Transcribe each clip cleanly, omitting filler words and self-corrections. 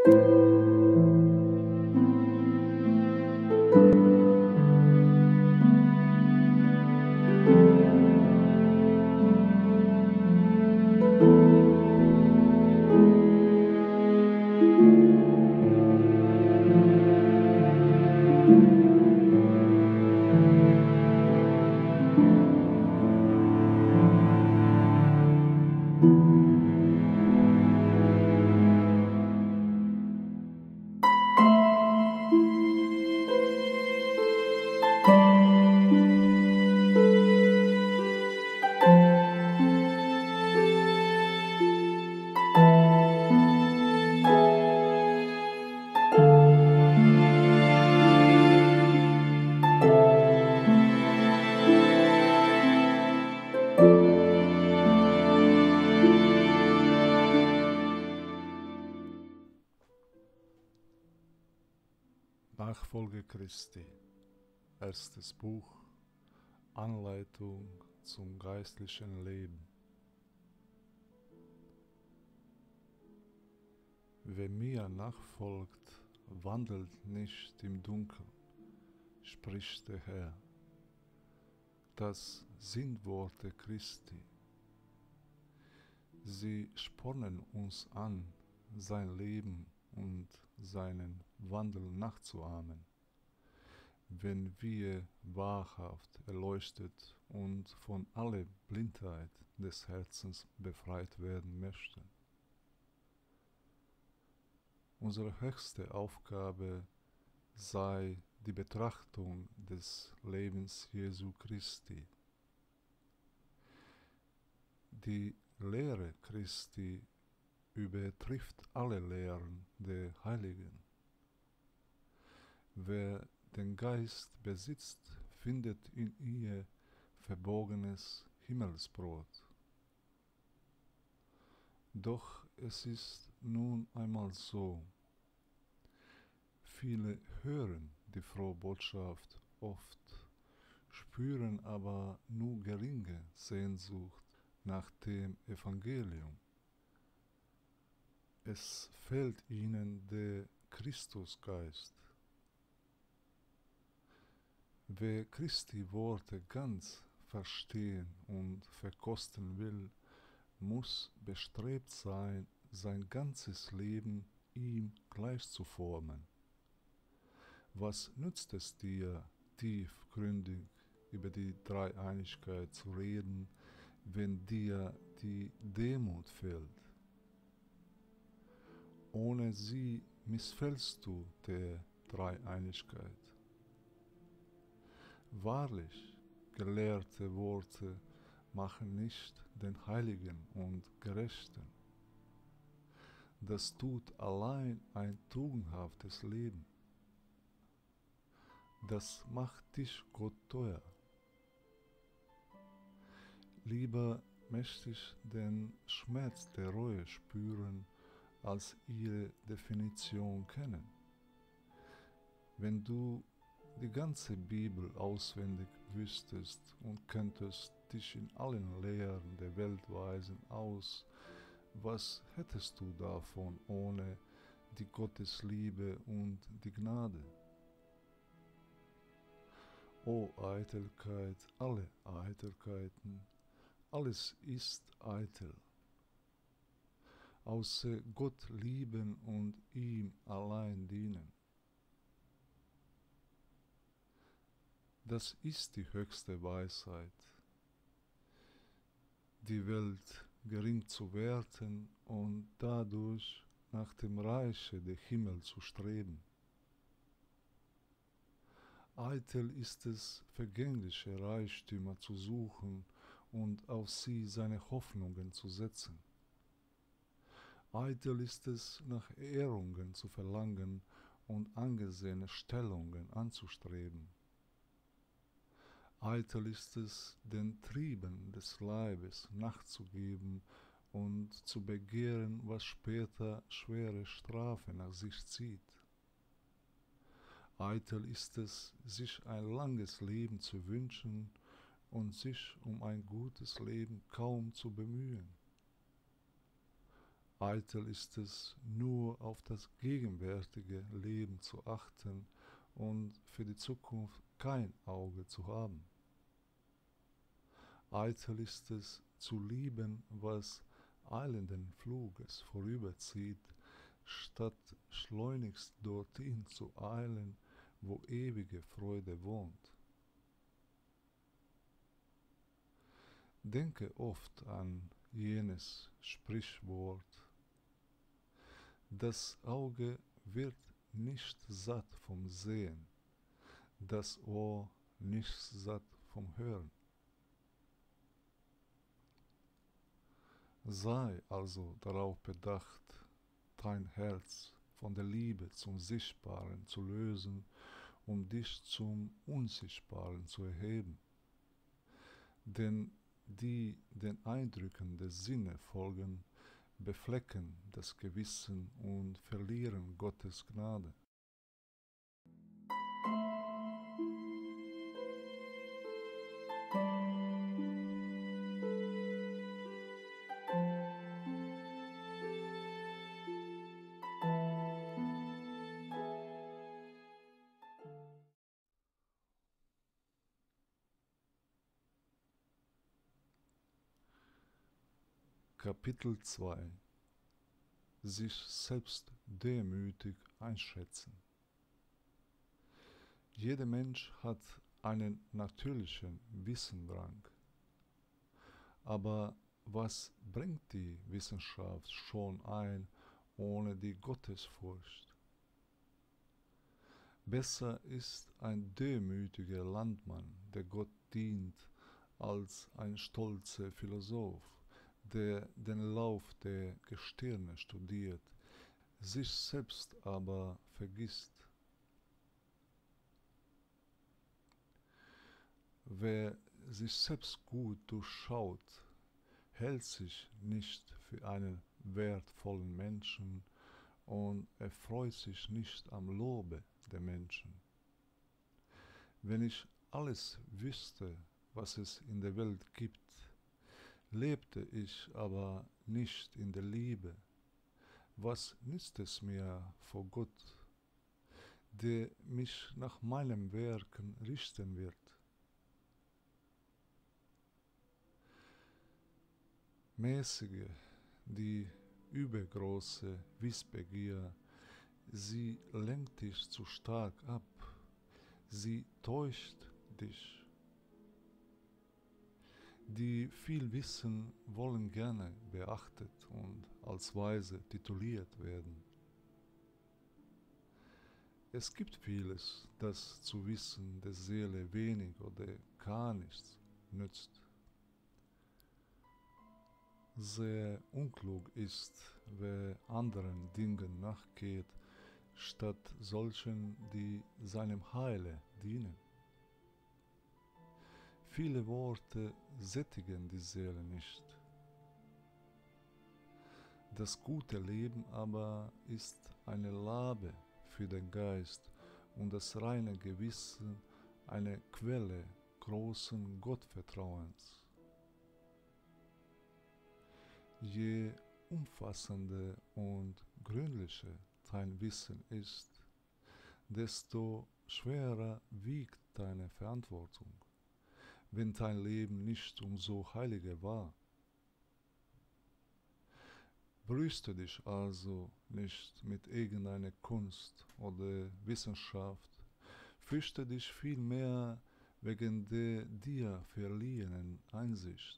Nachfolge Christi, erstes Buch, Anleitung zum geistlichen Leben. Wer mir nachfolgt, wandelt nicht im Dunkeln, spricht der Herr. Das sind Worte Christi. Sie spornen uns an, sein Leben und seinen Wandel nachzuahmen, wenn wir wahrhaft erleuchtet und von aller Blindheit des Herzens befreit werden möchten. Unsere höchste Aufgabe sei die Betrachtung des Lebens Jesu Christi. Die Lehre Christi übertrifft alle Lehren der Heiligen. Wer den Geist besitzt, findet in ihr verborgenes Himmelsbrot. Doch es ist nun einmal so, viele hören die frohe Botschaft oft, spüren aber nur geringe Sehnsucht nach dem Evangelium. Es fehlt ihnen der Christusgeist. Wer Christi Worte ganz verstehen und verkosten will, muss bestrebt sein, sein ganzes Leben ihm gleich zu formen. Was nützt es dir, tiefgründig über die Dreieinigkeit zu reden, wenn dir die Demut fehlt? Ohne sie missfällst du der Dreieinigkeit. Wahrlich, gelehrte Worte machen nicht den Heiligen und Gerechten. Das tut allein ein tugendhaftes Leben. Das macht dich Gott teuer. Lieber möchte ich den Schmerz der Reue spüren, als ihre Definition kennen. Wenn du die ganze Bibel auswendig wüsstest und könntest dich in allen Lehren der Welt weisen aus, was hättest du davon ohne die Gottesliebe und die Gnade? O Eitelkeit, alle Eitelkeiten, alles ist eitel. Außer Gott lieben und ihm allein dienen. Das ist die höchste Weisheit, die Welt gering zu werten und dadurch nach dem Reiche der Himmel zu streben. Eitel ist es, vergängliche Reichtümer zu suchen und auf sie seine Hoffnungen zu setzen. Eitel ist es, nach Ehrungen zu verlangen und angesehene Stellungen anzustreben. Eitel ist es, den Trieben des Leibes nachzugeben und zu begehren, was später schwere Strafe nach sich zieht. Eitel ist es, sich ein langes Leben zu wünschen und sich um ein gutes Leben kaum zu bemühen. Eitel ist es, nur auf das gegenwärtige Leben zu achten und für die Zukunft kein Auge zu haben. Eitel ist es, zu lieben, was eilenden Fluges vorüberzieht, statt schleunigst dorthin zu eilen, wo ewige Freude wohnt. Denke oft an jenes Sprichwort: Das Auge wird nicht satt vom Sehen, das Ohr nicht satt vom Hören. Sei also darauf bedacht, dein Herz von der Liebe zum Sichtbaren zu lösen, um dich zum Unsichtbaren zu erheben. Denn die den Eindrücken der Sinne folgen, beflecken das Gewissen und verlieren Gottes Gnade. Kapitel 2: Sich selbst demütig einschätzen. Jeder Mensch hat einen natürlichen Wissensdrang. Aber was bringt die Wissenschaft schon ein ohne die Gottesfurcht? Besser ist ein demütiger Landmann, der Gott dient, als ein stolzer Philosoph, der den Lauf der Gestirne studiert, sich selbst aber vergisst. Wer sich selbst gut durchschaut, hält sich nicht für einen wertvollen Menschen und erfreut sich nicht am Lobe der Menschen. Wenn ich alles wüsste, was es in der Welt gibt, lebte ich aber nicht in der Liebe, was nützt es mir vor Gott, der mich nach meinen Werken richten wird? Mäßige die übergroße Wissbegier, sie lenkt dich zu stark ab, sie täuscht dich. Die viel wissen, wollen gerne beachtet und als weise tituliert werden. Es gibt vieles, das zu wissen der Seele wenig oder gar nichts nützt. Sehr unklug ist, wer anderen Dingen nachgeht, statt solchen, die seinem Heile dienen. Viele Worte sättigen die Seele nicht. Das gute Leben aber ist eine Labe für den Geist und das reine Gewissen eine Quelle großen Gottvertrauens. Je umfassender und gründlicher dein Wissen ist, desto schwerer wiegt deine Verantwortung, wenn dein Leben nicht umso heiliger war. Brüste dich also nicht mit irgendeiner Kunst oder Wissenschaft, fürchte dich vielmehr wegen der dir verliehenen Einsicht.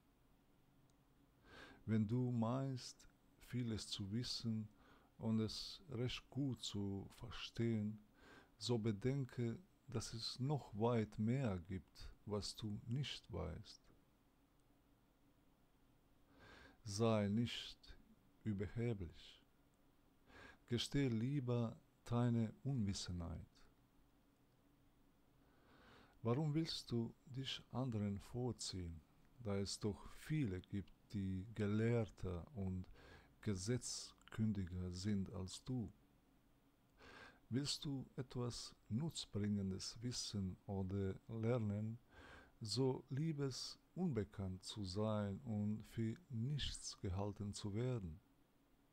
Wenn du meinst, vieles zu wissen und es recht gut zu verstehen, so bedenke, dass es noch weit mehr gibt, was du nicht weißt. Sei nicht überheblich. Gestehe lieber deine Unwissenheit. Warum willst du dich anderen vorziehen, da es doch viele gibt, die gelehrter und gesetzkündiger sind als du? Willst du etwas Nutzbringendes wissen oder lernen, so lieb es unbekannt zu sein und für nichts gehalten zu werden.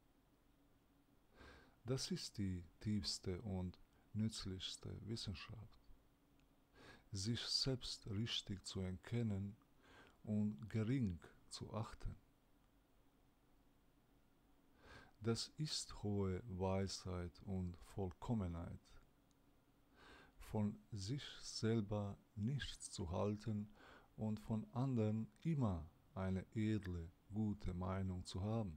Das ist die tiefste und nützlichste Wissenschaft, sich selbst richtig zu erkennen und gering zu achten. Das ist hohe Weisheit und Vollkommenheit, von sich selber nichts zu halten und von anderen immer eine edle, gute Meinung zu haben.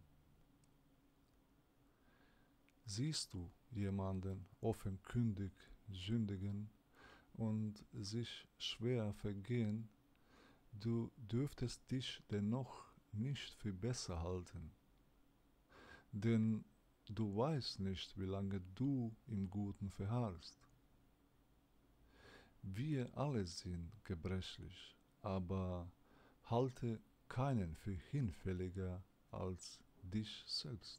Siehst du jemanden offenkundig sündigen und sich schwer vergehen, du dürftest dich dennoch nicht für besser halten, denn du weißt nicht, wie lange du im Guten verharrst. Wir alle sind gebrechlich, aber halte keinen für hinfälliger als dich selbst.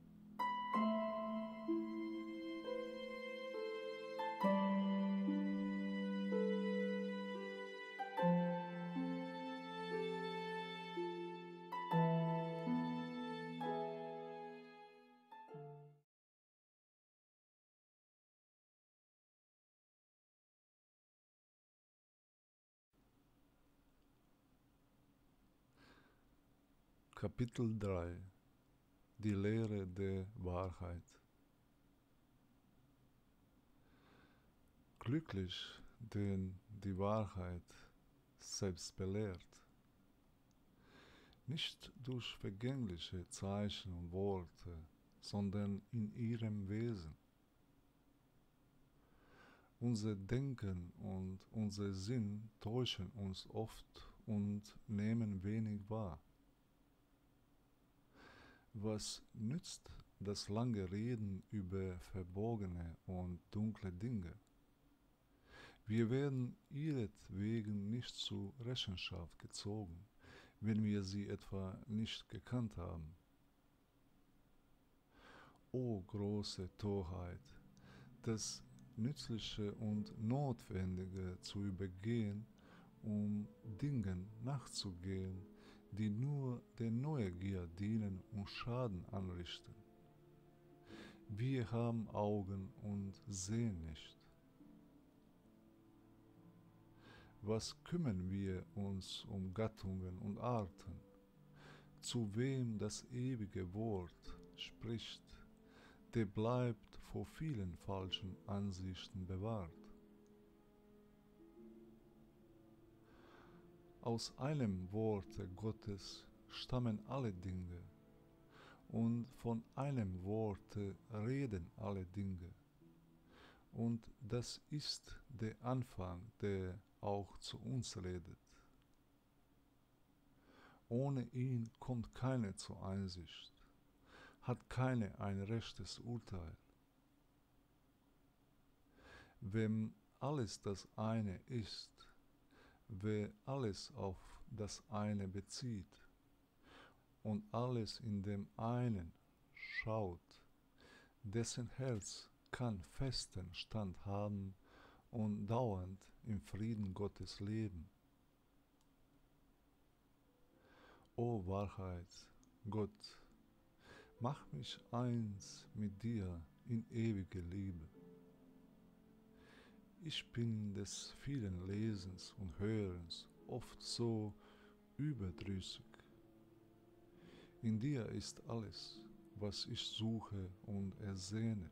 Kapitel 3: Die Lehre der Wahrheit. Glücklich, den die Wahrheit selbst belehrt, nicht durch vergängliche Zeichen und Worte, sondern in ihrem Wesen. Unser Denken und unser Sinn täuschen uns oft und nehmen wenig wahr. Was nützt das lange Reden über verborgene und dunkle Dinge? Wir werden ihretwegen nicht zur Rechenschaft gezogen, wenn wir sie etwa nicht gekannt haben. O große Torheit, das Nützliche und Notwendige zu übergehen, um Dingen nachzugehen, die nur der Neugier dienen und Schaden anrichten. Wir haben Augen und sehen nicht. Was kümmern wir uns um Gattungen und Arten, zu wem das ewige Wort spricht, der bleibt vor vielen falschen Ansichten bewahrt. Aus einem Worte Gottes stammen alle Dinge, und von einem Worte reden alle Dinge. Und das ist der Anfang, der auch zu uns redet. Ohne ihn kommt keiner zur Einsicht, hat keiner ein rechtes Urteil. Wem alles das eine ist, wer alles auf das eine bezieht und alles in dem einen schaut, dessen Herz kann festen Stand haben und dauernd im Frieden Gottes leben. O Wahrheit, Gott, mach mich eins mit dir in ewige Liebe. Ich bin des vielen Lesens und Hörens oft so überdrüssig. In dir ist alles, was ich suche und ersehne.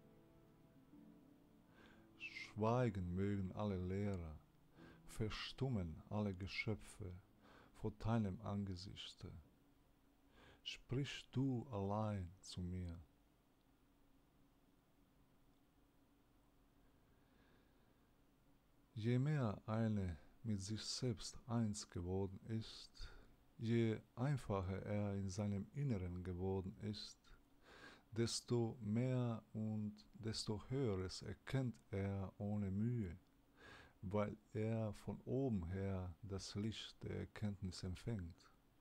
Schweigen mögen alle Lehrer, verstummen alle Geschöpfe vor deinem Angesichte. Sprich du allein zu mir. Je mehr eine mit sich selbst eins geworden ist, je einfacher er in seinem Inneren geworden ist, desto mehr und desto Höheres erkennt er ohne Mühe, weil er von oben her das Licht der Erkenntnis empfängt.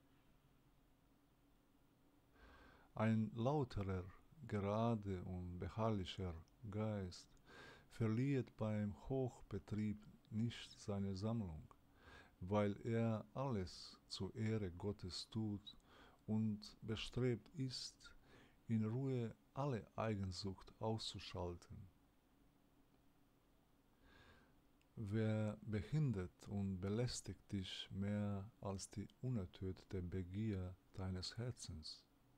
Ein lauterer, gerade und beharrlicher Geist verliert beim Hochbetrieb nicht seine Sammlung, weil er alles zur Ehre Gottes tut und bestrebt ist, in Ruhe alle Eigensucht auszuschalten. Wer behindert und belästigt dich mehr als die unertötete Begier deines Herzens?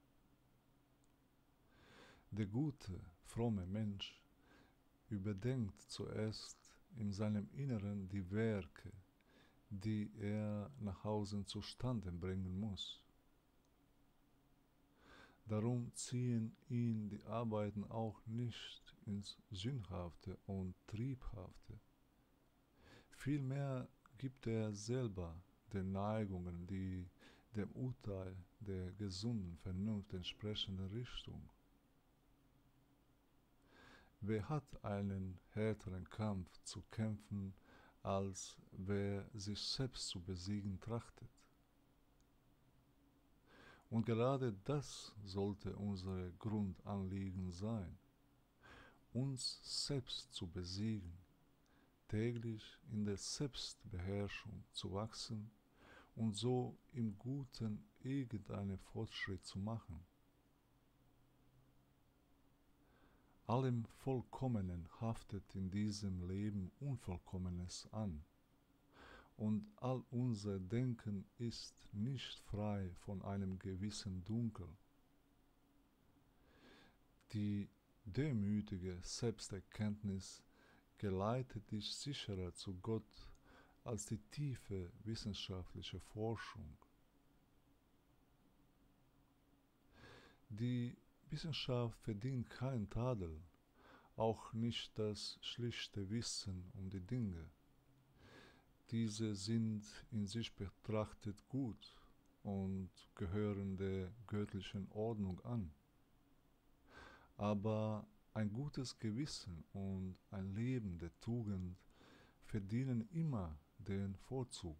Der gute, fromme Mensch überdenkt zuerst in seinem Inneren die Werke, die er nach außen zustande bringen muss. Darum ziehen ihn die Arbeiten auch nicht ins Sündhafte und Triebhafte. Vielmehr gibt er selber den Neigungen, die dem Urteil der gesunden Vernunft entsprechende Richtung. Wer hat einen härteren Kampf zu kämpfen, als wer sich selbst zu besiegen trachtet? Und gerade das sollte unser Grundanliegen sein, uns selbst zu besiegen, täglich in der Selbstbeherrschung zu wachsen und so im Guten irgendeinen Fortschritt zu machen. Allem Vollkommenen haftet in diesem Leben Unvollkommenes an. Und all unser Denken ist nicht frei von einem gewissen Dunkel. Die demütige Selbsterkenntnis geleitet dich sicherer zu Gott als die tiefe wissenschaftliche Forschung. Die Wissenschaft verdient keinen Tadel, auch nicht das schlichte Wissen um die Dinge. Diese sind in sich betrachtet gut und gehören der göttlichen Ordnung an. Aber ein gutes Gewissen und ein Leben der Tugend verdienen immer den Vorzug.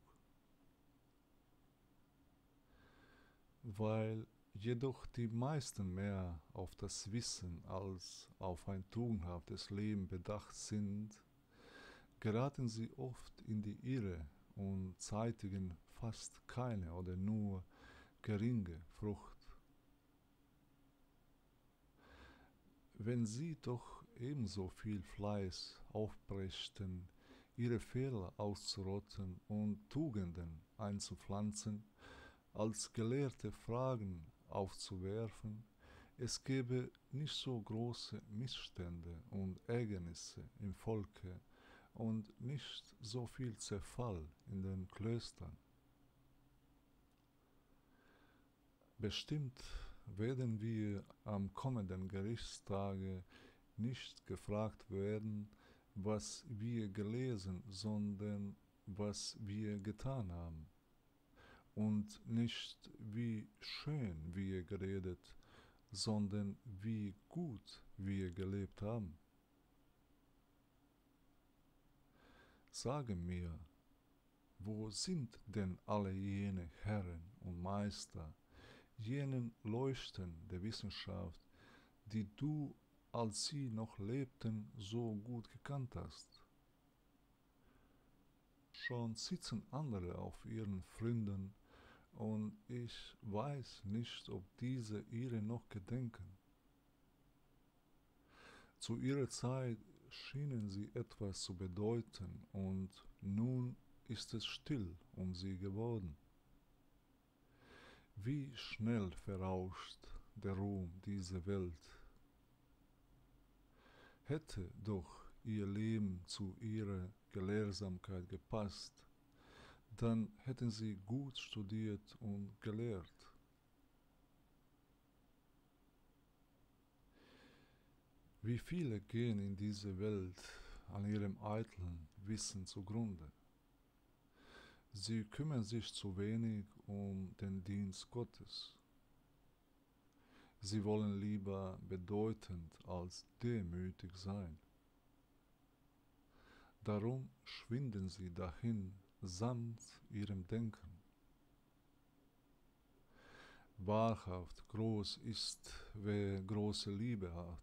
Weil jedoch die meisten mehr auf das Wissen als auf ein tugendhaftes Leben bedacht sind, geraten sie oft in die Irre und zeitigen fast keine oder nur geringe Frucht. Wenn sie doch ebenso viel Fleiß aufbrächten, ihre Fehler auszurotten und Tugenden einzupflanzen, als gelehrte Fragen aufzuwerfen, es gäbe nicht so große Missstände und Ärgernisse im Volke und nicht so viel Zerfall in den Klöstern. Bestimmt werden wir am kommenden Gerichtstage nicht gefragt werden, was wir gelesen, sondern was wir getan haben. Und nicht wie schön wir geredet, sondern wie gut wir gelebt haben. Sage mir, wo sind denn alle jene Herren und Meister, jenen Leuchten der Wissenschaft, die du, als sie noch lebten, so gut gekannt hast? Schon sitzen andere auf ihren Fründen, und ich weiß nicht, ob diese ihre noch gedenken. Zu ihrer Zeit schienen sie etwas zu bedeuten, und nun ist es still um sie geworden. Wie schnell verrauscht der Ruhm dieser Welt. Hätte doch ihr Leben zu ihrer Gelehrsamkeit gepasst, dann hätten sie gut studiert und gelehrt. Wie viele gehen in dieser Welt an ihrem eitlen Wissen zugrunde? Sie kümmern sich zu wenig um den Dienst Gottes. Sie wollen lieber bedeutend als demütig sein. Darum schwinden sie dahin samt ihrem Denken. Wahrhaft groß ist, wer große Liebe hat.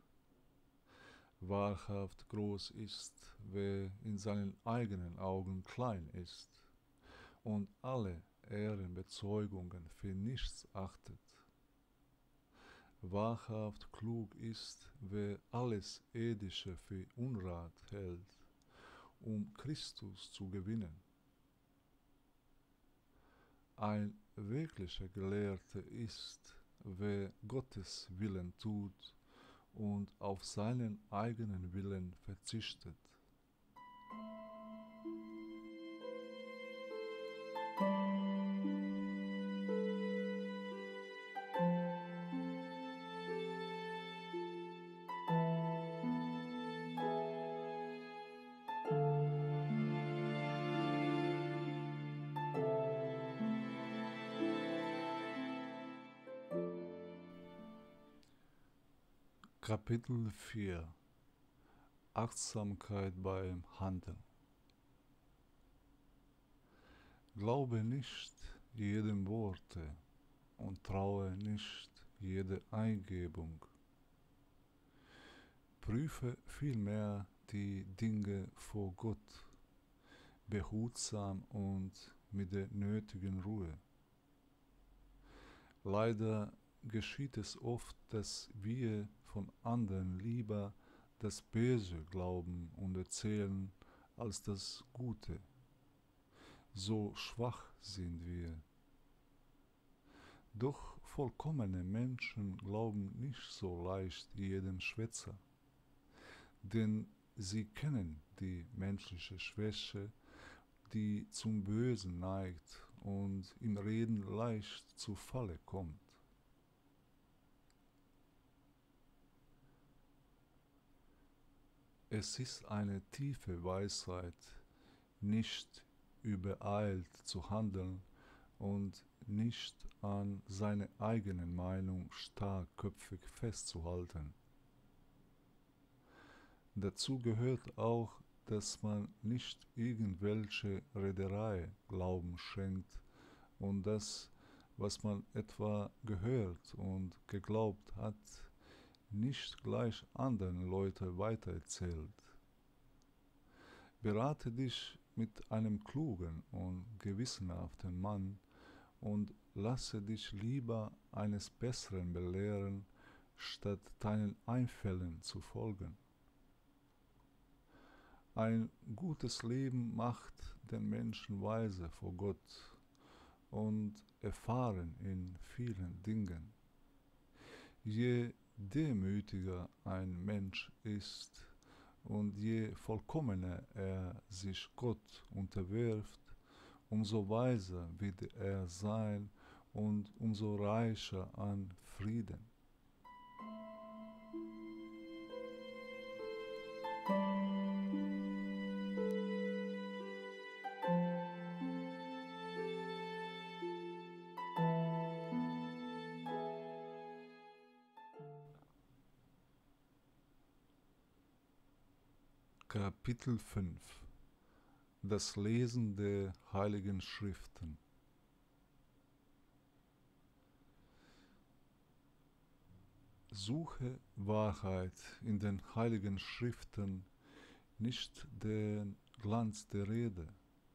Wahrhaft groß ist, wer in seinen eigenen Augen klein ist und alle Ehrenbezeugungen für nichts achtet. Wahrhaft klug ist, wer alles Irdische für Unrat hält, Christus zu gewinnen. Ein wirklicher Gelehrter ist, wer Gottes Willen tut und auf seinen eigenen Willen verzichtet. Kapitel 4 Achtsamkeit beim Handeln. Glaube nicht jedem Worte und traue nicht jede Eingebung. Prüfe vielmehr die Dinge vor Gott, behutsam und mit der nötigen Ruhe. Leider geschieht es oft, dass wir von anderen lieber das Böse glauben und erzählen als das Gute. So schwach sind wir. Doch vollkommene Menschen glauben nicht so leicht jedem Schwätzer, denn sie kennen die menschliche Schwäche, die zum Bösen neigt und im Reden leicht zu Falle kommt. Es ist eine tiefe Weisheit, nicht übereilt zu handeln und nicht an seiner eigenen Meinung starkköpfig festzuhalten. Dazu gehört auch, dass man nicht irgendwelche Reederei Glauben schenkt und das, was man etwa gehört und geglaubt hat, nicht gleich anderen Leuten weitererzählt. Berate dich mit einem klugen und gewissenhaften Mann und lasse dich lieber eines Besseren belehren, statt deinen Einfällen zu folgen. Ein gutes Leben macht den Menschen weise vor Gott und erfahren in vielen Dingen. Je demütiger ein Mensch ist und je vollkommener er sich Gott unterwirft, umso weiser wird er sein und umso reicher an Frieden. Kapitel 5 Das Lesen der Heiligen Schriften. Suche Wahrheit in den Heiligen Schriften, nicht den Glanz der Rede.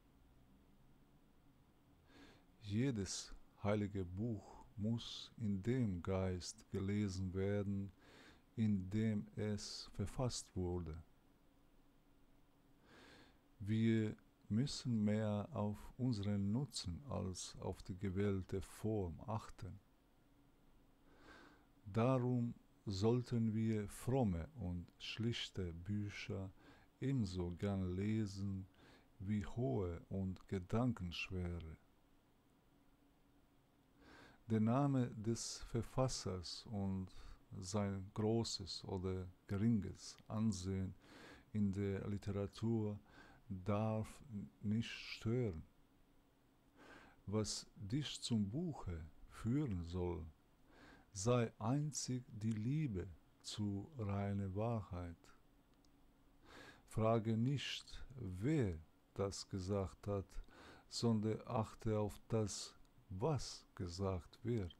Jedes heilige Buch muss in dem Geist gelesen werden, in dem es verfasst wurde. Wir müssen mehr auf unseren Nutzen als auf die gewählte Form achten. Darum sollten wir fromme und schlichte Bücher ebenso gern lesen wie hohe und gedankenschwere. Der Name des Verfassers und sein großes oder geringes Ansehen in der Literatur darf nicht stören. Was dich zum Buche führen soll, sei einzig die Liebe zu reiner Wahrheit. Frage nicht, wer das gesagt hat, sondern achte auf das, was gesagt wird.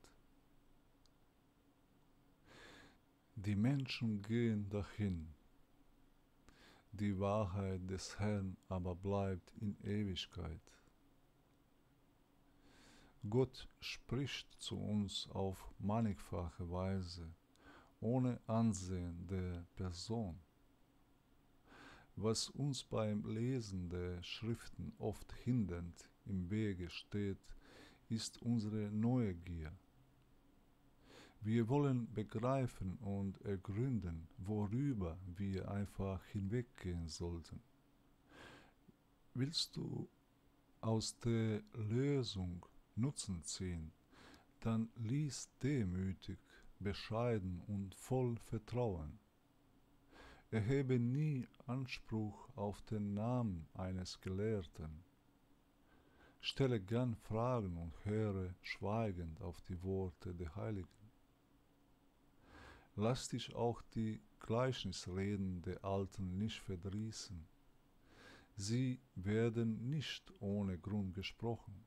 Die Menschen gehen dahin, die Wahrheit des Herrn aber bleibt in Ewigkeit. Gott spricht zu uns auf mannigfache Weise, ohne Ansehen der Person. Was uns beim Lesen der Schriften oft hindernd im Wege steht, ist unsere Neugier. Wir wollen begreifen und ergründen, worüber wir einfach hinweggehen sollten. Willst du aus der Lösung Nutzen ziehen, dann lies demütig, bescheiden und voll Vertrauen. Erhebe nie Anspruch auf den Namen eines Gelehrten. Stelle gern Fragen und höre schweigend auf die Worte der Heiligen. Lass dich auch die Gleichnisreden der Alten nicht verdrießen. Sie werden nicht ohne Grund gesprochen.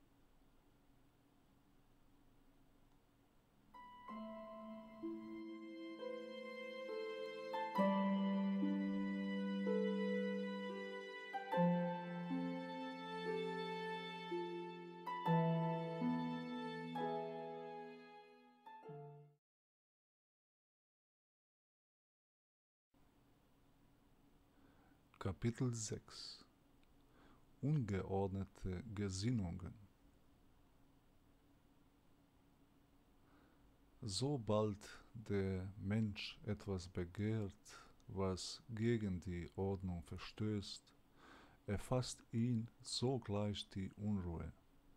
Kapitel 6 Ungeordnete Gesinnungen. Sobald der Mensch etwas begehrt, was gegen die Ordnung verstößt, erfasst ihn sogleich die Unruhe.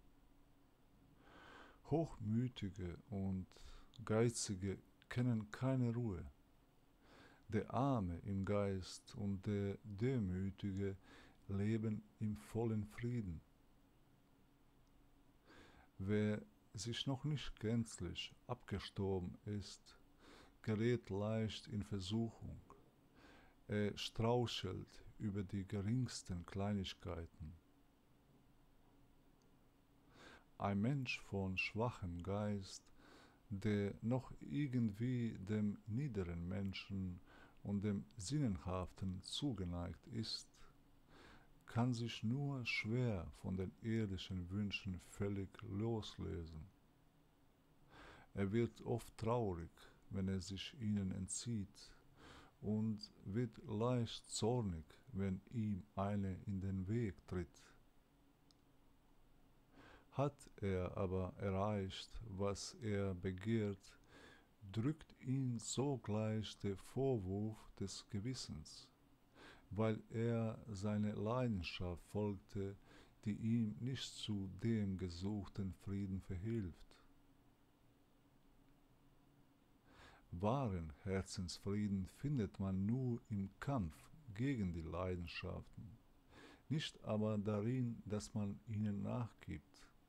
Hochmütige und Geizige kennen keine Ruhe. Der Arme im Geist und der Demütige leben im vollen Frieden. Wer sich noch nicht gänzlich abgestorben ist, gerät leicht in Versuchung. Er strauchelt über die geringsten Kleinigkeiten. Ein Mensch von schwachem Geist, der noch irgendwie dem niederen Menschen und dem Sinnenhaften zugeneigt ist, kann sich nur schwer von den irdischen Wünschen völlig loslösen. Er wird oft traurig, wenn er sich ihnen entzieht, und wird leicht zornig, wenn ihm eine in den Weg tritt. Hat er aber erreicht, was er begehrt, drückt ihn sogleich der Vorwurf des Gewissens, weil er seiner Leidenschaft folgte, die ihm nicht zu dem gesuchten Frieden verhilft. Wahren Herzensfrieden findet man nur im Kampf gegen die Leidenschaften, nicht aber darin, dass man ihnen nachgibt.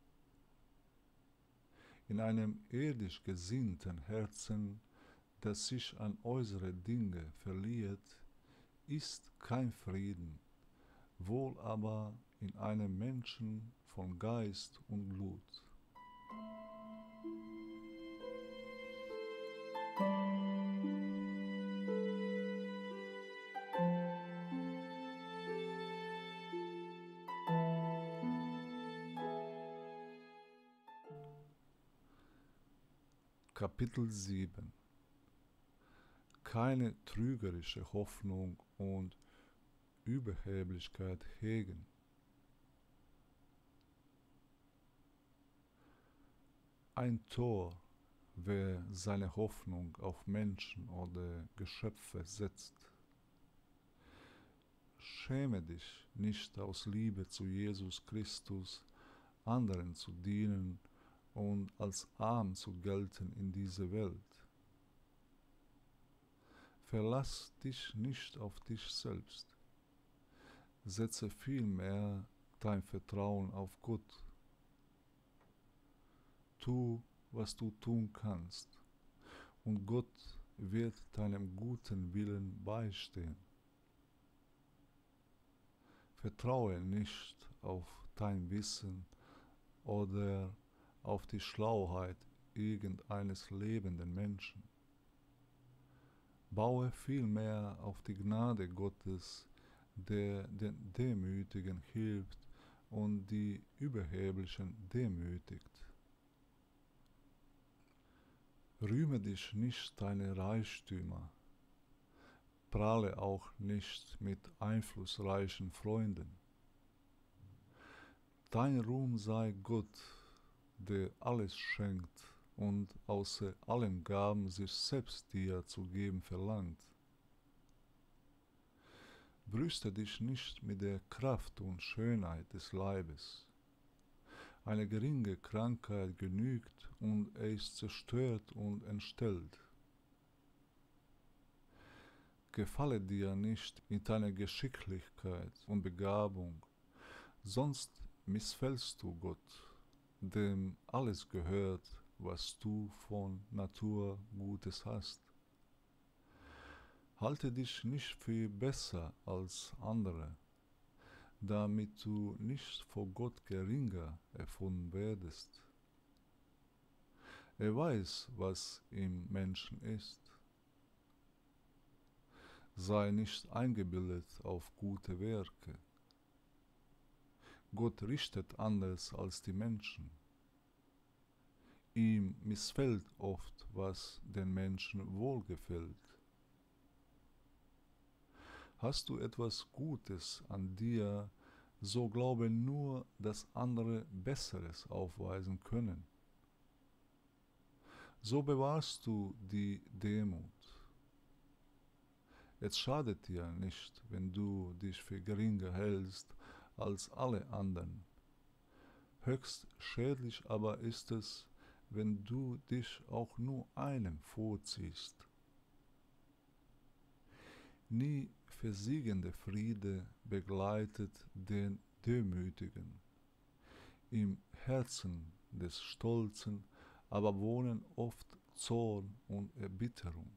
In einem irdisch gesinnten Herzen, das sich an äußere Dinge verliert, ist kein Frieden, wohl aber in einem Menschen von Geist und Blut. Kapitel 7 Keine trügerische Hoffnung und Überheblichkeit hegen. Ein Tor, wer seine Hoffnung auf Menschen oder Geschöpfe setzt. Schäme dich nicht aus Liebe zu Jesus Christus, anderen zu dienen und als arm zu gelten in dieser Welt. Verlass dich nicht auf dich selbst. Setze vielmehr dein Vertrauen auf Gott. Tu, was du tun kannst, und Gott wird deinem guten Willen beistehen. Vertraue nicht auf dein Wissen oder auf die Schlauheit irgendeines lebenden Menschen. Baue vielmehr auf die Gnade Gottes, der den Demütigen hilft und die Überheblichen demütigt. Rühme dich nicht deine Reichtümer, prahle auch nicht mit einflussreichen Freunden. Dein Ruhm sei Gott, der alles schenkt und außer allen Gaben sich selbst dir zu geben verlangt. Brüste dich nicht mit der Kraft und Schönheit des Leibes. Eine geringe Krankheit genügt und er ist zerstört und entstellt. Gefalle dir nicht in deiner Geschicklichkeit und Begabung, sonst missfällst du Gott, dem alles gehört, was du von Natur Gutes hast. Halte dich nicht für besser als andere, damit du nicht vor Gott geringer erfunden werdest. Er weiß, was im Menschen ist. Sei nicht eingebildet auf gute Werke. Gott richtet anders als die Menschen. Ihm missfällt oft, was den Menschen wohlgefällt. Hast du etwas Gutes an dir, so glaube nur, dass andere Besseres aufweisen können. So bewahrst du die Demut. Es schadet dir nicht, wenn du dich für geringer hältst als alle anderen. Höchst schädlich aber ist es, wenn du dich auch nur einem vorziehst. Nie versiegende Friede begleitet den Demütigen. Im Herzen des Stolzen aber wohnen oft Zorn und Erbitterung.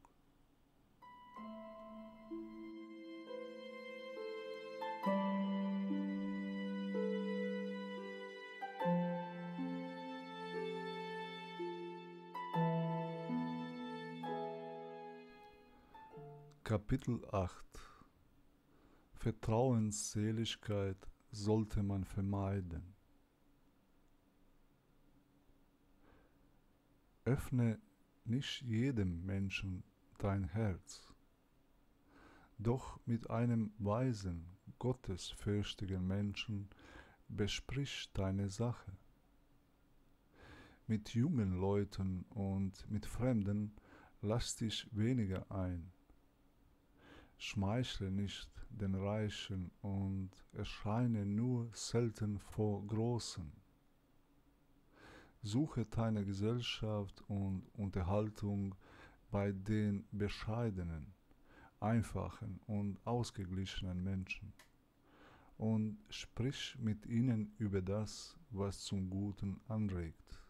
Kapitel 8 Vertrauensseligkeit sollte man vermeiden. Öffne nicht jedem Menschen dein Herz, doch mit einem weisen, gottesfürchtigen Menschen besprich deine Sache. Mit jungen Leuten und mit Fremden lass dich weniger ein. Schmeichle nicht den Reichen und erscheine nur selten vor Großen. Suche deine Gesellschaft und Unterhaltung bei den bescheidenen, einfachen und ausgeglichenen Menschen und sprich mit ihnen über das, was zum Guten anregt.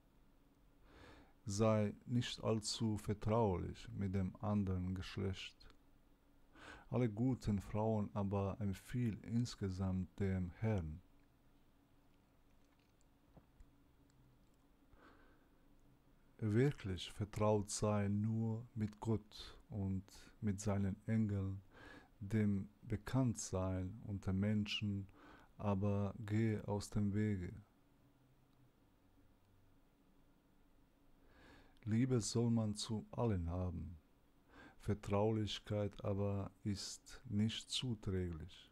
Sei nicht allzu vertraulich mit dem anderen Geschlecht. Alle guten Frauen aber empfiehl insgesamt dem Herrn. Wirklich vertraut sei nur mit Gott und mit seinen Engeln, dem Bekanntsein unter Menschen, aber gehe aus dem Wege. Liebe soll man zu allen haben, Vertraulichkeit aber ist nicht zuträglich.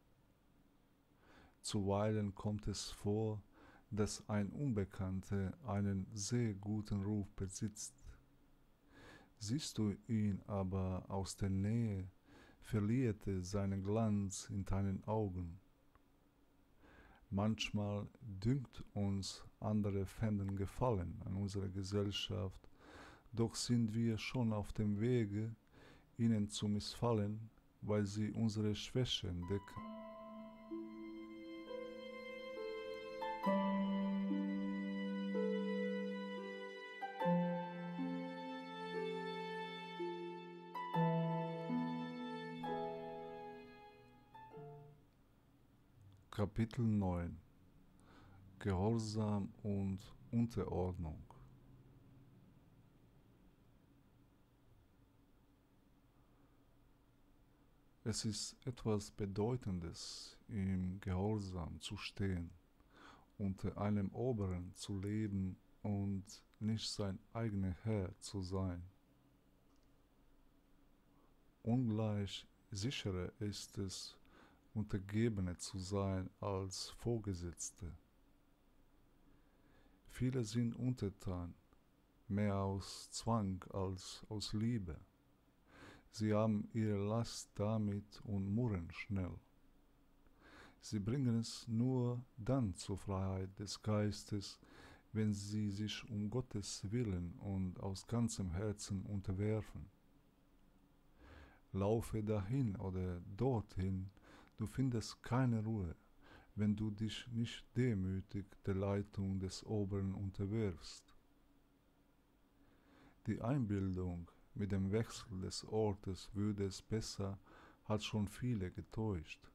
Zuweilen kommt es vor, dass ein Unbekannter einen sehr guten Ruf besitzt. Siehst du ihn aber aus der Nähe, verliert er seinen Glanz in deinen Augen. Manchmal dünkt uns, andere fänden Gefallen an unserer Gesellschaft, doch sind wir schon auf dem Wege, ihnen zu missfallen, weil sie unsere Schwäche entdecken. Kapitel 9 Gehorsam und Unterordnung. Es ist etwas Bedeutendes, im Gehorsam zu stehen, unter einem Oberen zu leben und nicht sein eigener Herr zu sein. Ungleich sicherer ist es, Untergebene zu sein als Vorgesetzte. Viele sind untertan, mehr aus Zwang als aus Liebe. Sie haben ihre Last damit und murren schnell. Sie bringen es nur dann zur Freiheit des Geistes, wenn sie sich um Gottes Willen und aus ganzem Herzen unterwerfen. Laufe dahin oder dorthin, du findest keine Ruhe, wenn du dich nicht demütig der Leitung des Oberen unterwirfst. Die Einbildung, mit dem Wechsel des Ortes würde es besser, hat schon viele getäuscht.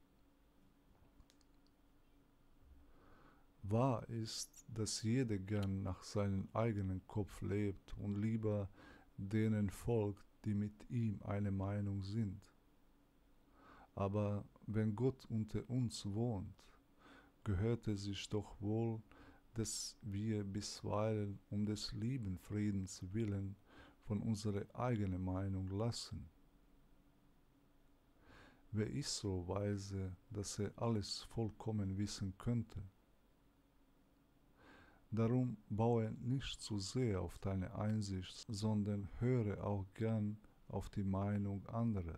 Wahr ist, dass jeder gern nach seinem eigenen Kopf lebt und lieber denen folgt, die mit ihm eine Meinung sind. Aber wenn Gott unter uns wohnt, gehört es sich doch wohl, dass wir bisweilen um des lieben Friedens willen von unserer eigenen Meinung lassen. Wer ist so weise, dass er alles vollkommen wissen könnte? Darum baue nicht zu sehr auf deine Einsicht, sondern höre auch gern auf die Meinung anderer.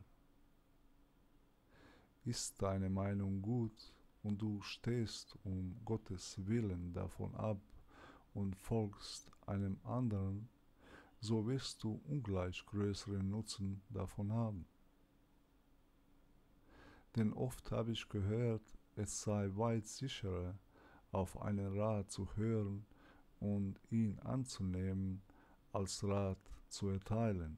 Ist deine Meinung gut und du stehst um Gottes Willen davon ab und folgst einem anderen, so wirst du ungleich größeren Nutzen davon haben. Denn oft habe ich gehört, es sei weit sicherer, auf einen Rat zu hören und ihn anzunehmen, als Rat zu erteilen.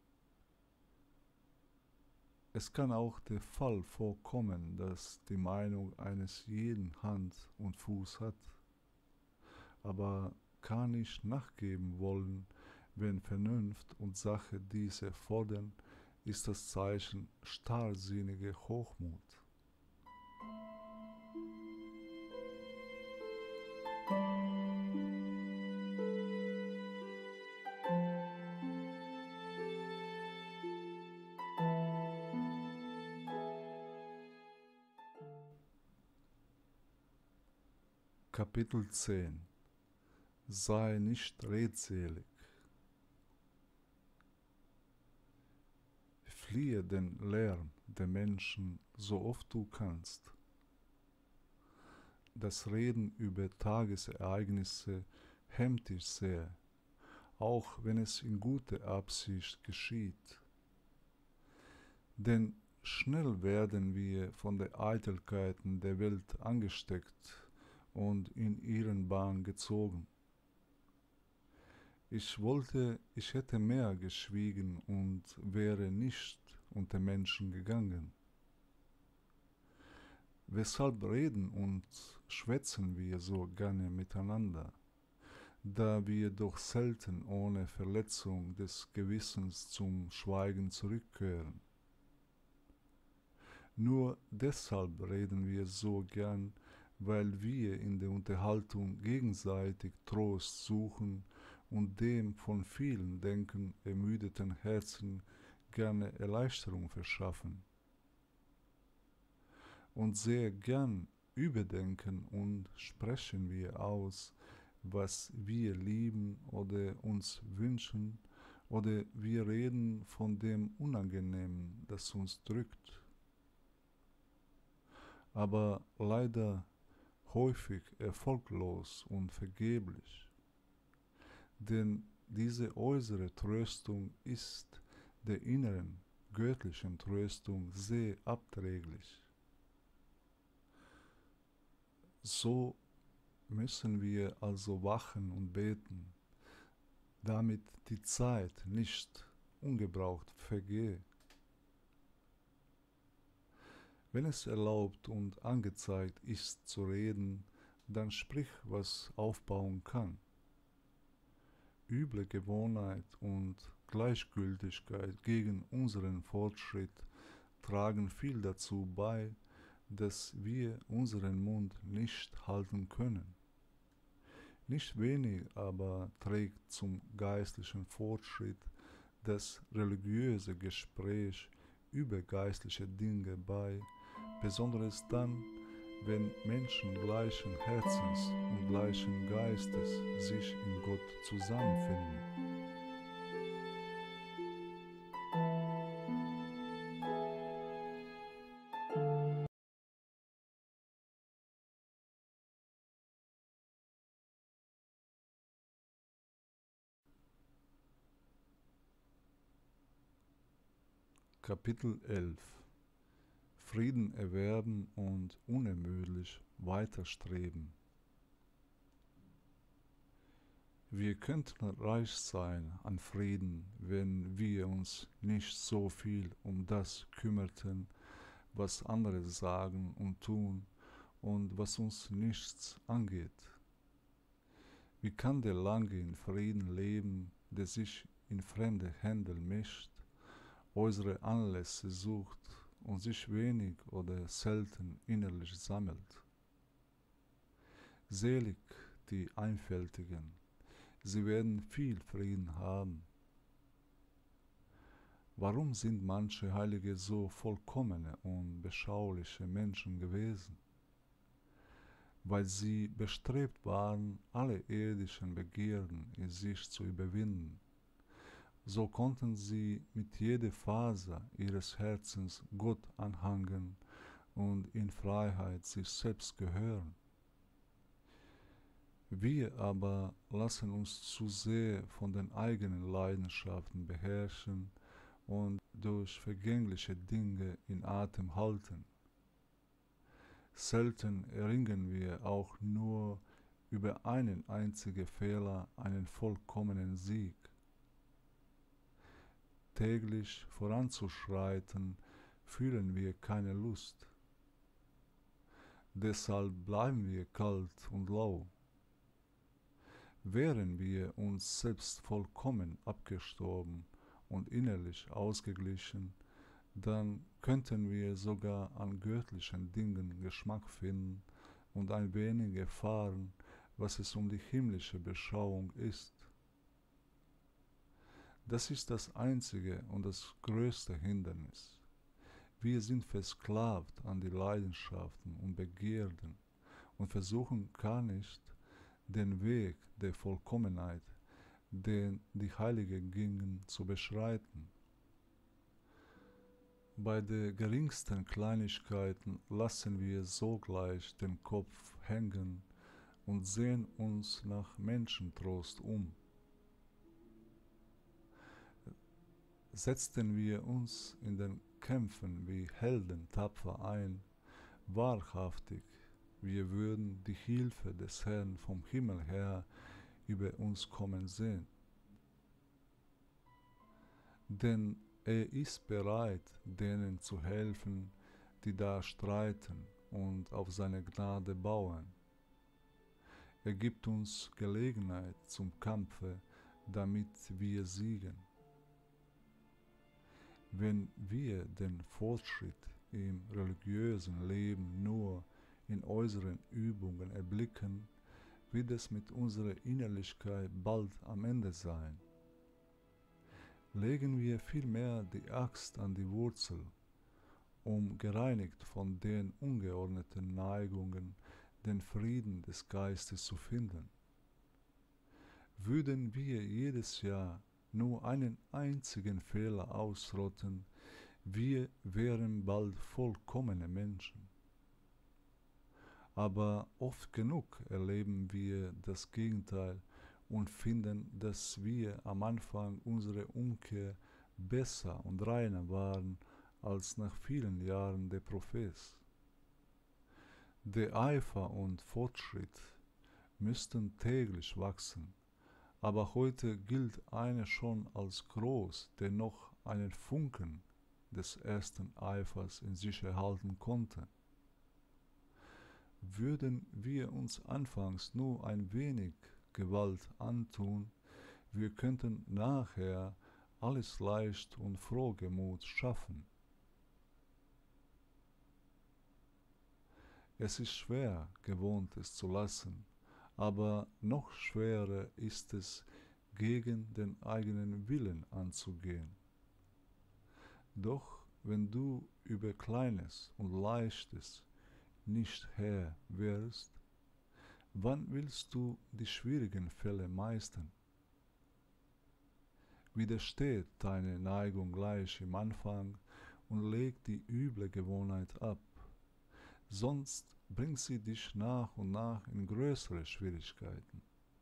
Es kann auch der Fall vorkommen, dass die Meinung eines jeden Hand und Fuß hat, aber kann nicht nachgeben wollen, wenn Vernunft und Sache dies erfordern, ist das Zeichen starrsinniger Hochmut. Kapitel 10. Sei nicht redselig. Fliehe den Lärm der Menschen so oft du kannst. Das Reden über Tagesereignisse hemmt dich sehr, auch wenn es in guter Absicht geschieht. Denn schnell werden wir von den Eitelkeiten der Welt angesteckt und in ihren Bahn gezogen. Ich wollte, ich hätte mehr geschwiegen und wäre nicht unter Menschen gegangen. Weshalb reden und schwätzen wir so gerne miteinander, da wir doch selten ohne Verletzung des Gewissens zum Schweigen zurückkehren? Nur deshalb reden wir so gern, weil wir in der Unterhaltung gegenseitig Trost suchen und dem von vielen Denken ermüdeten Herzen gerne Erleichterung verschaffen. Und sehr gern überdenken und sprechen wir aus, was wir lieben oder uns wünschen, oder wir reden von dem Unangenehmen, das uns drückt. Aber leider häufig erfolglos und vergeblich. Denn diese äußere Tröstung ist der inneren, göttlichen Tröstung sehr abträglich. So müssen wir also wachen und beten, damit die Zeit nicht ungebraucht vergeht. Wenn es erlaubt und angezeigt ist zu reden, dann sprich, was aufbauen kann. Üble Gewohnheit und Gleichgültigkeit gegen unseren Fortschritt tragen viel dazu bei, dass wir unseren Mund nicht halten können. Nicht wenig aber trägt zum geistlichen Fortschritt das religiöse Gespräch über geistliche Dinge bei, besonders dann, wenn Menschen gleichen Herzens und gleichen Geistes sich in Gott zusammenfinden. Kapitel 11 Frieden erwerben und unermüdlich weiterstreben. Wir könnten reich sein an Frieden, wenn wir uns nicht so viel um das kümmerten, was andere sagen und tun und was uns nichts angeht. Wie kann der lange in Frieden leben, der sich in fremde Händel mischt, äußere Anlässe sucht und sich wenig oder selten innerlich sammelt? Selig die Einfältigen, sie werden viel Frieden haben. Warum sind manche Heilige so vollkommene und beschauliche Menschen gewesen? Weil sie bestrebt waren, alle irdischen Begierden in sich zu überwinden. So konnten sie mit jeder Faser ihres Herzens Gott anhangen und in Freiheit sich selbst gehören. Wir aber lassen uns zu sehr von den eigenen Leidenschaften beherrschen und durch vergängliche Dinge in Atem halten. Selten erringen wir auch nur über einen einzigen Fehler einen vollkommenen Sieg. Täglich voranzuschreiten, fühlen wir keine Lust. Deshalb bleiben wir kalt und lau. Wären wir uns selbst vollkommen abgestorben und innerlich ausgeglichen, dann könnten wir sogar an göttlichen Dingen Geschmack finden und ein wenig erfahren, was es um die himmlische Beschauung ist. Das ist das einzige und das größte Hindernis. Wir sind versklavt an die Leidenschaften und Begierden und versuchen gar nicht, den Weg der Vollkommenheit, den die Heiligen gingen, zu beschreiten. Bei der geringsten Kleinigkeiten lassen wir sogleich den Kopf hängen und sehen uns nach Menschentrost um. Setzten wir uns in den Kämpfen wie Helden tapfer ein, wahrhaftig, wir würden die Hilfe des Herrn vom Himmel her über uns kommen sehen. Denn er ist bereit, denen zu helfen, die da streiten und auf seine Gnade bauen. Er gibt uns Gelegenheit zum Kampfe, damit wir siegen. Wenn wir den Fortschritt im religiösen Leben nur in äußeren Übungen erblicken, wird es mit unserer Innerlichkeit bald am Ende sein. Legen wir vielmehr die Axt an die Wurzel, um gereinigt von den ungeordneten Neigungen den Frieden des Geistes zu finden. Würden wir jedes Jahr nur einen einzigen Fehler ausrotten, wir wären bald vollkommene Menschen. Aber oft genug erleben wir das Gegenteil und finden, dass wir am Anfang unserer Umkehr besser und reiner waren als nach vielen Jahren der Prophets. Der Eifer und Fortschritt müssten täglich wachsen, aber heute gilt einer schon als groß, der noch einen Funken des ersten Eifers in sich erhalten konnte. Würden wir uns anfangs nur ein wenig Gewalt antun, wir könnten nachher alles leicht und frohgemut schaffen. Es ist schwer, Gewohntes zu lassen, aber noch schwerer ist es, gegen den eigenen Willen anzugehen. Doch wenn du über Kleines und Leichtes nicht Herr wirst, wann willst du die schwierigen Fälle meistern? Widersteht deine Neigung gleich im Anfang und leg die üble Gewohnheit ab, sonst bringt sie dich nach und nach in größere Schwierigkeiten.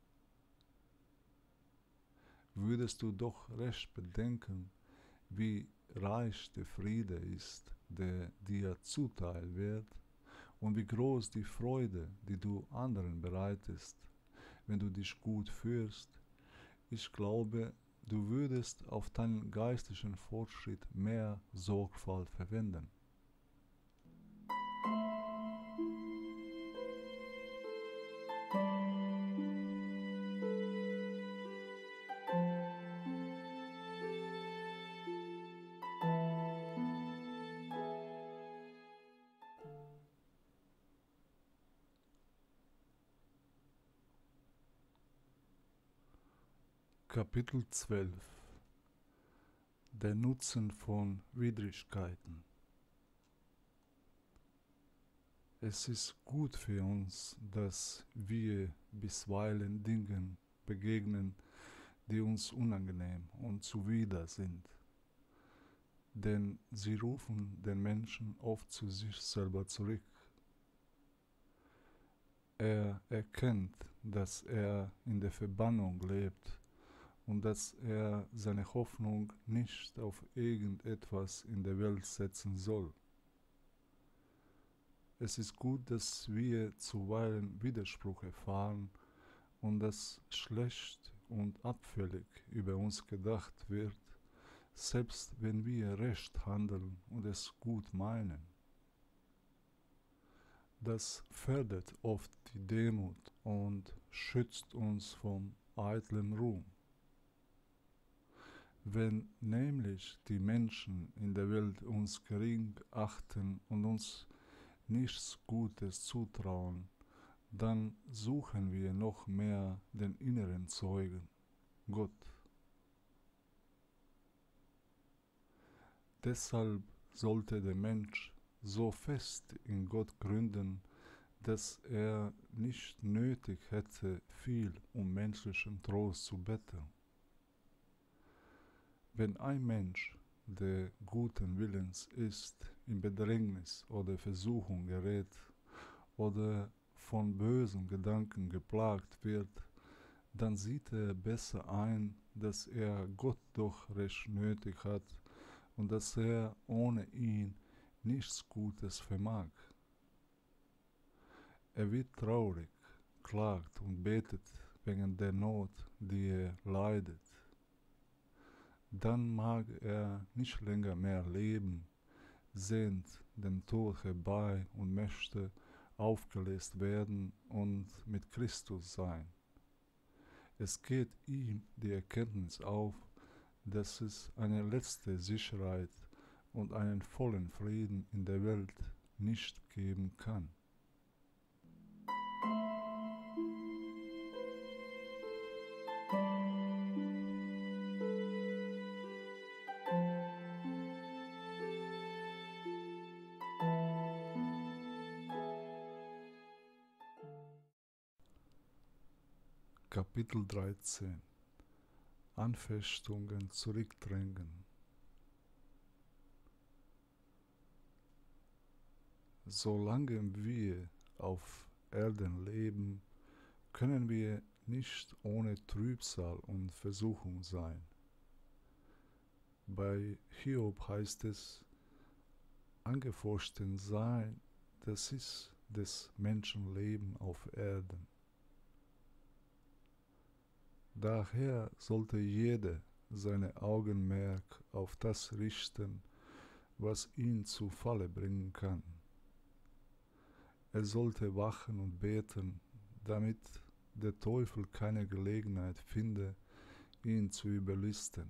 Würdest du doch recht bedenken, wie reich der Friede ist, der dir zuteil wird, und wie groß die Freude, die du anderen bereitest, wenn du dich gut führst, ich glaube, du würdest auf deinen geistlichen Fortschritt mehr Sorgfalt verwenden. Kapitel 12 Der Nutzen von Widrigkeiten. Es ist gut für uns, dass wir bisweilen Dingen begegnen, die uns unangenehm und zuwider sind, denn sie rufen den Menschen oft zu sich selber zurück. Er erkennt, dass er in der Verbannung lebt und dass er seine Hoffnung nicht auf irgendetwas in der Welt setzen soll. Es ist gut, dass wir zuweilen Widerspruch erfahren und dass schlecht und abfällig über uns gedacht wird, selbst wenn wir recht handeln und es gut meinen. Das fördert oft die Demut und schützt uns vom eitlen Ruhm. Wenn nämlich die Menschen in der Welt uns gering achten und uns nichts Gutes zutrauen, dann suchen wir noch mehr den inneren Zeugen, Gott. Deshalb sollte der Mensch so fest in Gott gründen, dass er nicht nötig hätte, viel um menschlichen Trost zu betteln. Wenn ein Mensch, der guten Willens ist, in Bedrängnis oder Versuchung gerät oder von bösen Gedanken geplagt wird, dann sieht er besser ein, dass er Gott doch recht nötig hat und dass er ohne ihn nichts Gutes vermag. Er wird traurig, klagt und betet wegen der Not, die er leidet. Dann mag er nicht länger mehr leben, sehnt den Tod herbei und möchte aufgelöst werden und mit Christus sein. Es geht ihm die Erkenntnis auf, dass es eine letzte Sicherheit und einen vollen Frieden in der Welt nicht geben kann. Kapitel 13 Anfechtungen zurückdrängen. Solange wir auf Erden leben, können wir nicht ohne Trübsal und Versuchung sein. Bei Hiob heißt es, angefochten sein, das ist des Menschenleben auf Erden. Daher sollte jeder seine Augenmerk auf das richten, was ihn zu Falle bringen kann. Er sollte wachen und beten, damit der Teufel keine Gelegenheit finde, ihn zu überlisten.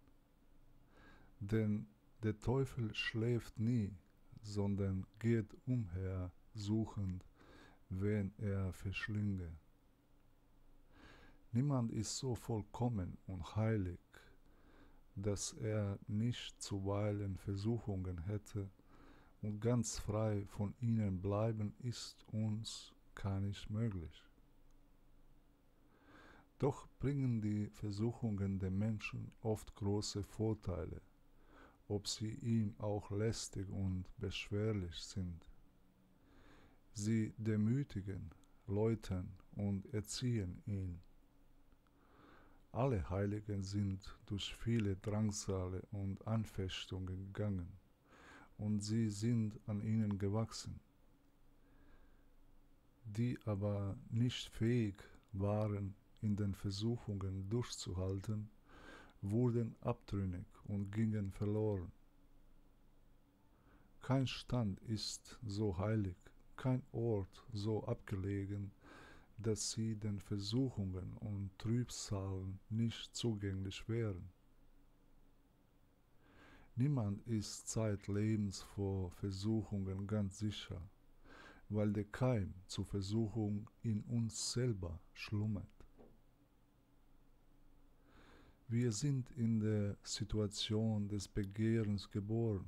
Denn der Teufel schläft nie, sondern geht umher, suchend, wen er verschlinge. Niemand ist so vollkommen und heilig, dass er nicht zuweilen Versuchungen hätte, und ganz frei von ihnen bleiben ist uns gar nicht möglich. Doch bringen die Versuchungen dem Menschen oft große Vorteile, ob sie ihm auch lästig und beschwerlich sind. Sie demütigen, läutern und erziehen ihn. Alle Heiligen sind durch viele Drangsale und Anfechtungen gegangen, und sie sind an ihnen gewachsen. Die aber nicht fähig waren, in den Versuchungen durchzuhalten, wurden abtrünnig und gingen verloren. Kein Stand ist so heilig, kein Ort so abgelegen, dass sie den Versuchungen und Trübsalen nicht zugänglich wären. Niemand ist zeitlebens vor Versuchungen ganz sicher, weil der Keim zur Versuchung in uns selber schlummert. Wir sind in der Situation des Begehrens geboren.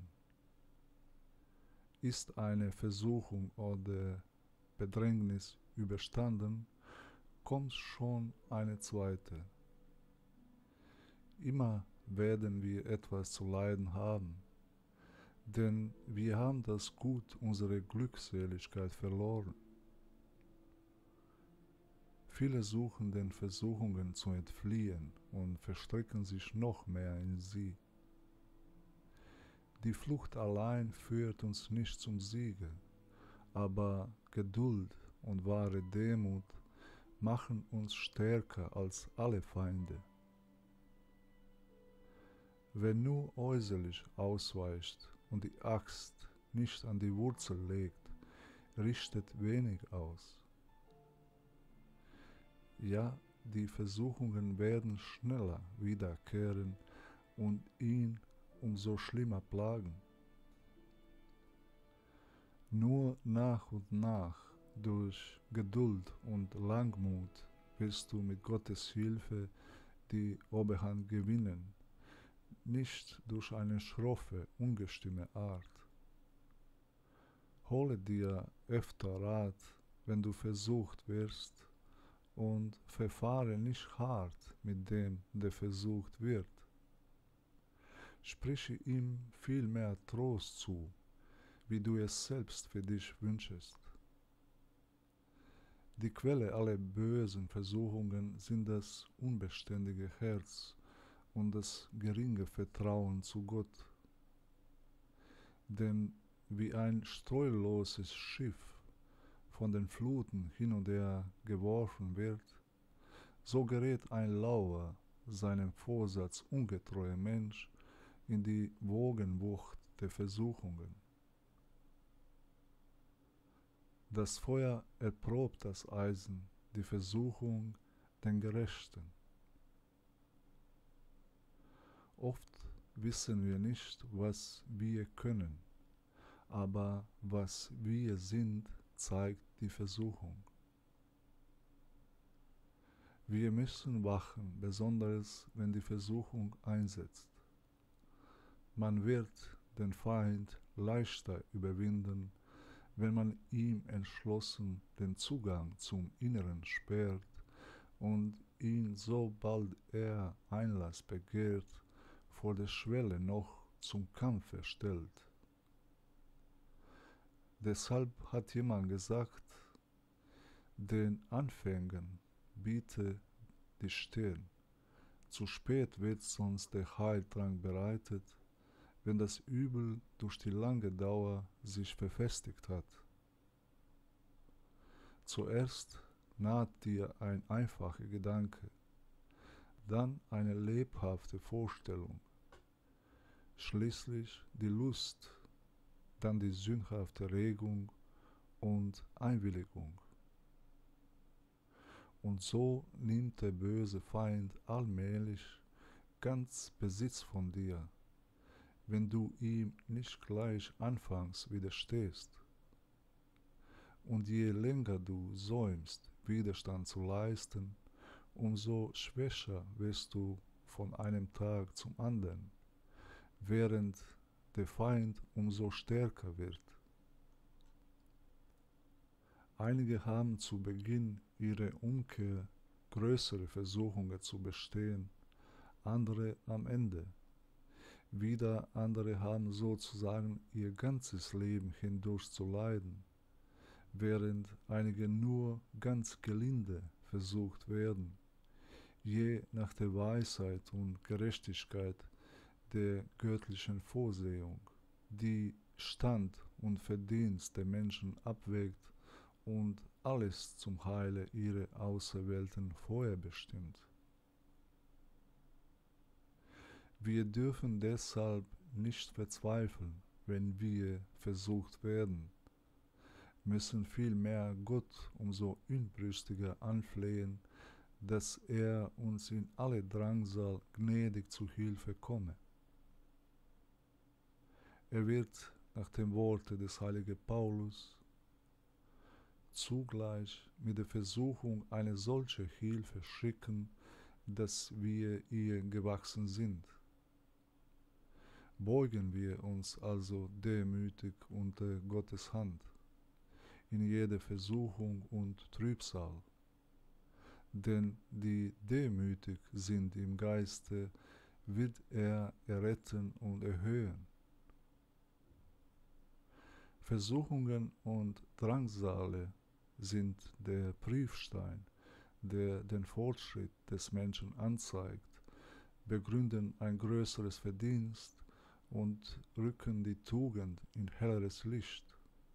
Ist eine Versuchung oder Bedrängnis überstanden, kommt schon eine zweite. Immer werden wir etwas zu leiden haben, denn wir haben das Gut unserer Glückseligkeit verloren. Viele suchen den Versuchungen zu entfliehen und verstricken sich noch mehr in sie. Die Flucht allein führt uns nicht zum Siege, aber Geduld und wahre Demut machen uns stärker als alle Feinde. Wer nur äußerlich ausweicht und die Axt nicht an die Wurzel legt, richtet wenig aus. Ja, die Versuchungen werden schneller wiederkehren und ihn umso schlimmer plagen. Nur nach und nach, durch Geduld und Langmut, wirst du mit Gottes Hilfe die Oberhand gewinnen, nicht durch eine schroffe, ungestüme Art. Hole dir öfter Rat, wenn du versucht wirst, und verfahre nicht hart mit dem, der versucht wird. Spreche ihm viel mehr Trost zu, wie du es selbst für dich wünschest. Die Quelle aller bösen Versuchungen sind das unbeständige Herz und das geringe Vertrauen zu Gott. Denn wie ein streuloses Schiff von den Fluten hin und her geworfen wird, so gerät ein lauer, seinem Vorsatz ungetreuer Mensch in die Wogenwucht der Versuchungen. Das Feuer erprobt das Eisen, die Versuchung den Gerechten. Oft wissen wir nicht, was wir können, aber was wir sind, zeigt die Versuchung. Wir müssen wachen, besonders wenn die Versuchung einsetzt. Man wird den Feind leichter überwinden, wenn man ihm entschlossen den Zugang zum Inneren sperrt und ihn, sobald er Einlass begehrt, vor der Schwelle noch zum Kampfe stellt. Deshalb hat jemand gesagt, den Anfängen biete die Stirn. Zu spät wird sonst der Heiltrank bereitet, wenn das Übel durch die lange Dauer sich verfestigt hat. Zuerst naht dir ein einfacher Gedanke, dann eine lebhafte Vorstellung, schließlich die Lust, dann die sündhafte Regung und Einwilligung. Und so nimmt der böse Feind allmählich ganz Besitz von dir, wenn du ihm nicht gleich anfangs widerstehst. Und je länger du säumst, Widerstand zu leisten, umso schwächer wirst du von einem Tag zum anderen, während der Feind umso stärker wird. Einige haben zu Beginn ihrer Umkehr größere Versuchungen zu bestehen, andere am Ende. Wieder andere haben sozusagen ihr ganzes Leben hindurch zu leiden, während einige nur ganz gelinde versucht werden, je nach der Weisheit und Gerechtigkeit der göttlichen Vorsehung, die Stand und Verdienst der Menschen abwägt und alles zum Heile ihrer Auserwählten vorherbestimmt. Wir dürfen deshalb nicht verzweifeln, wenn wir versucht werden, müssen vielmehr Gott umso inbrünstiger anflehen, dass er uns in alle Drangsal gnädig zu Hilfe komme. Er wird nach dem Worte des heiligen Paulus zugleich mit der Versuchung eine solche Hilfe schicken, dass wir ihr gewachsen sind. Beugen wir uns also demütig unter Gottes Hand, in jeder Versuchung und Trübsal, denn die demütig sind im Geiste, wird er erretten und erhöhen. Versuchungen und Drangsale sind der Prüfstein, der den Fortschritt des Menschen anzeigt, begründen ein größeres Verdienst und rücken die Tugend in helleres Licht.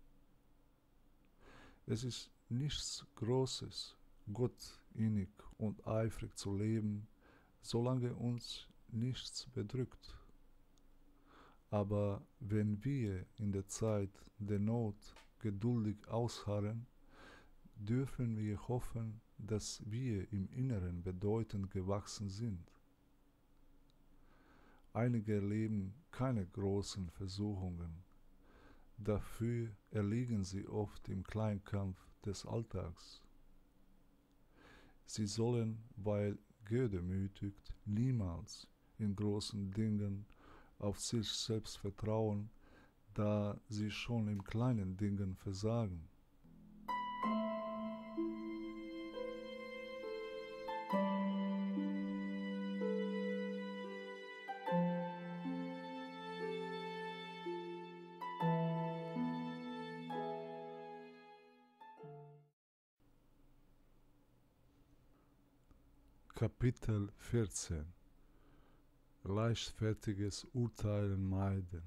Es ist nichts Großes, Gott innig und eifrig zu leben, solange uns nichts bedrückt. Aber wenn wir in der Zeit der Not geduldig ausharren, dürfen wir hoffen, dass wir im Inneren bedeutend gewachsen sind. Einige erleben keine großen Versuchungen, dafür erliegen sie oft im Kleinkampf des Alltags. Sie sollen, weil gedemütigt, niemals in großen Dingen auf sich selbst vertrauen, da sie schon in kleinen Dingen versagen. Kapitel 14 Leichtfertiges Urteilen meiden.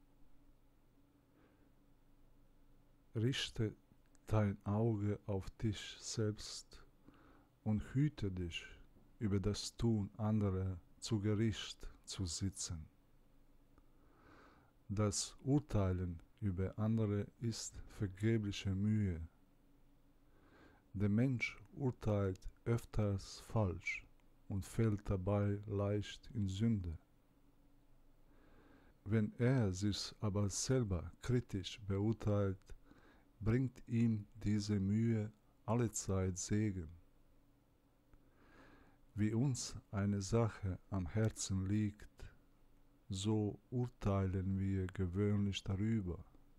Richte dein Auge auf dich selbst und hüte dich, über das Tun anderer zu Gericht zu sitzen. Das Urteilen über andere ist vergebliche Mühe. Der Mensch urteilt öfters falsch und fällt dabei leicht in Sünde. Wenn er sich aber selber kritisch beurteilt, bringt ihm diese Mühe allezeit Segen. Wie uns eine Sache am Herzen liegt, so urteilen wir gewöhnlich darüber.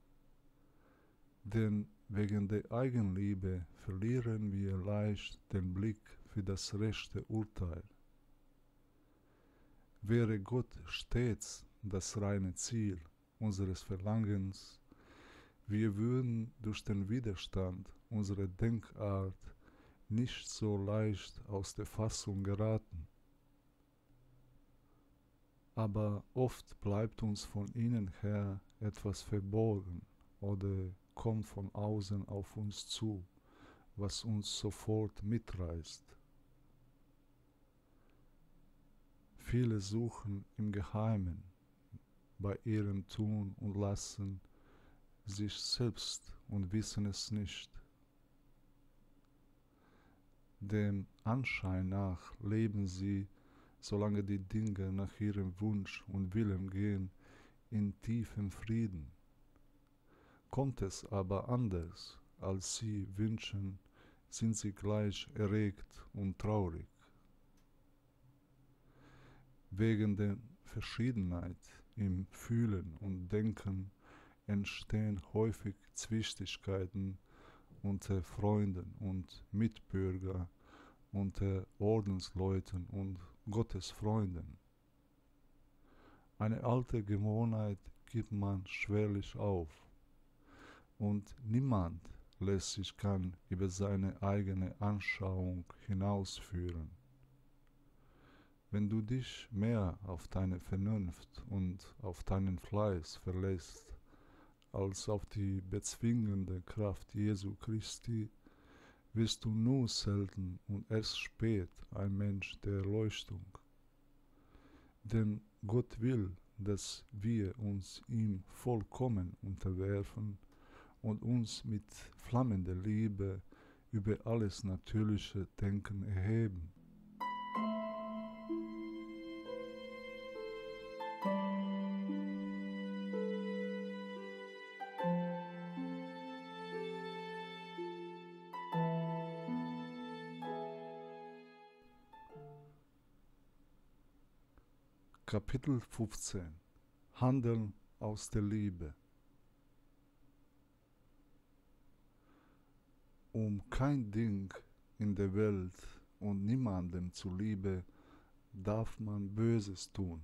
Denn wegen der Eigenliebe verlieren wir leicht den Blick für das rechte Urteil. Wäre Gott stets das reine Ziel unseres Verlangens, wir würden durch den Widerstand unserer Denkart nicht so leicht aus der Fassung geraten. Aber oft bleibt uns von innen her etwas verborgen oder kommt von außen auf uns zu, was uns sofort mitreißt. Viele suchen im Geheimen bei ihrem Tun und Lassen sich selbst und wissen es nicht. Dem Anschein nach leben sie, solange die Dinge nach ihrem Wunsch und Willen gehen, in tiefem Frieden. Kommt es aber anders, als sie wünschen, sind sie gleich erregt und traurig. Wegen der Verschiedenheit im Fühlen und Denken entstehen häufig Zwistigkeiten unter Freunden und Mitbürgern, unter Ordensleuten und Gottesfreunden. Eine alte Gewohnheit gibt man schwerlich auf, und niemand lässt sich kann über seine eigene Anschauung hinausführen. Wenn du dich mehr auf deine Vernunft und auf deinen Fleiß verlässt, als auf die bezwingende Kraft Jesu Christi, wirst du nur selten und erst spät ein Mensch der Erleuchtung. Denn Gott will, dass wir uns ihm vollkommen unterwerfen und uns mit flammender Liebe über alles natürliche Denken erheben. Kapitel 15 Handeln aus der Liebe. Um kein Ding in der Welt und niemandem zuliebe darf man Böses tun.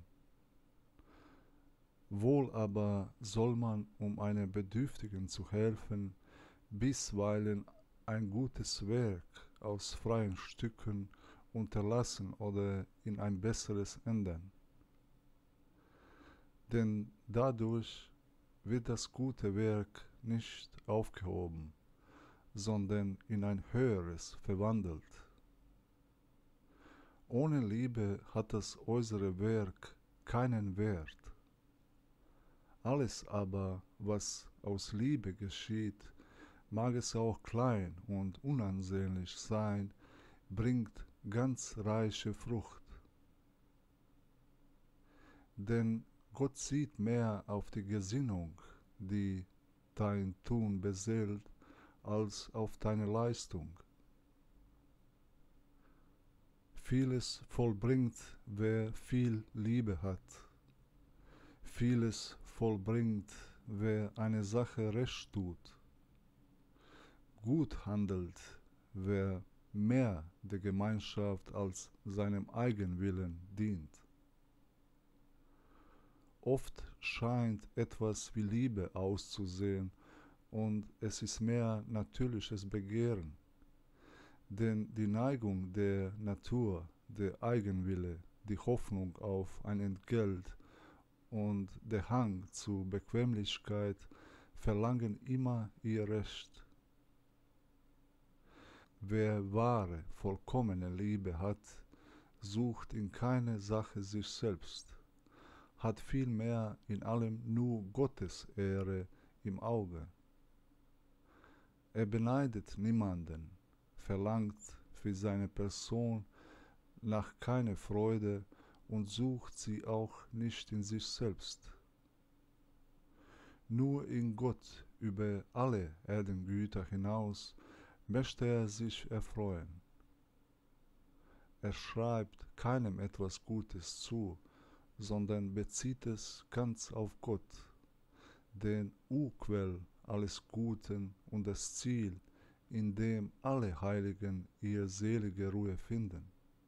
Wohl aber soll man, um einem Bedürftigen zu helfen, bisweilen ein gutes Werk aus freien Stücken unterlassen oder in ein besseres ändern. Denn dadurch wird das gute Werk nicht aufgehoben, sondern in ein höheres verwandelt. Ohne Liebe hat das äußere Werk keinen Wert. Alles aber, was aus Liebe geschieht, mag es auch klein und unansehnlich sein, bringt ganz reiche Frucht. Denn Gott sieht mehr auf die Gesinnung, die dein Tun beseelt, als auf deine Leistung. Vieles vollbringt, wer viel Liebe hat. Vieles vollbringt, wer eine Sache recht tut. Gut handelt, wer mehr der Gemeinschaft als seinem Eigenwillen dient. Oft scheint etwas wie Liebe auszusehen, und es ist mehr natürliches Begehren. Denn die Neigung der Natur, der Eigenwille, die Hoffnung auf ein Entgelt und der Hang zur Bequemlichkeit verlangen immer ihr Recht. Wer wahre, vollkommene Liebe hat, sucht in keine Sache sich selbst, hat vielmehr in allem nur Gottes Ehre im Auge. Er beneidet niemanden, verlangt für seine Person nach keine Freude und sucht sie auch nicht in sich selbst. Nur in Gott über alle Erdengüter hinaus möchte er sich erfreuen. Er schreibt keinem etwas Gutes zu, sondern bezieht es ganz auf Gott, den Urquell alles Guten und das Ziel, in dem alle Heiligen ihre selige Ruhe finden.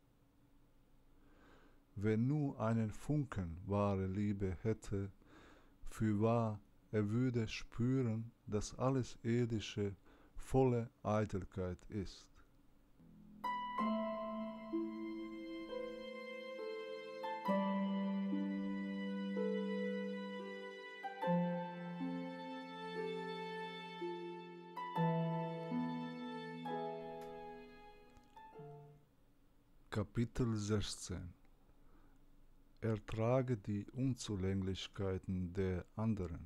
Wer nur einen Funken wahre Liebe hätte, fürwahr, er würde spüren, dass alles Irdische volle Eitelkeit ist. Kapitel 16 Ertrage die Unzulänglichkeiten der anderen.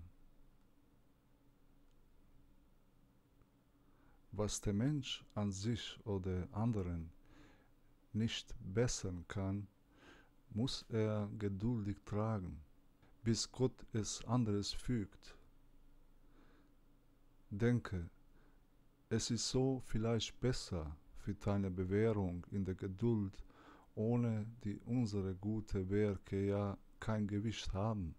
Was der Mensch an sich oder anderen nicht bessern kann, muss er geduldig tragen, bis Gott es anderes fügt. Denke, es ist so vielleicht besser für deine Bewährung in der Geduld ohne die unsere gute Werke ja kein Gewicht haben.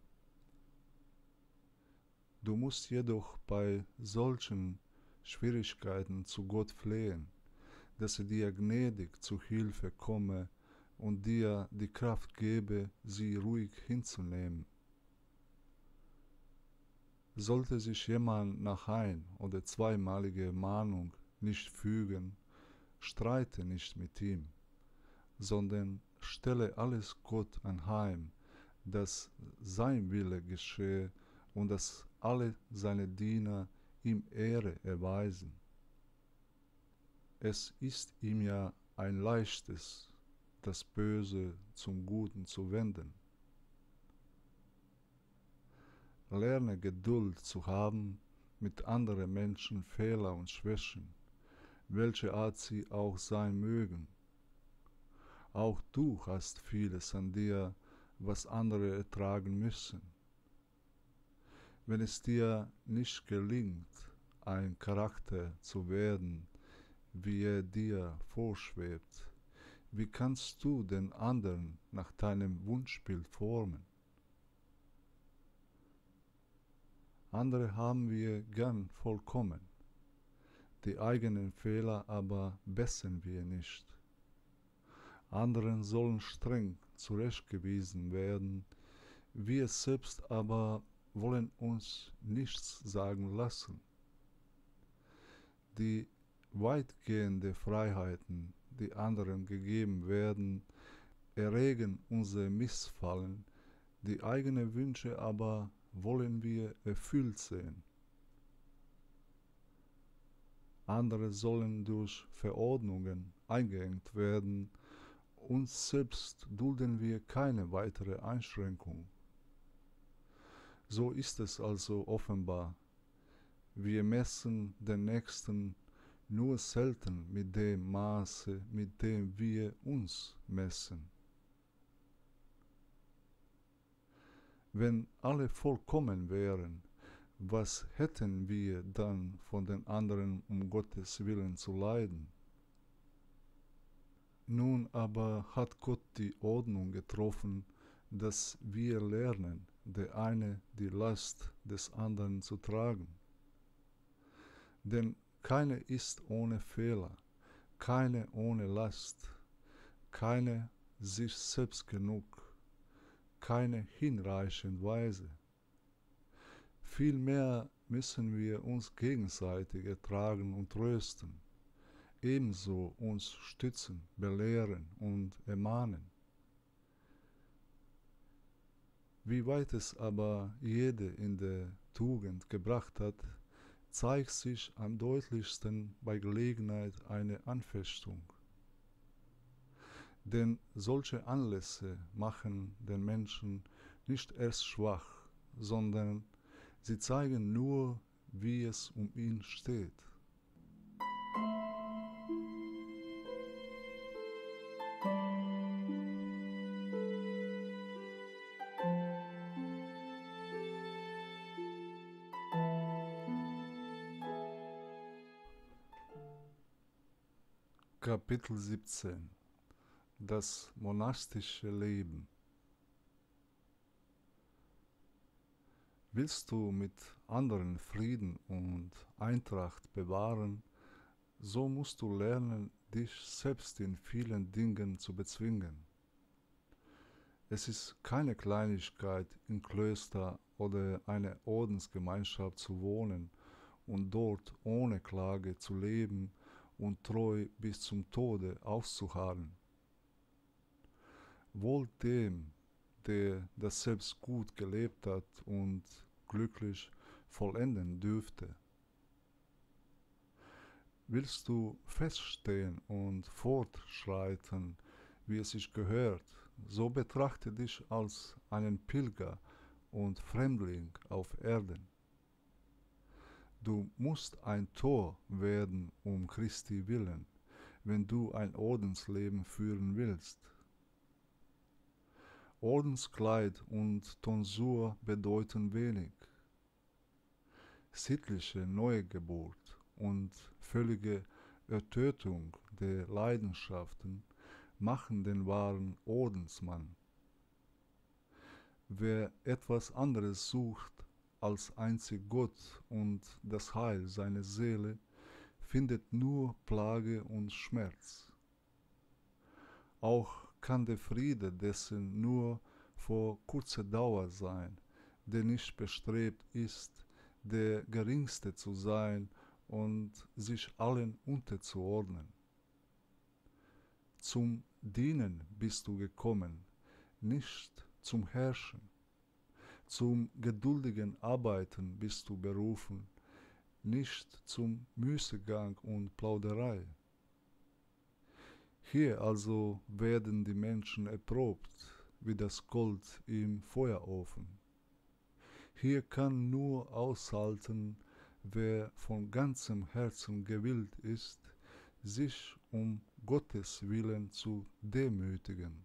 Du musst jedoch bei solchen Schwierigkeiten zu Gott flehen, dass er dir gnädig zu Hilfe komme und dir die Kraft gebe, sie ruhig hinzunehmen. Sollte sich jemand nach ein- oder zweimalige Mahnung nicht fügen, streite nicht mit ihm, sondern stelle alles Gott anheim, dass sein Wille geschehe und dass alle seine Diener ihm Ehre erweisen. Es ist ihm ja ein leichtes, das Böse zum Guten zu wenden. Lerne Geduld zu haben mit anderen Menschen Fehler und Schwächen, welche Art sie auch sein mögen. Auch du hast vieles an dir, was andere ertragen müssen. Wenn es dir nicht gelingt, ein Charakter zu werden, wie er dir vorschwebt, wie kannst du den anderen nach deinem Wunschbild formen? Andere haben wir gern vollkommen, die eigenen Fehler aber bessern wir nicht. Anderen sollen streng zurechtgewiesen werden, wir selbst aber wollen uns nichts sagen lassen. Die weitgehende Freiheiten, die anderen gegeben werden, erregen unser Missfallen, die eigenen Wünsche aber wollen wir erfüllt sehen. Andere sollen durch Verordnungen eingeengt werden, uns selbst dulden wir keine weitere Einschränkung. So ist es also offenbar. Wir messen den Nächsten nur selten mit dem Maße, mit dem wir uns messen. Wenn alle vollkommen wären, was hätten wir dann von den anderen um Gottes Willen zu leiden? Nun aber hat Gott die Ordnung getroffen, dass wir lernen, der eine die Last des anderen zu tragen. Denn keine ist ohne Fehler, keine ohne Last, keine sich selbst genug, keine hinreichend weise. Vielmehr müssen wir uns gegenseitig ertragen und trösten, ebenso uns stützen, belehren und ermahnen. Wie weit es aber jede in der Tugend gebracht hat, zeigt sich am deutlichsten bei Gelegenheit einer Anfechtung. Denn solche Anlässe machen den Menschen nicht erst schwach, sondern sie zeigen nur, wie es um ihn steht. Kapitel 17 Das monastische Leben. Willst du mit anderen Frieden und Eintracht bewahren, so musst du lernen, dich selbst in vielen Dingen zu bezwingen. Es ist keine Kleinigkeit, in Klöster oder einer Ordensgemeinschaft zu wohnen und dort ohne Klage zu leben und treu bis zum Tode auszuharren. Wohl dem, der das selbst gut gelebt hat und glücklich vollenden dürfte. Willst du feststehen und fortschreiten, wie es sich gehört, so betrachte dich als einen Pilger und Fremdling auf Erden. Du musst ein Tor werden um Christi willen, wenn du ein Ordensleben führen willst. Ordenskleid und Tonsur bedeuten wenig. Sittliche Neugeburt und völlige Ertötung der Leidenschaften machen den wahren Ordensmann. Wer etwas anderes sucht als einzig Gott und das Heil seiner Seele, findet nur Plage und Schmerz. Auch kann der Friede dessen nur vor kurzer Dauer sein, der nicht bestrebt ist, der Geringste zu sein und sich allen unterzuordnen. Zum Dienen bist du gekommen, nicht zum Herrschen. Zum geduldigen Arbeiten bist du berufen, nicht zum Müßiggang und Plauderei. Hier also werden die Menschen erprobt, wie das Gold im Feuerofen. Hier kann nur aushalten, wer von ganzem Herzen gewillt ist, sich um Gottes Willen zu demütigen.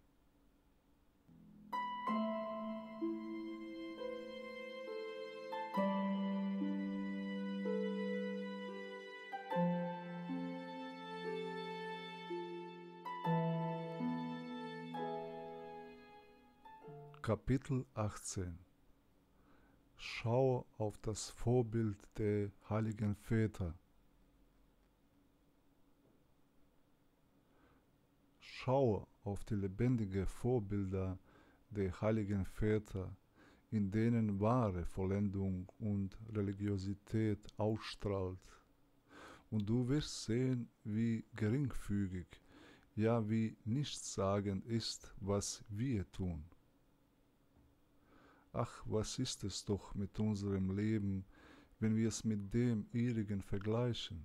Kapitel 18. Schau auf das Vorbild der heiligen Väter. Schau auf die lebendigen Vorbilder der heiligen Väter, in denen wahre Vollendung und Religiosität ausstrahlt. Und du wirst sehen, wie geringfügig, ja wie nichtssagend ist, was wir tun. Ach, was ist es doch mit unserem Leben, wenn wir es mit dem ihrigen vergleichen?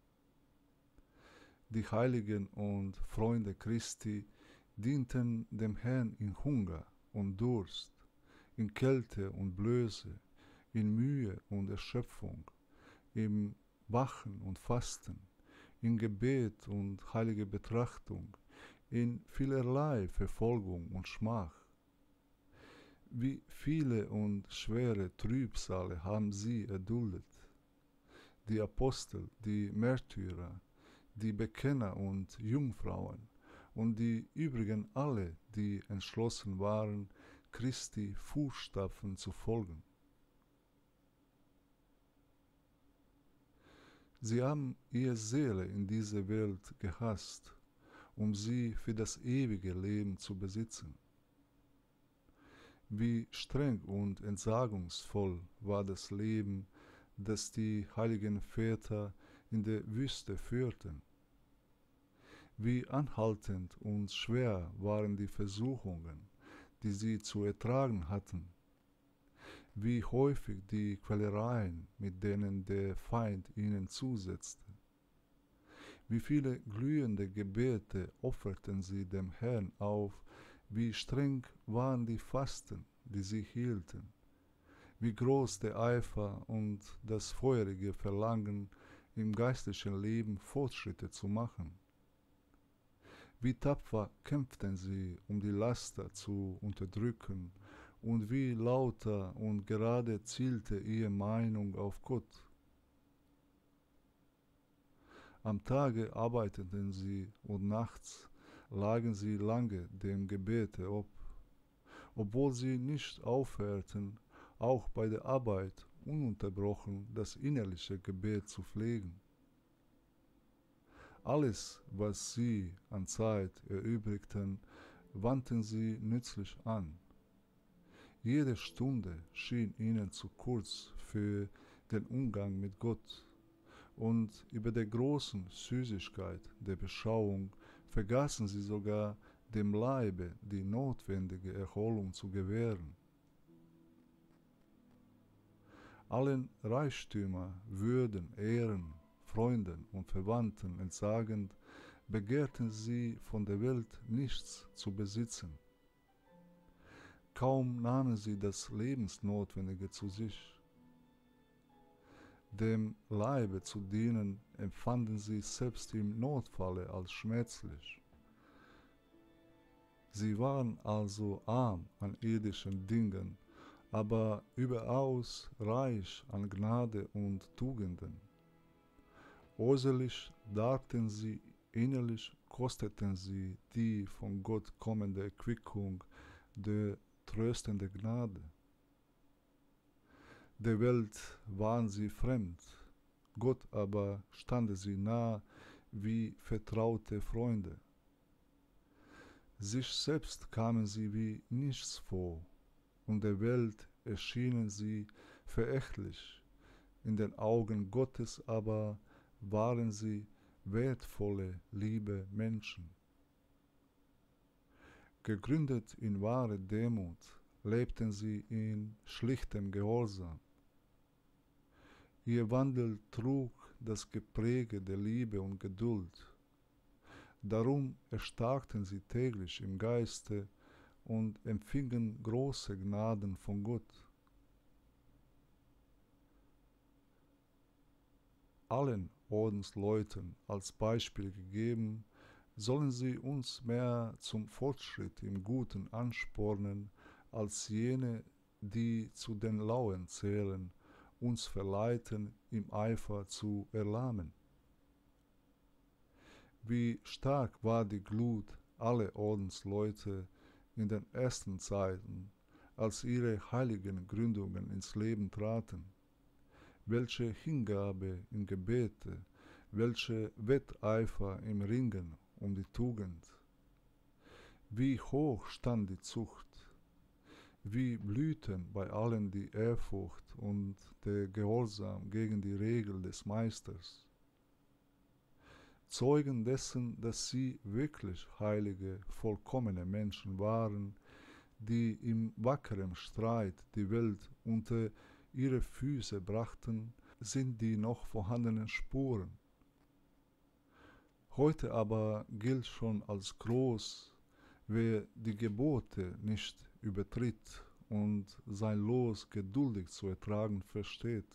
Die Heiligen und Freunde Christi dienten dem Herrn in Hunger und Durst, in Kälte und Blöße, in Mühe und Erschöpfung, im Wachen und Fasten, in Gebet und heilige Betrachtung, in vielerlei Verfolgung und Schmach. Wie viele und schwere Trübsale haben sie erduldet. Die Apostel, die Märtyrer, die Bekenner und Jungfrauen und die übrigen alle, die entschlossen waren, Christi Fußstapfen zu folgen. Sie haben ihre Seele in dieser Welt gehasst, um sie für das ewige Leben zu besitzen. Wie streng und entsagungsvoll war das Leben, das die heiligen Väter in der Wüste führten. Wie anhaltend und schwer waren die Versuchungen, die sie zu ertragen hatten. Wie häufig die Quälereien, mit denen der Feind ihnen zusetzte. Wie viele glühende Gebete opferten sie dem Herrn auf, wie streng waren die Fasten, die sie hielten, wie groß der Eifer und das feurige Verlangen, im geistlichen Leben Fortschritte zu machen. Wie tapfer kämpften sie, um die Laster zu unterdrücken, und wie lauter und gerade zielte ihre Meinung auf Gott. Am Tage arbeiteten sie und nachts lagen sie lange dem Gebete ob, obwohl sie nicht aufhörten, auch bei der Arbeit ununterbrochen das innerliche Gebet zu pflegen. Alles, was sie an Zeit erübrigten, wandten sie nützlich an. Jede Stunde schien ihnen zu kurz für den Umgang mit Gott, und über der großen Süßigkeit der Beschauung vergaßen sie sogar dem Leibe die notwendige Erholung zu gewähren. Allen Reichtümer, Würden, Ehren, Freunden und Verwandten entsagend, begehrten sie von der Welt nichts zu besitzen. Kaum nahmen sie das Lebensnotwendige zu sich. Dem Leibe zu dienen, empfanden sie selbst im Notfalle als schmerzlich. Sie waren also arm an irdischen Dingen, aber überaus reich an Gnade und Tugenden. Äußerlich darben sie innerlich kosteten sie die von Gott kommende Erquickung der tröstende Gnade. Der Welt waren sie fremd, Gott aber stande sie nah wie vertraute Freunde. Sich selbst kamen sie wie nichts vor, und der Welt erschienen sie verächtlich, in den Augen Gottes aber waren sie wertvolle, liebe Menschen. Gegründet in wahre Demut lebten sie in schlichtem Gehorsam. Ihr Wandel trug das Gepräge der Liebe und Geduld. Darum erstarkten sie täglich im Geiste und empfingen große Gnaden von Gott. Allen Ordensleuten als Beispiel gegeben, sollen sie uns mehr zum Fortschritt im Guten anspornen, als jene, die zu den Lauen zählen, uns verleiten, im Eifer zu erlahmen. Wie stark war die Glut aller Ordensleute in den ersten Zeiten, als ihre heiligen Gründungen ins Leben traten. Welche Hingabe im Gebete, welche Wetteifer im Ringen um die Tugend. Wie hoch stand die Zucht, wie blühten bei allen die Ehrfurcht und der Gehorsam gegen die Regel des Meisters. Zeugen dessen, dass sie wirklich heilige, vollkommene Menschen waren, die im wackeren Streit die Welt unter ihre Füße brachten, sind die noch vorhandenen Spuren. Heute aber gilt schon als groß, wer die Gebote nicht übertritt und sein Los geduldig zu ertragen versteht.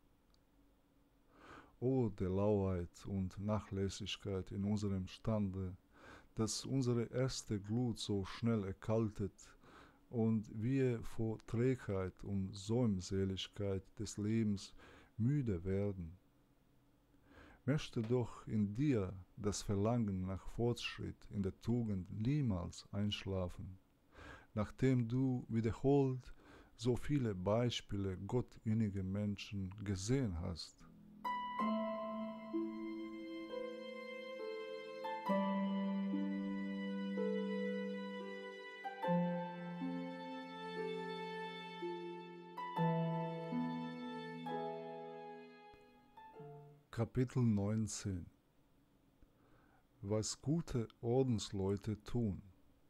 O der Lauheit und Nachlässigkeit in unserem Stande, dass unsere erste Glut so schnell erkaltet und wir vor Trägheit und Säumseligkeit des Lebens müde werden. Möchte doch in dir das Verlangen nach Fortschritt in der Tugend niemals einschlafen, nachdem du wiederholt so viele Beispiele gottinniger Menschen gesehen hast. Kapitel 19 Was gute Ordensleute tun.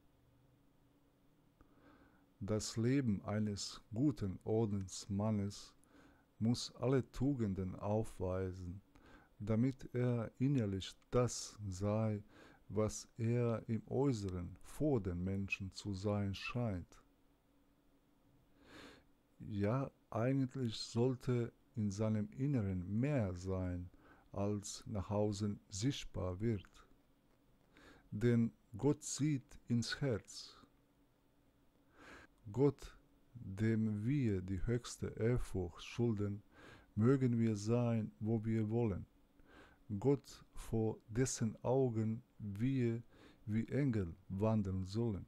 Das Leben eines guten Ordensmannes muss alle Tugenden aufweisen, damit er innerlich das sei, was er im Äußeren vor den Menschen zu sein scheint. Ja, eigentlich sollte in seinem Inneren mehr sein, als nach außen sichtbar wird. Denn Gott sieht ins Herz. Gott, dem wir die höchste Ehrfurcht schulden, mögen wir sein, wo wir wollen. Gott, vor dessen Augen wir wie Engel wandeln sollen.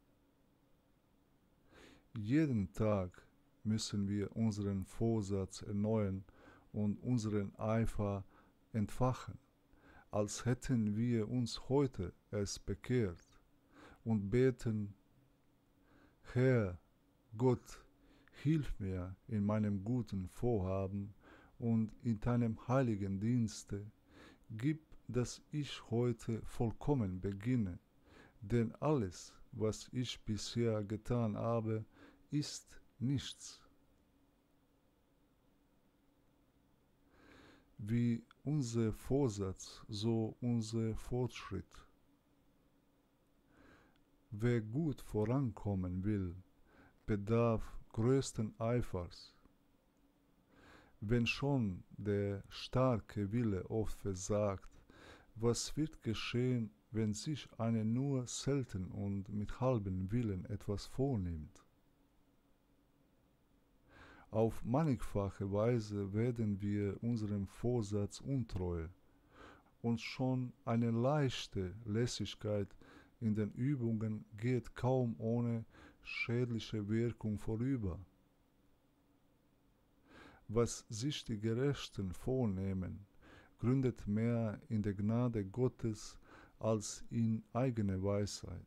Jeden Tag müssen wir unseren Vorsatz erneuern und unseren Eifer entfachen, als hätten wir uns heute erst bekehrt, und beten: Herr Gott, hilf mir in meinem guten Vorhaben und in deinem heiligen Dienste, gib, dass ich heute vollkommen beginne, denn alles, was ich bisher getan habe, ist nichts. Wie unser Vorsatz, so unser Fortschritt. Wer gut vorankommen will, bedarf größten Eifers. Wenn schon der starke Wille oft versagt, was wird geschehen, wenn sich einer nur selten und mit halbem Willen etwas vornimmt? Auf mannigfache Weise werden wir unserem Vorsatz untreu, und schon eine leichte Lässigkeit in den Übungen geht kaum ohne schädliche Wirkung vorüber. Was sich die Gerechten vornehmen, gründet mehr in der Gnade Gottes als in eigene Weisheit.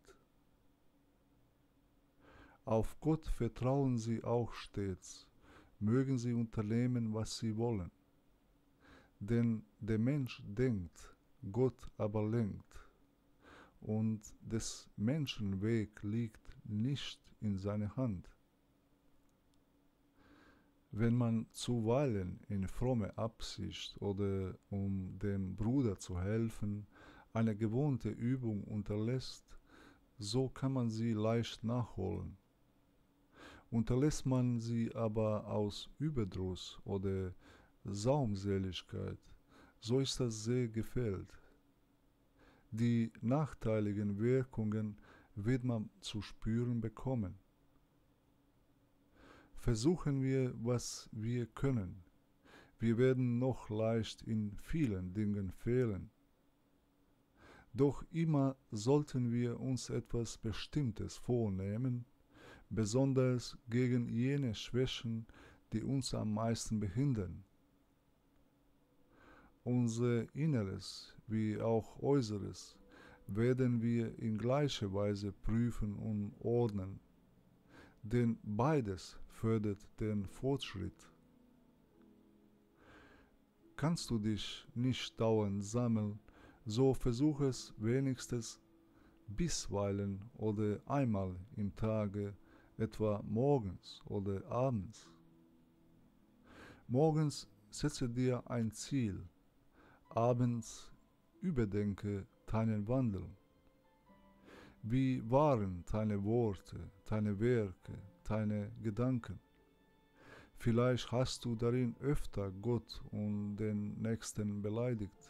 Auf Gott vertrauen sie auch stets, mögen sie unternehmen, was sie wollen. Denn der Mensch denkt, Gott aber lenkt, und des Menschen Weg liegt nicht in seiner Hand. Wenn man zuweilen in frommer Absicht oder um dem Bruder zu helfen eine gewohnte Übung unterlässt, so kann man sie leicht nachholen. Unterlässt man sie aber aus Überdruss oder Saumseligkeit, so ist das sehr gefährlich. Die nachteiligen Wirkungen wird man zu spüren bekommen. Versuchen wir, was wir können. Wir werden noch leicht in vielen Dingen fehlen. Doch immer sollten wir uns etwas Bestimmtes vornehmen, besonders gegen jene Schwächen, die uns am meisten behindern. Unser Inneres wie auch Äußeres werden wir in gleicher Weise prüfen und ordnen, denn beides fördert den Fortschritt. Kannst du dich nicht dauernd sammeln, so versuch es wenigstens bisweilen oder einmal im Tage, etwa morgens oder abends. Morgens setze dir ein Ziel, abends überdenke deinen Wandel. Wie waren deine Worte, deine Werke, deine Gedanken? Vielleicht hast du darin öfter Gott und den Nächsten beleidigt.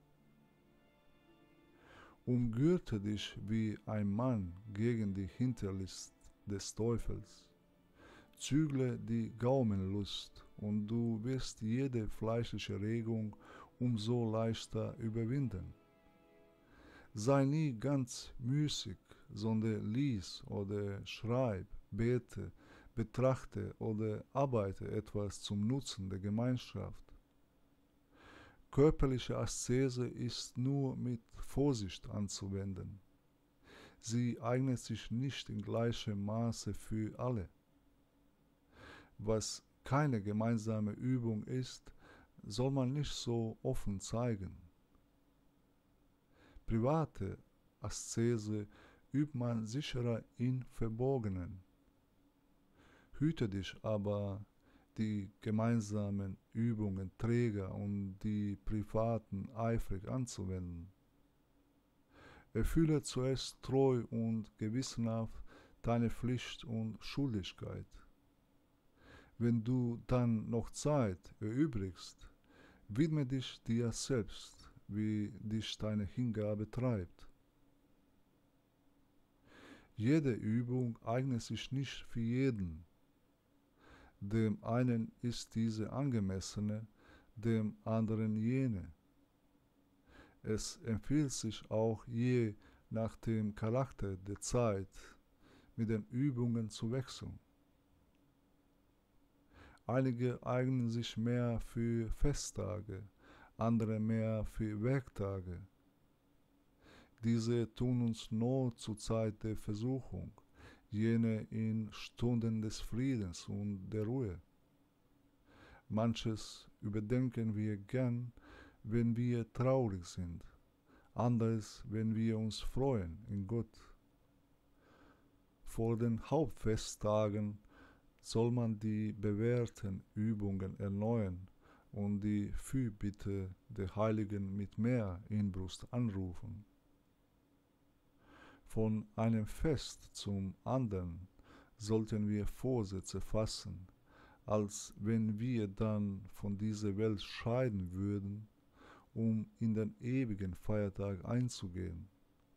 Umgürte dich wie ein Mann gegen die Hinterlist des Teufels. Zügle die Gaumenlust, und du wirst jede fleischliche Regung umso leichter überwinden. Sei nie ganz müßig, sondern lies oder schreib, bete, betrachte oder arbeite etwas zum Nutzen der Gemeinschaft. Körperliche Aszese ist nur mit Vorsicht anzuwenden. Sie eignet sich nicht in gleichem Maße für alle. Was keine gemeinsame Übung ist, soll man nicht so offen zeigen. Private Aszese übt man sicherer im Verborgenen. Hüte dich aber, die gemeinsamen Übungen träger und die privaten eifrig anzuwenden. Erfülle zuerst treu und gewissenhaft deine Pflicht und Schuldigkeit. Wenn du dann noch Zeit erübrigst, widme dich dir selbst, wie dich deine Hingabe treibt. Jede Übung eignet sich nicht für jeden. Dem einen ist diese angemessene, dem anderen jene. Es empfiehlt sich auch je nach dem Charakter der Zeit mit den Übungen zu wechseln. Einige eignen sich mehr für Festtage, andere mehr für Werktage. Diese tun uns Not zur Zeit der Versuchung, jene in Stunden des Friedens und der Ruhe. Manches überdenken wir gern, wenn wir traurig sind, anderes, wenn wir uns freuen in Gott. Vor den Hauptfesttagen soll man die bewährten Übungen erneuern und die Fürbitte der Heiligen mit mehr Inbrunst anrufen. Von einem Fest zum anderen sollten wir Vorsätze fassen, als wenn wir dann von dieser Welt scheiden würden, um in den ewigen Feiertag einzugehen.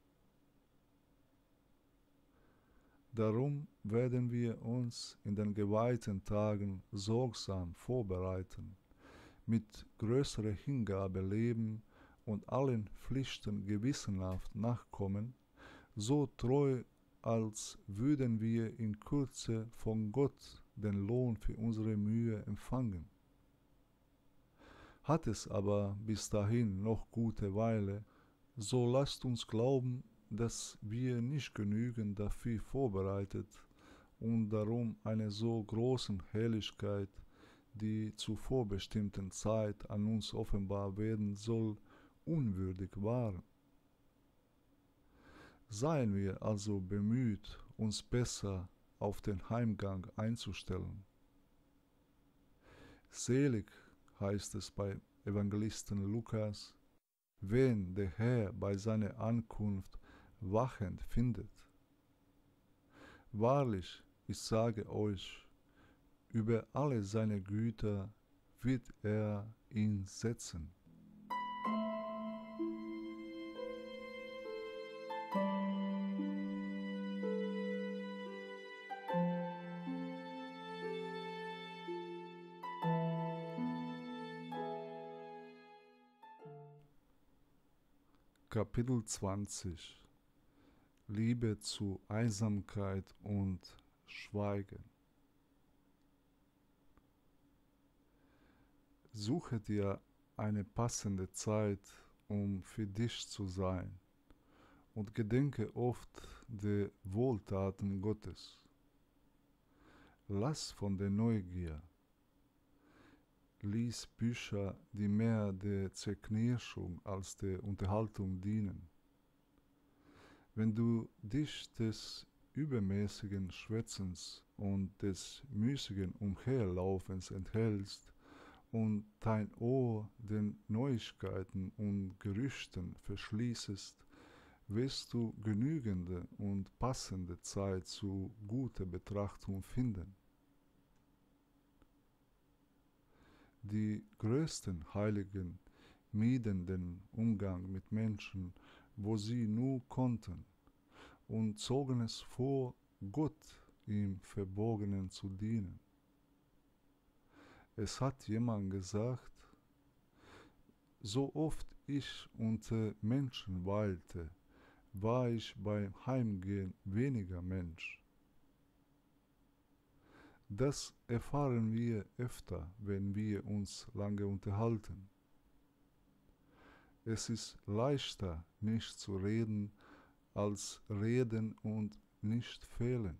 Darum werden wir uns in den geweihten Tagen sorgsam vorbereiten, mit größerer Hingabe leben und allen Pflichten gewissenhaft nachkommen, so treu, als würden wir in Kürze von Gott den Lohn für unsere Mühe empfangen. Hat es aber bis dahin noch gute Weile, so lasst uns glauben, dass wir nicht genügend dafür vorbereitet und darum einer so großen Herrlichkeit, die zur vorbestimmten Zeit an uns offenbar werden soll, unwürdig waren. Seien wir also bemüht, uns besser auf den Heimgang einzustellen. Selig heißt es bei Evangelisten Lukas, wen der Herr bei seiner Ankunft wachend findet. Wahrlich, ich sage euch, über alle seine Güter wird er ihn setzen. Kapitel 20 Liebe zu Einsamkeit und Schweigen. Suche dir eine passende Zeit, um für dich zu sein, und gedenke oft der Wohltaten Gottes. Lass von der Neugier. Lies Bücher, die mehr der Zerknirschung als der Unterhaltung dienen. Wenn du dich des übermäßigen Schwätzens und des müßigen Umherlaufens enthältst und dein Ohr den Neuigkeiten und Gerüchten verschließest, wirst du genügende und passende Zeit zu guter Betrachtung finden. Die größten Heiligen mieden den Umgang mit Menschen, wo sie nur konnten, und zogen es vor, Gott im Verborgenen zu dienen. Es hat jemand gesagt, so oft ich unter Menschen weilte, war ich beim Heimgehen weniger Mensch. Das erfahren wir öfter, wenn wir uns lange unterhalten. Es ist leichter, nicht zu reden, als reden und nicht fehlen.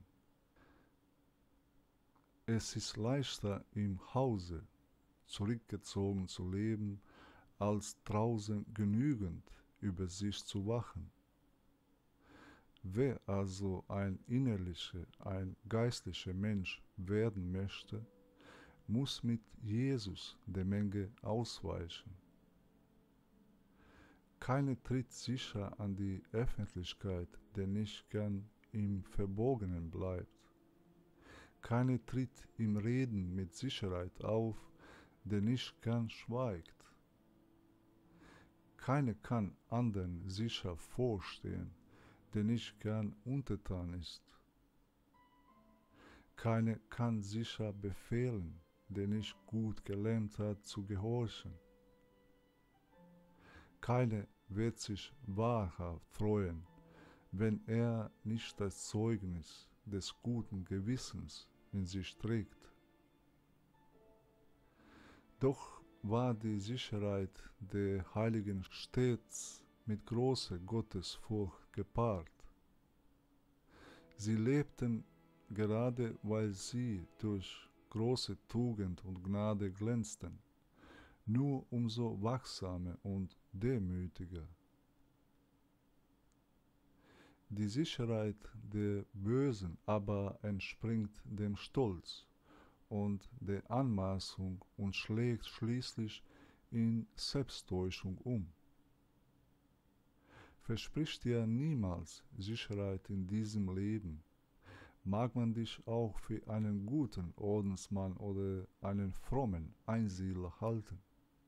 Es ist leichter, im Hause zurückgezogen zu leben, als draußen genügend über sich zu wachen. Wer also ein innerlicher, ein geistlicher Mensch werden möchte, muss mit Jesus der Menge ausweichen. Keiner tritt sicher an die Öffentlichkeit, der nicht gern im Verborgenen bleibt. Keiner tritt im Reden mit Sicherheit auf, der nicht gern schweigt. Keiner kann anderen sicher vorstehen, der nicht gern untertan ist. Keiner kann sicher befehlen, der nicht gut gelernt hat zu gehorchen. Keiner wird sich wahrhaft freuen, wenn er nicht das Zeugnis des guten Gewissens in sich trägt. Doch war die Sicherheit der Heiligen stets mit großer Gottesfurcht gepaart. Sie lebten, gerade weil sie durch große Tugend und Gnade glänzten, nur umso wachsamer und demütiger. Die Sicherheit der Bösen aber entspringt dem Stolz und der Anmaßung und schlägt schließlich in Selbsttäuschung um. Versprich dir niemals Sicherheit in diesem Leben, mag man dich auch für einen guten Ordensmann oder einen frommen Einsiedler halten.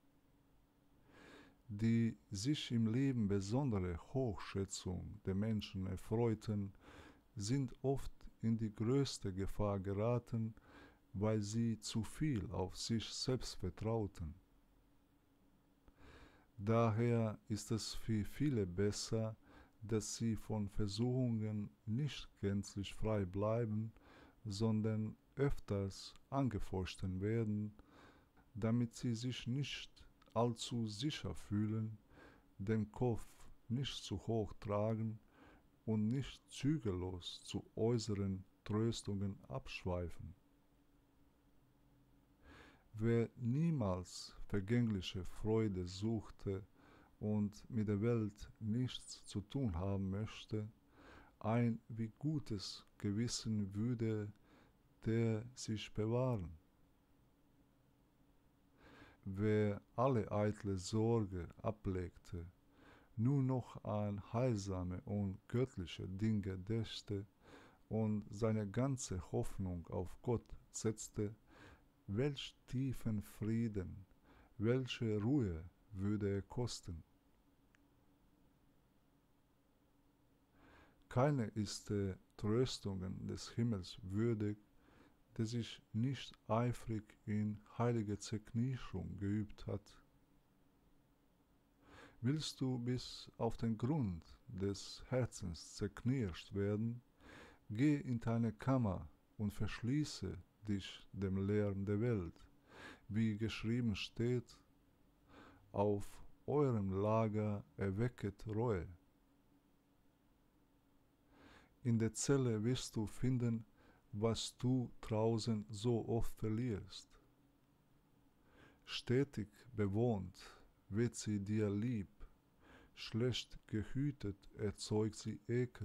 Die sich im Leben besondere Hochschätzung der Menschen erfreuten, sind oft in die größte Gefahr geraten, weil sie zu viel auf sich selbst vertrauten. Daher ist es für viele besser, dass sie von Versuchungen nicht gänzlich frei bleiben, sondern öfters angefochten werden, damit sie sich nicht allzu sicher fühlen, den Kopf nicht zu hoch tragen und nicht zügellos zu äußeren Tröstungen abschweifen. Wer niemals vergängliche Freude suchte und mit der Welt nichts zu tun haben möchte, ein wie gutes Gewissen würde der sich bewahren. Wer alle eitle Sorge ablegte, nur noch an heilsame und göttliche Dinge dächte und seine ganze Hoffnung auf Gott setzte, welch tiefen Frieden, welche Ruhe würde er kosten? Keine ist der Tröstungen des Himmels würdig, der sich nicht eifrig in heiliger Zerknirschung geübt hat. Willst du bis auf den Grund des Herzens zerknirscht werden, geh in deine Kammer und verschließe dich dem Lärm der Welt, wie geschrieben steht, auf eurem Lager erwecket Reue. In der Zelle wirst du finden, was du draußen so oft verlierst. Stetig bewohnt wird sie dir lieb, schlecht gehütet erzeugt sie Ekel.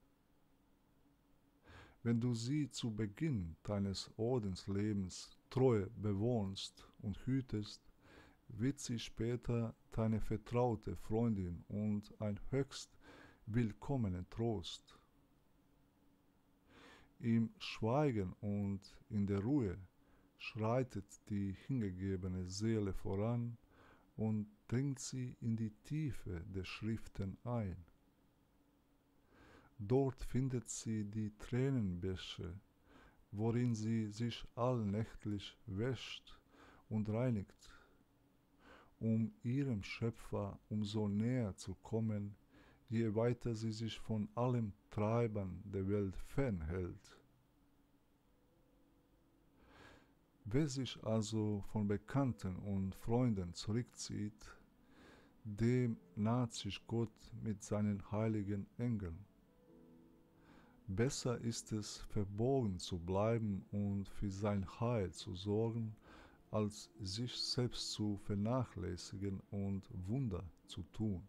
Wenn du sie zu Beginn deines Ordenslebens treu bewohnst und hütest, wird sie später deine vertraute Freundin und ein höchst willkommener Trost. Im Schweigen und in der Ruhe schreitet die hingegebene Seele voran und dringt sie in die Tiefe der Schriften ein. Dort findet sie die Tränenbäche, worin sie sich allnächtlich wäscht und reinigt, um ihrem Schöpfer umso näher zu kommen, je weiter sie sich von allem Treibern der Welt fernhält. Wer sich also von Bekannten und Freunden zurückzieht, dem naht sich Gott mit seinen heiligen Engeln. Besser ist es, verborgen zu bleiben und für sein Heil zu sorgen, als sich selbst zu vernachlässigen und Wunder zu tun.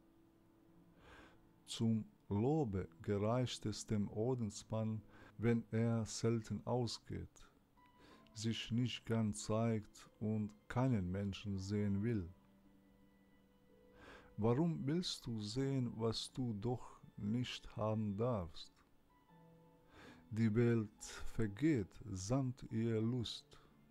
Zum Lobe gereicht es dem Ordensmann, wenn er selten ausgeht, sich nicht gern zeigt und keinen Menschen sehen will. Warum willst du sehen, was du doch nicht haben darfst? Die Welt vergeht samt ihrer Lust.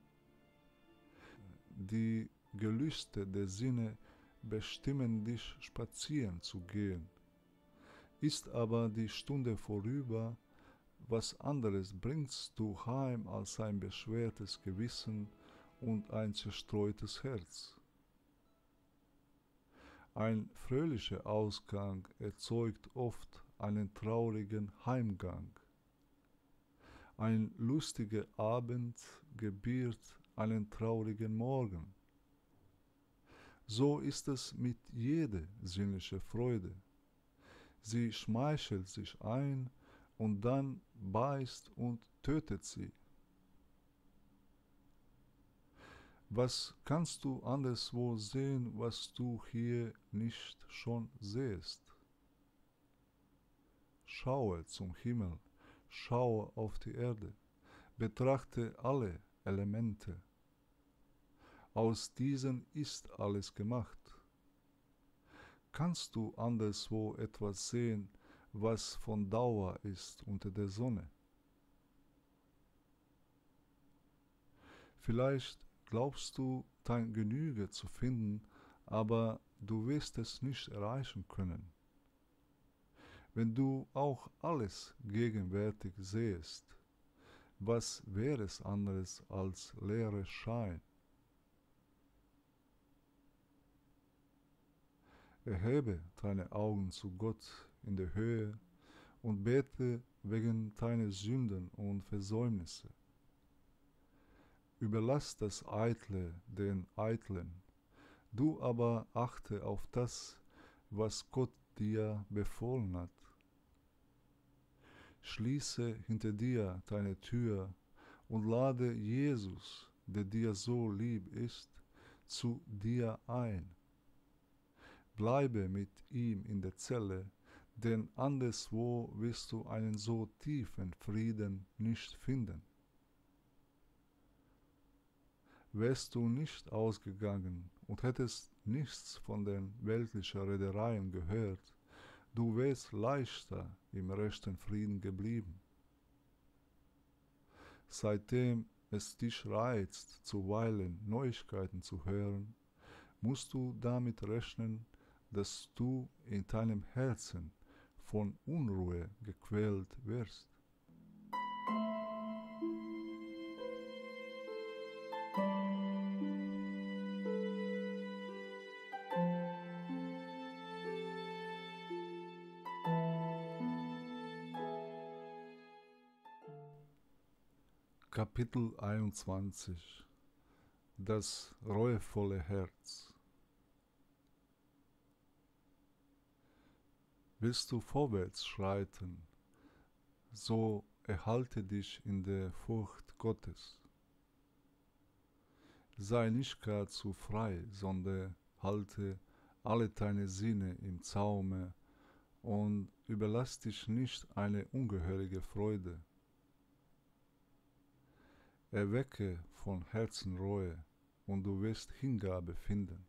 Die Gelüste der Sinne bestimmen dich, spazieren zu gehen. Ist aber die Stunde vorüber, was anderes bringst du heim als ein beschwertes Gewissen und ein zerstreutes Herz. Ein fröhlicher Ausgang erzeugt oft einen traurigen Heimgang. Ein lustiger Abend gebiert einen traurigen Morgen. So ist es mit jeder sinnlichen Freude. Sie schmeichelt sich ein und dann beißt und tötet sie. Was kannst du anderswo sehen, was du hier nicht schon sehst? Schaue zum Himmel, schaue auf die Erde, betrachte alle Elemente. Aus diesen ist alles gemacht. Kannst du anderswo etwas sehen, was von Dauer ist unter der Sonne? Vielleicht glaubst du, dein Genüge zu finden, aber du wirst es nicht erreichen können. Wenn du auch alles gegenwärtig sähest, was wäre es anderes als leere Schein? Erhebe deine Augen zu Gott in der Höhe und bete wegen deiner Sünden und Versäumnisse. Überlass das Eitle den Eitlen, du aber achte auf das, was Gott dir befohlen hat. Schließe hinter dir deine Tür und lade Jesus, der dir so lieb ist, zu dir ein. Bleibe mit ihm in der Zelle, denn anderswo wirst du einen so tiefen Frieden nicht finden. Wärst du nicht ausgegangen und hättest nichts von den weltlichen Reedereien gehört, du wärst leichter im rechten Frieden geblieben. Seitdem es dich reizt, zuweilen Neuigkeiten zu hören, musst du damit rechnen, dass du in deinem Herzen von Unruhe gequält wirst. Kapitel 21 Das reuevolle Herz. Willst du vorwärts schreiten, so erhalte dich in der Furcht Gottes. Sei nicht gar zu frei, sondern halte alle deine Sinne im Zaume und überlass dich nicht eine ungehörige Freude. Erwecke von Herzen Reue, und du wirst Hingabe finden.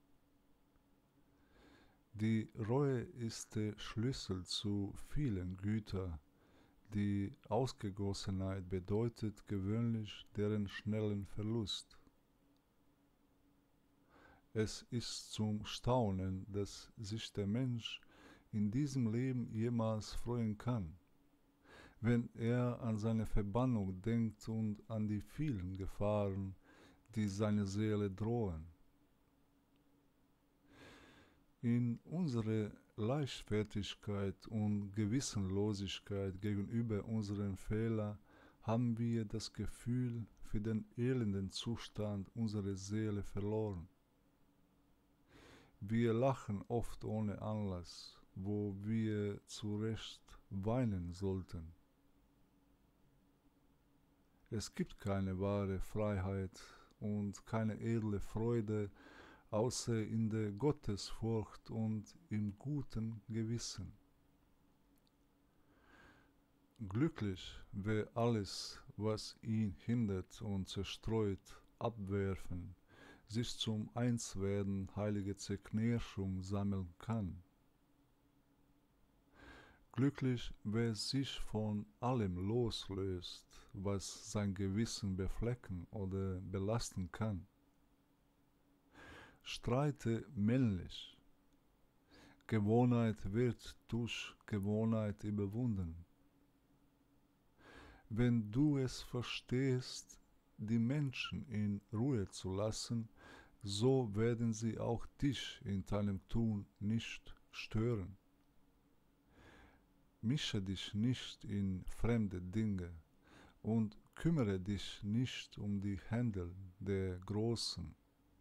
Die Reue ist der Schlüssel zu vielen Gütern. Die Ausgegossenheit bedeutet gewöhnlich deren schnellen Verlust. Es ist zum Staunen, dass sich der Mensch in diesem Leben jemals freuen kann, wenn er an seine Verbannung denkt und an die vielen Gefahren, die seine Seele drohen. In unserer Leichtfertigkeit und Gewissenlosigkeit gegenüber unseren Fehlern haben wir das Gefühl für den elenden Zustand unserer Seele verloren. Wir lachen oft ohne Anlass, wo wir zu Recht weinen sollten. Es gibt keine wahre Freiheit und keine edle Freude, außer in der Gottesfurcht und im guten Gewissen. Glücklich, wer alles, was ihn hindert und zerstreut, abwerfen, sich zum Einswerden heilige Zerknirschung sammeln kann. Glücklich, wer sich von allem loslöst, was sein Gewissen beflecken oder belasten kann. Streite männlich. Gewohnheit wird durch Gewohnheit überwunden. Wenn du es verstehst, die Menschen in Ruhe zu lassen, so werden sie auch dich in deinem Tun nicht stören. Mische dich nicht in fremde Dinge und kümmere dich nicht um die Händel der Großen.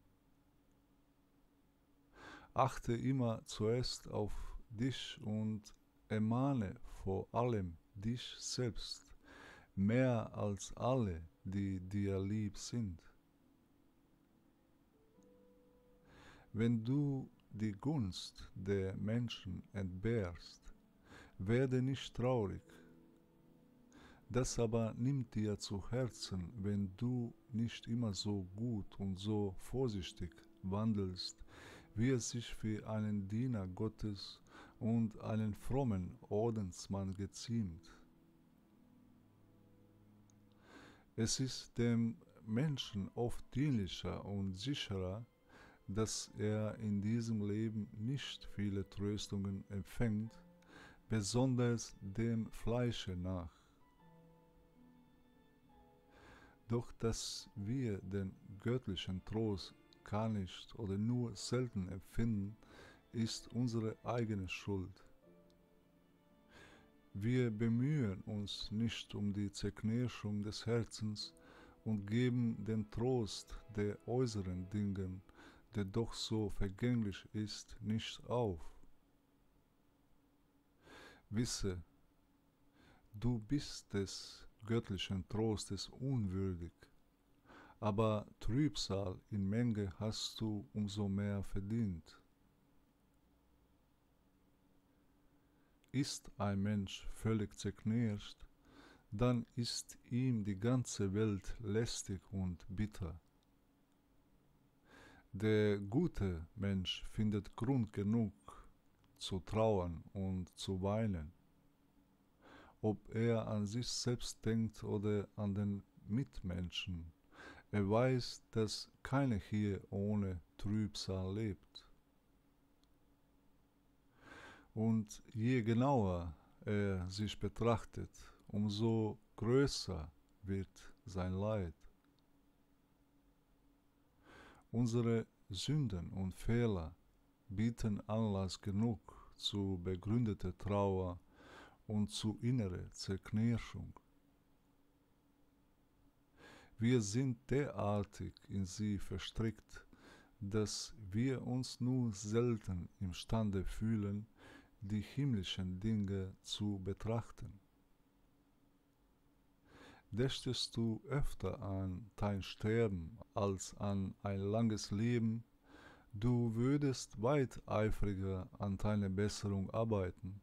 Achte immer zuerst auf dich und ermahne vor allem dich selbst, mehr als alle, die dir lieb sind. Wenn du die Gunst der Menschen entbehrst, werde nicht traurig. Das aber nimmt dir zu Herzen, wenn du nicht immer so gut und so vorsichtig wandelst, wie es sich für einen Diener Gottes und einen frommen Ordensmann geziemt. Es ist dem Menschen oft dienlicher und sicherer, dass er in diesem Leben nicht viele Tröstungen empfängt, besonders dem Fleische nach. Doch dass wir den göttlichen Trost gar nicht oder nur selten empfinden, ist unsere eigene Schuld. Wir bemühen uns nicht um die Zerknirschung des Herzens und geben den Trost der äußeren Dingen, der doch so vergänglich ist, nicht auf. Wisse, du bist des göttlichen Trostes unwürdig, aber Trübsal in Menge hast du umso mehr verdient. Ist ein Mensch völlig zerknirscht, dann ist ihm die ganze Welt lästig und bitter. Der gute Mensch findet Grund genug zu trauern und zu weinen. Ob er an sich selbst denkt oder an den Mitmenschen, er weiß, dass keiner hier ohne Trübsal lebt. Und je genauer er sich betrachtet, umso größer wird sein Leid. Unsere Sünden und Fehler bieten Anlass genug zu begründeter Trauer und zu innerer Zerknirschung. Wir sind derartig in sie verstrickt, dass wir uns nur selten imstande fühlen, die himmlischen Dinge zu betrachten. Dächtest du öfter an dein Sterben als an ein langes Leben, du würdest weit eifriger an deiner Besserung arbeiten.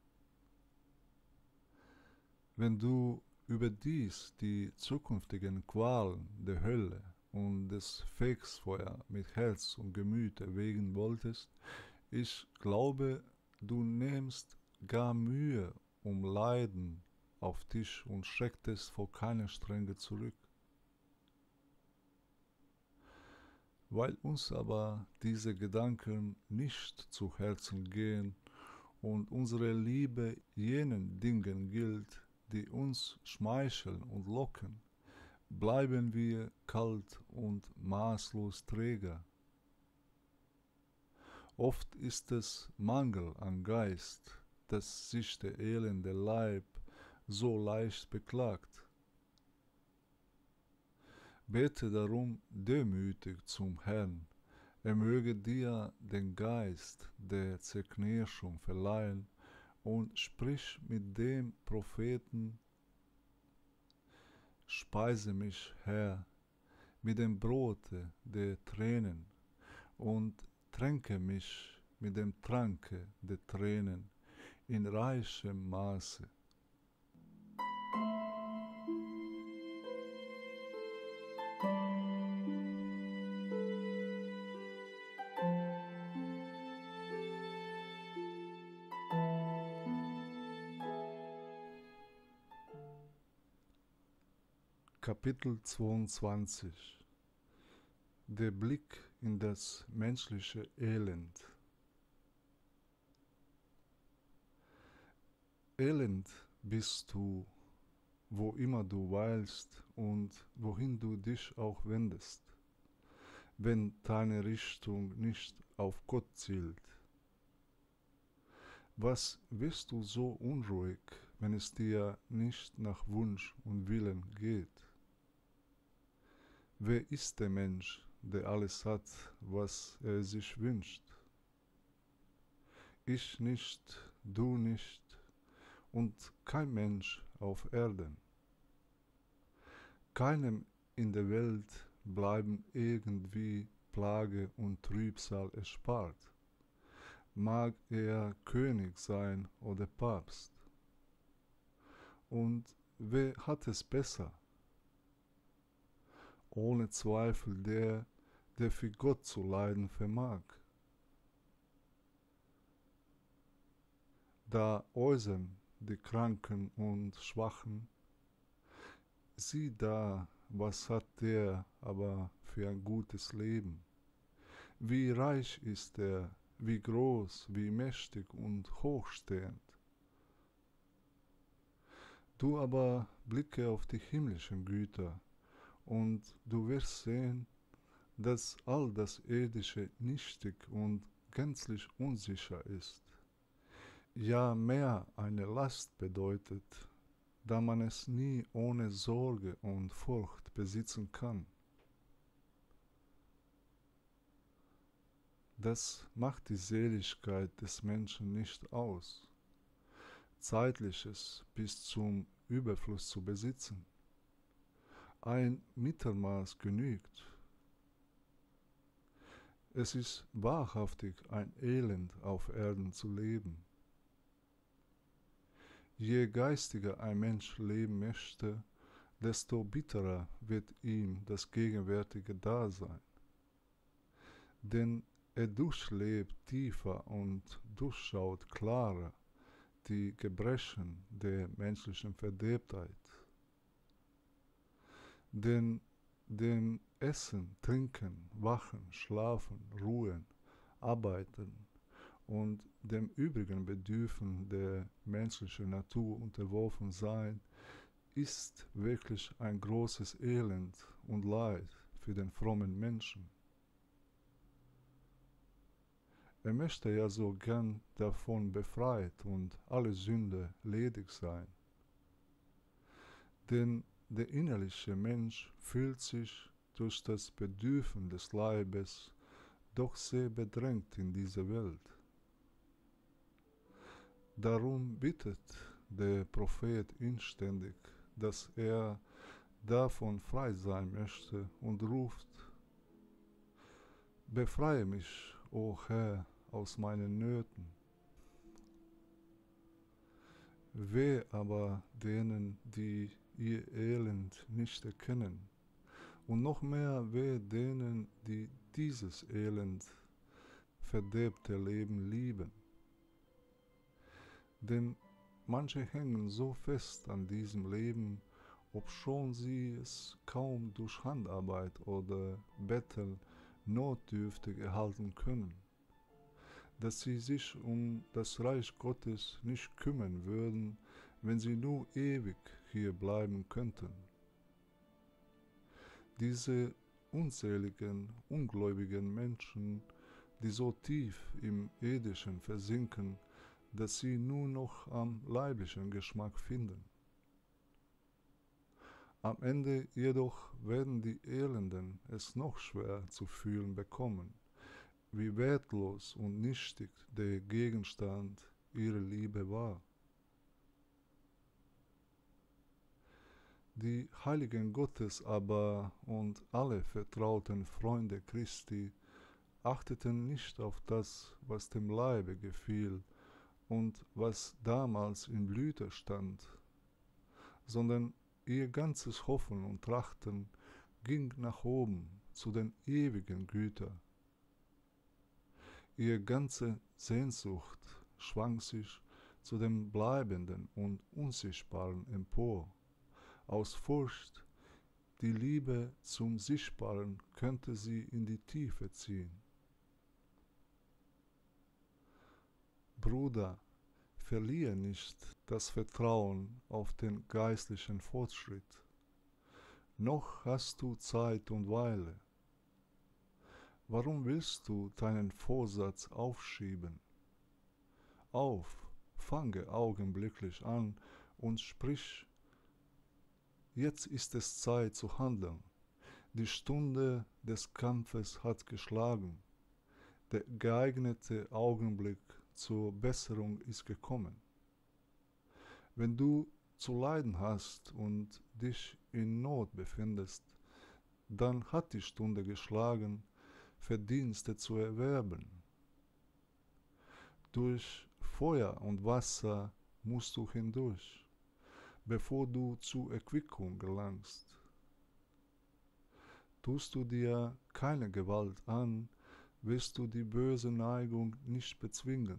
Wenn du überdies die zukünftigen Qualen der Hölle und des Fegfeuer mit Herz und Gemüt erwägen wolltest, ich glaube, du nehmst gar Mühe Leiden auf dich und schrecktest vor keiner Strenge zurück. Weil uns aber diese Gedanken nicht zu Herzen gehen und unsere Liebe jenen Dingen gilt, die uns schmeicheln und locken, bleiben wir kalt und maßlos träger. Oft ist es Mangel an Geist, dass sich der elende Leib so leicht beklagt. Bete darum demütig zum Herrn, er möge dir den Geist der Zerknirschung verleihen und sprich mit dem Propheten: Speise mich, Herr, mit dem Brote der Tränen und tränke mich mit dem Tranke der Tränen in reichem Maße. Kapitel 22. Der Blick in das menschliche Elend. Elend bist du, wo immer du weilst und wohin du dich auch wendest, wenn deine Richtung nicht auf Gott zielt. Was wirst du so unruhig, wenn es dir nicht nach Wunsch und Willen geht? Wer ist der Mensch, der alles hat, was er sich wünscht? Ich nicht, du nicht und kein Mensch auf Erden. Keinem in der Welt bleiben irgendwie Plage und Trübsal erspart, mag er König sein oder Papst. Und wer hat es besser? Ohne Zweifel der, der für Gott zu leiden vermag. Da äußern die Kranken und Schwachen: Sieh da, was hat der aber für ein gutes Leben? Wie reich ist er, wie groß, wie mächtig und hochstehend. Du aber blicke auf die himmlischen Güter, und du wirst sehen, dass all das Irdische nichtig und gänzlich unsicher ist, ja mehr eine Last bedeutet, da man es nie ohne Sorge und Furcht besitzen kann. Das macht die Seligkeit des Menschen nicht aus, Zeitliches bis zum Überfluss zu besitzen. Ein Mittelmaß genügt. Es ist wahrhaftig ein Elend auf Erden zu leben. Je geistiger ein Mensch leben möchte, desto bitterer wird ihm das gegenwärtige Dasein. Denn er durchlebt tiefer und durchschaut klarer die Gebrechen der menschlichen Verderbtheit. Denn dem Essen, Trinken, Wachen, Schlafen, Ruhen, Arbeiten und dem übrigen Bedürfen der menschlichen Natur unterworfen sein, ist wirklich ein großes Elend und Leid für den frommen Menschen. Er möchte ja so gern davon befreit und alle Sünde ledig sein. Denn der innerliche Mensch fühlt sich durch das Bedürfen des Leibes doch sehr bedrängt in dieser Welt. Darum bittet der Prophet inständig, dass er davon frei sein möchte und ruft: Befreie mich, o Herr, aus meinen Nöten. Weh aber denen, die ihr Elend nicht erkennen, und noch mehr weh denen, die dieses Elend, verderbte Leben lieben. Denn manche hängen so fest an diesem Leben, obschon sie es kaum durch Handarbeit oder Betteln notdürftig erhalten können, dass sie sich um das Reich Gottes nicht kümmern würden, wenn sie nur ewig hier bleiben könnten. Diese unzähligen, ungläubigen Menschen, die so tief im Irdischen versinken, dass sie nur noch am leiblichen Geschmack finden. Am Ende jedoch werden die Elenden es noch schwer zu fühlen bekommen, wie wertlos und nichtig der Gegenstand ihrer Liebe war. Die Heiligen Gottes aber und alle vertrauten Freunde Christi achteten nicht auf das, was dem Leibe gefiel und was damals in Blüte stand, sondern ihr ganzes Hoffen und Trachten ging nach oben zu den ewigen Gütern. Ihr ganze Sehnsucht schwang sich zu dem Bleibenden und Unsichtbaren empor, aus Furcht, die Liebe zum Sichtbaren könnte sie in die Tiefe ziehen. Bruder, verliere nicht das Vertrauen auf den geistlichen Fortschritt. Noch hast du Zeit und Weile. Warum willst du deinen Vorsatz aufschieben? Auf, fange augenblicklich an und sprich: Jetzt ist es Zeit zu handeln. Die Stunde des Kampfes hat geschlagen. Der geeignete Augenblick zur Besserung ist gekommen. Wenn du zu leiden hast und dich in Not befindest, dann hat die Stunde geschlagen, Verdienste zu erwerben. Durch Feuer und Wasser musst du hindurch, bevor du zur Erquickung gelangst. Tust du dir keine Gewalt an, wirst du die böse Neigung nicht bezwingen.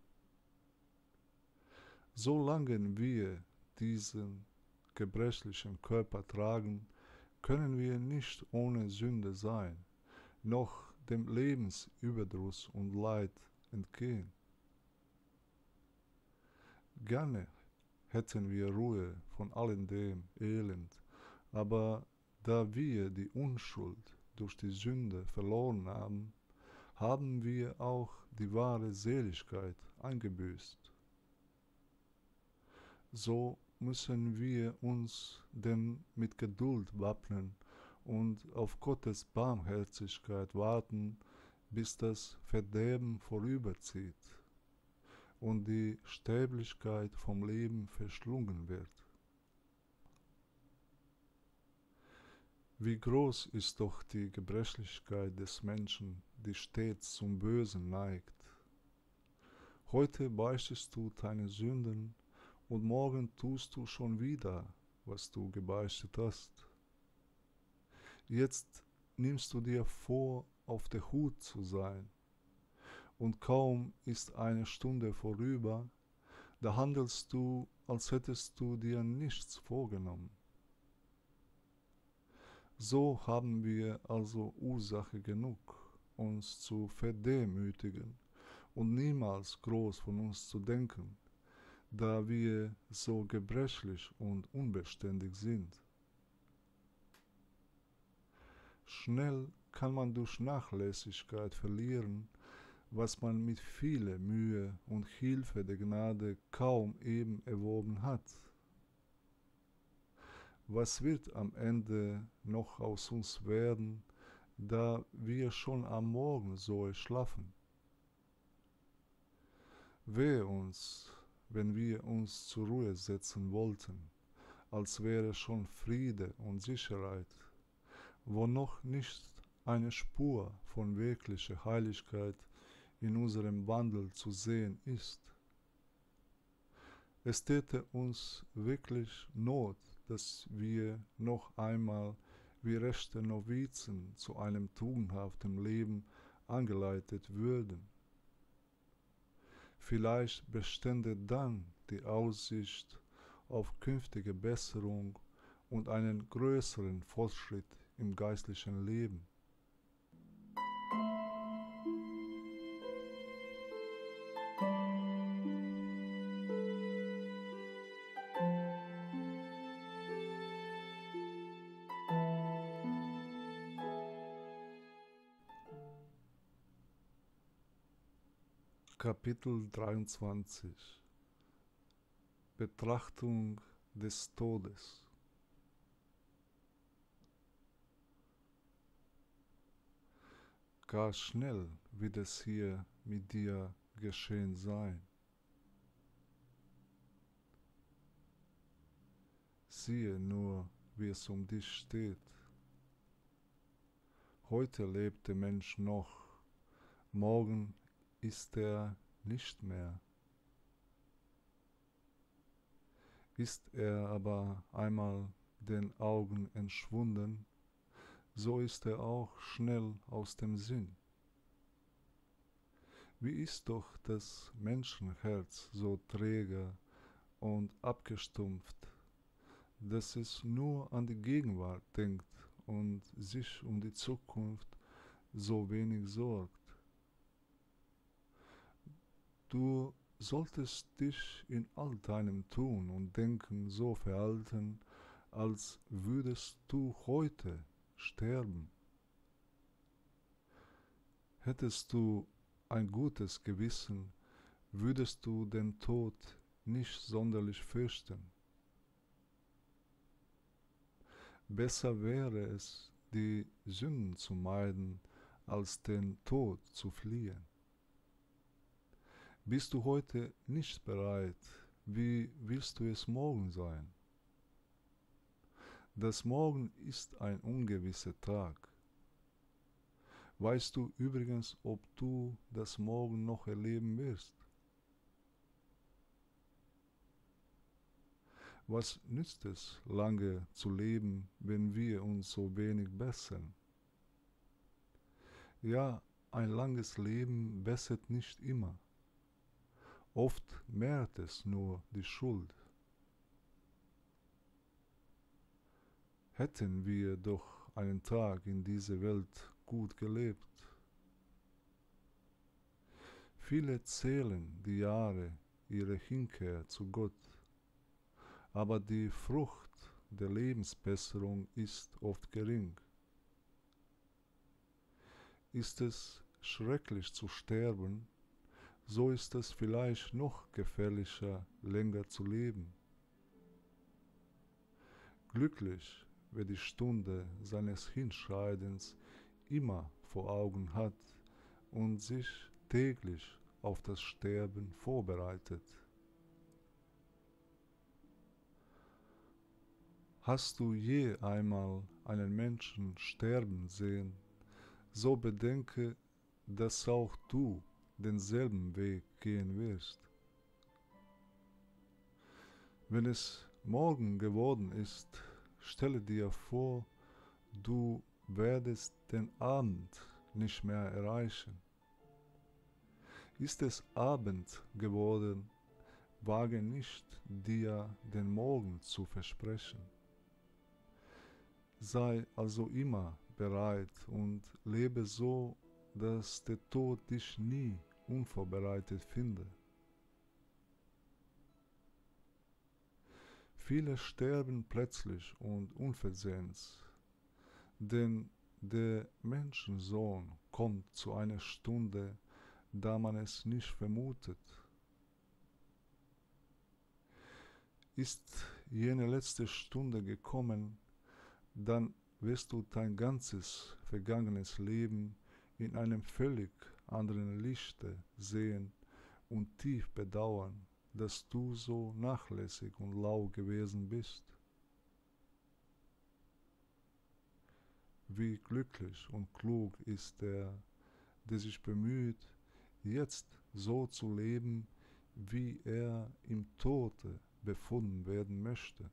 Solange wir diesen gebrechlichen Körper tragen, können wir nicht ohne Sünde sein, noch dem Lebensüberdruss und Leid entgehen. Gerne hätten wir Ruhe von allem dem Elend, aber da wir die Unschuld durch die Sünde verloren haben, haben wir auch die wahre Seligkeit eingebüßt. So müssen wir uns denn mit Geduld wappnen und auf Gottes Barmherzigkeit warten, bis das Verderben vorüberzieht und die Sterblichkeit vom Leben verschlungen wird. Wie groß ist doch die Gebrechlichkeit des Menschen, die stets zum Bösen neigt. Heute beichtest du deine Sünden und morgen tust du schon wieder, was du gebeichtet hast. Jetzt nimmst du dir vor, auf der Hut zu sein, und kaum ist eine Stunde vorüber, da handelst du, als hättest du dir nichts vorgenommen. So haben wir also Ursache genug, uns zu verdemütigen und niemals groß von uns zu denken, da wir so gebrechlich und unbeständig sind. Schnell kann man durch Nachlässigkeit verlieren, was man mit vieler Mühe und Hilfe der Gnade kaum eben erworben hat. Was wird am Ende noch aus uns werden, da wir schon am Morgen so erschlaffen? Wehe uns, wenn wir uns zur Ruhe setzen wollten, als wäre schon Friede und Sicherheit, wo noch nicht eine Spur von wirklicher Heiligkeit in unserem Wandel zu sehen ist. Es täte uns wirklich Not, dass wir noch einmal wie rechte Novizen zu einem tugendhaften Leben angeleitet würden. Vielleicht bestände dann die Aussicht auf künftige Besserung und einen größeren Fortschritt im geistlichen Leben. Kapitel 23 Betrachtung des Todes. Gar schnell wird es hier mit dir geschehen sein. Siehe nur, wie es um dich steht. Heute lebt der Mensch noch, morgen ist er nicht mehr. Ist er aber einmal den Augen entschwunden, so ist er auch schnell aus dem Sinn. Wie ist doch das Menschenherz so träge und abgestumpft, dass es nur an die Gegenwart denkt und sich um die Zukunft so wenig sorgt. Du solltest dich in all deinem Tun und Denken so verhalten, als würdest du heute sterben. Hättest du ein gutes Gewissen, würdest du den Tod nicht sonderlich fürchten. Besser wäre es, die Sünden zu meiden, als den Tod zu fliehen. Bist du heute nicht bereit, wie willst du es morgen sein? Das Morgen ist ein ungewisser Tag. Weißt du übrigens, ob du das Morgen noch erleben wirst? Was nützt es, lange zu leben, wenn wir uns so wenig bessern? Ja, ein langes Leben bessert nicht immer. Oft mehrt es nur die Schuld. Hätten wir doch einen Tag in dieser Welt gut gelebt. Viele zählen die Jahre ihrer Hinkehr zu Gott, aber die Frucht der Lebensbesserung ist oft gering. Ist es schrecklich zu sterben, so ist es vielleicht noch gefährlicher, länger zu leben. Glücklich, wer die Stunde seines Hinscheidens immer vor Augen hat und sich täglich auf das Sterben vorbereitet. Hast du je einmal einen Menschen sterben sehen, so bedenke, dass auch du denselben Weg gehen wirst. Wenn es morgen geworden ist, stelle dir vor, du werdest den Abend nicht mehr erreichen. Ist es Abend geworden, wage nicht, dir den Morgen zu versprechen. Sei also immer bereit und lebe so, dass der Tod dich nie unvorbereitet finde. Viele sterben plötzlich und unversehens, denn der Menschensohn kommt zu einer Stunde, da man es nicht vermutet. Ist jene letzte Stunde gekommen, dann wirst du dein ganzes vergangenes Leben in einem völlig anderen Lichte sehen und tief bedauern, dass du so nachlässig und lau gewesen bist. Wie glücklich und klug ist der sich bemüht, jetzt so zu leben, wie er im Tode befunden werden möchte.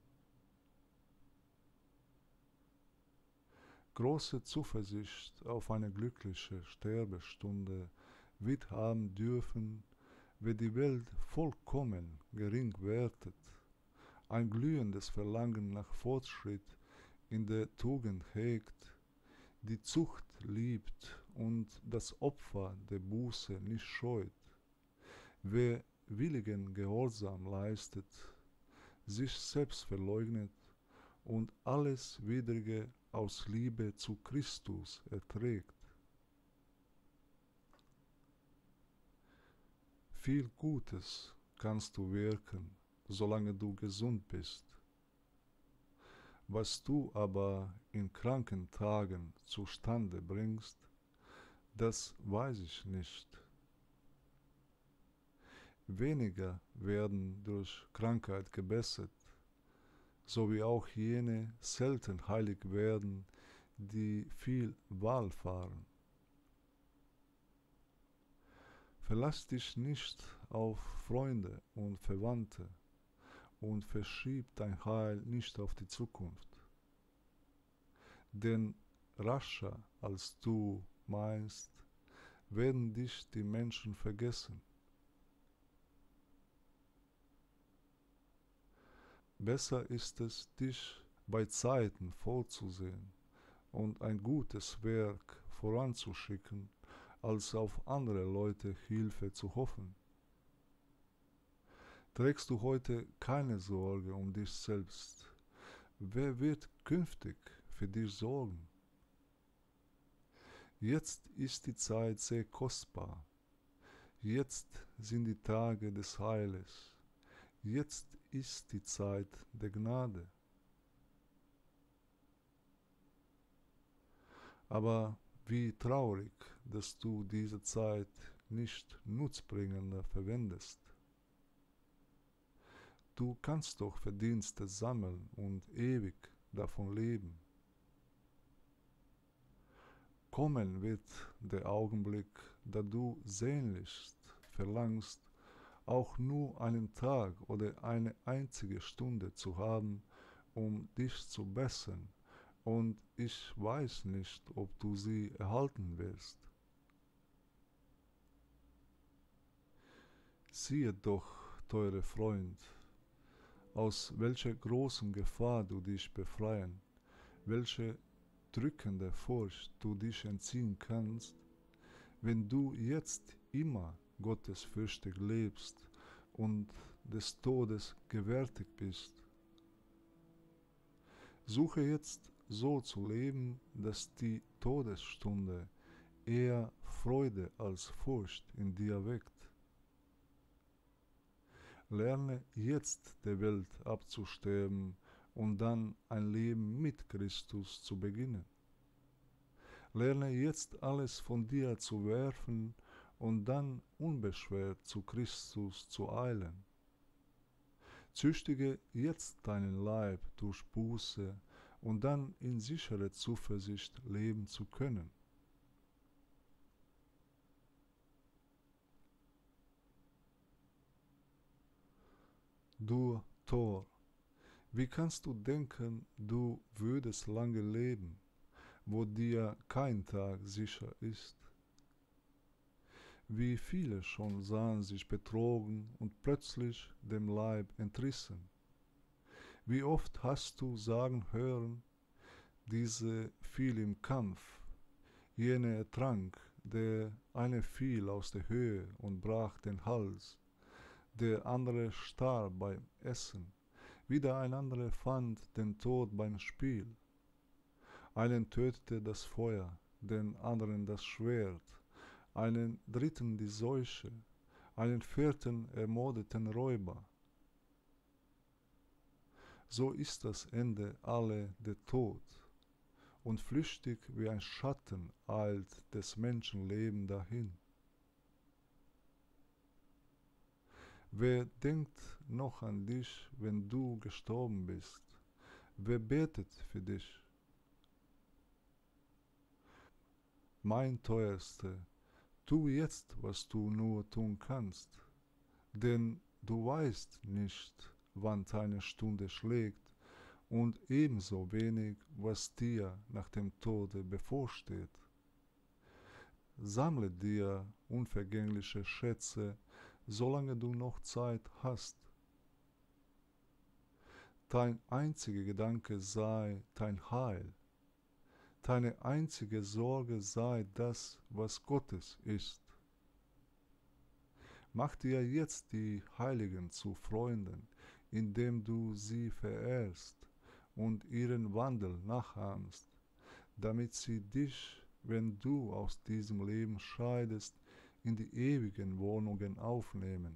Große Zuversicht auf eine glückliche Sterbestunde wird haben dürfen, wer die Welt vollkommen gering wertet, ein glühendes Verlangen nach Fortschritt in der Tugend hegt, die Zucht liebt und das Opfer der Buße nicht scheut, wer willigen Gehorsam leistet, sich selbst verleugnet und alles Widrige aus Liebe zu Christus erträgt. Viel Gutes kannst du wirken, solange du gesund bist. Was du aber in kranken Tagen zustande bringst, das weiß ich nicht. Weniger werden durch Krankheit gebessert, so wie auch jene selten heilig werden, die viel Wallfahren. Verlass dich nicht auf Freunde und Verwandte und verschieb dein Heil nicht auf die Zukunft. Denn rascher als du meinst, werden dich die Menschen vergessen. Besser ist es, dich bei Zeiten vorzusehen und ein gutes Werk voranzuschicken, als auf andere Leute Hilfe zu hoffen. Trägst du heute keine Sorge um dich selbst, wer wird künftig für dich sorgen? Jetzt ist die Zeit sehr kostbar, jetzt sind die Tage des Heiles, jetzt ist die Zeit der Gnade. Aber wie traurig, dass du diese Zeit nicht nutzbringender verwendest. Du kannst doch Verdienste sammeln und ewig davon leben. Kommen wird der Augenblick, da du sehnlichst verlangst, auch nur einen Tag oder eine einzige Stunde zu haben, um dich zu bessern, und ich weiß nicht, ob du sie erhalten wirst. Siehe doch, teure Freund, aus welcher großen Gefahr du dich befreien, welche drückende Furcht du dich entziehen kannst, wenn du jetzt immer gottesfürchtig lebst und des Todes gewärtig bist. Suche jetzt so zu leben, dass die Todesstunde eher Freude als Furcht in dir weckt. Lerne jetzt der Welt abzusterben und dann ein Leben mit Christus zu beginnen. Lerne jetzt alles von dir zu werfen und dann unbeschwert zu Christus zu eilen. Züchtige jetzt deinen Leib durch Buße und dann in sicherer Zuversicht leben zu können. Du Tor, wie kannst du denken, du würdest lange leben, wo dir kein Tag sicher ist? Wie viele schon sahen sich betrogen und plötzlich dem Leib entrissen? Wie oft hast du sagen hören, diese fiel im Kampf, jene ertrank, der eine fiel aus der Höhe und brach den Hals, der andere starb beim Essen, wieder ein anderer fand den Tod beim Spiel. Einen tötete das Feuer, den anderen das Schwert, einen dritten die Seuche, einen vierten ermordeten Räuber. So ist das Ende alle der Tod, und flüchtig wie ein Schatten eilt des Menschenleben dahin. Wer denkt noch an dich, wenn du gestorben bist? Wer betet für dich? Mein Teuerster, tu jetzt, was du nur tun kannst, denn du weißt nicht, wann deine Stunde schlägt, und ebenso wenig, was dir nach dem Tode bevorsteht. Sammle dir unvergängliche Schätze, solange du noch Zeit hast. Dein einziger Gedanke sei dein Heil. Deine einzige Sorge sei das, was Gottes ist. Mach dir jetzt die Heiligen zu Freunden, indem du sie verehrst und ihren Wandel nachahmst, damit sie dich, wenn du aus diesem Leben scheidest, in die ewigen Wohnungen aufnehmen.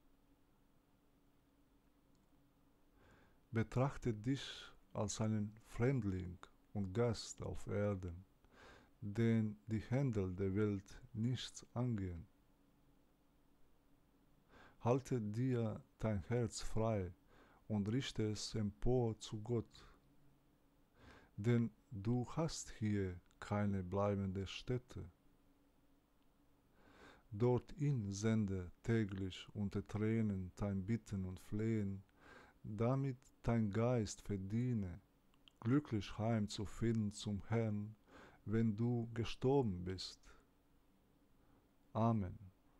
Betrachte dich als einen Fremdling und Gast auf Erden, den die Händel der Welt nichts angehen. Halte dir dein Herz frei und richte es empor zu Gott, denn du hast hier keine bleibende Stätte. Dorthin sende täglich unter Tränen dein Bitten und Flehen, damit dein Geist verdiene, glücklich heimzufinden zum Herrn, wenn du gestorben bist. Amen.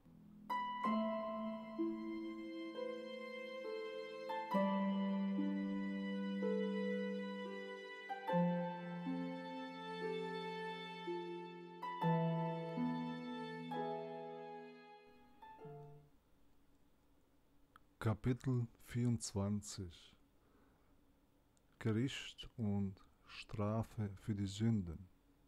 Kapitel 24 Gericht und Strafe für die Sünden.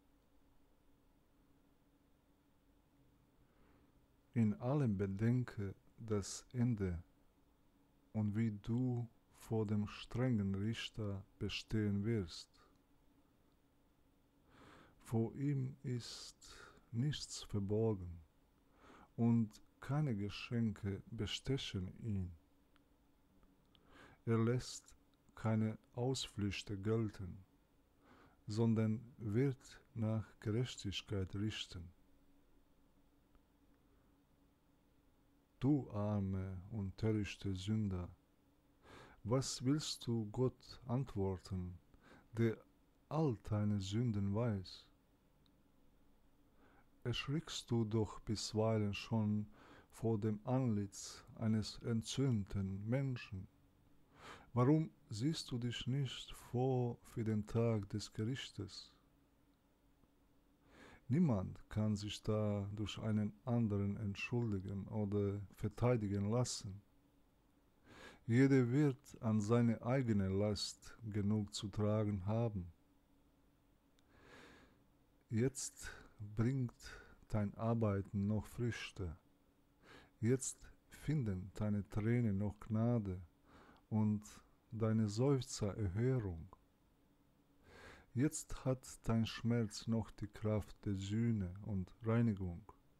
In allem bedenke das Ende und wie du vor dem strengen Richter bestehen wirst. Vor ihm ist nichts verborgen und keine Geschenke bestechen ihn. Er lässt keine Ausflüchte gelten, sondern wird nach Gerechtigkeit richten. Du arme und törichte Sünder, was willst du Gott antworten, der all deine Sünden weiß? Erschrickst du doch bisweilen schon vor dem Antlitz eines entzündeten Menschen? Warum siehst du dich nicht vor für den Tag des Gerichtes? Niemand kann sich da durch einen anderen entschuldigen oder verteidigen lassen. Jeder wird an seine eigene Last genug zu tragen haben. Jetzt bringt dein Arbeiten noch Früchte. Jetzt finden deine Tränen noch Gnade und deine Seufzer Erhörung. Jetzt hat dein Schmerz noch die Kraft der Sühne und Reinigung.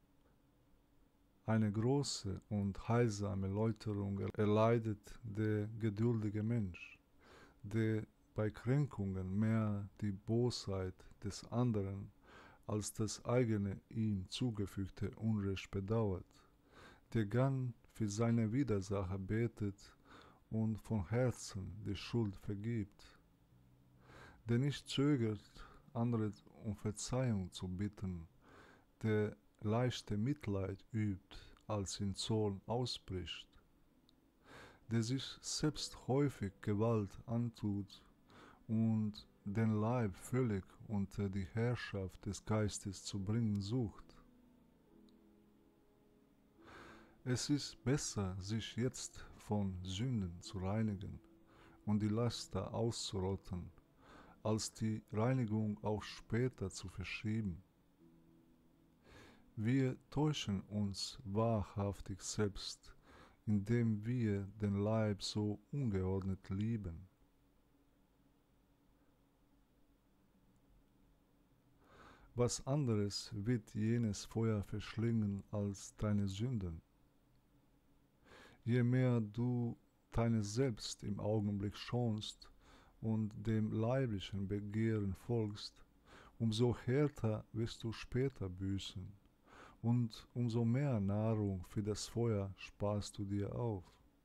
Eine große und heilsame Läuterung erleidet der geduldige Mensch, der bei Kränkungen mehr die Bosheit des anderen als das eigene ihm zugefügte Unrecht bedauert, der gern für seine Widersacher betet und von Herzen die Schuld vergibt, der nicht zögert, andere um Verzeihung zu bitten, der leichte Mitleid übt, als in Zorn ausbricht, der sich selbst häufig Gewalt antut und den Leib völlig unter die Herrschaft des Geistes zu bringen sucht. Es ist besser, sich jetzt von Sünden zu reinigen und die Laster auszurotten, als die Reinigung auf später zu verschieben. Wir täuschen uns wahrhaftig selbst, indem wir den Leib so ungeordnet lieben. Was anderes wird jenes Feuer verschlingen als deine Sünden? Je mehr du deine Selbst im Augenblick schonst und dem leiblichen Begehren folgst, umso härter wirst du später büßen und umso mehr Nahrung für das Feuer sparst du dir auf.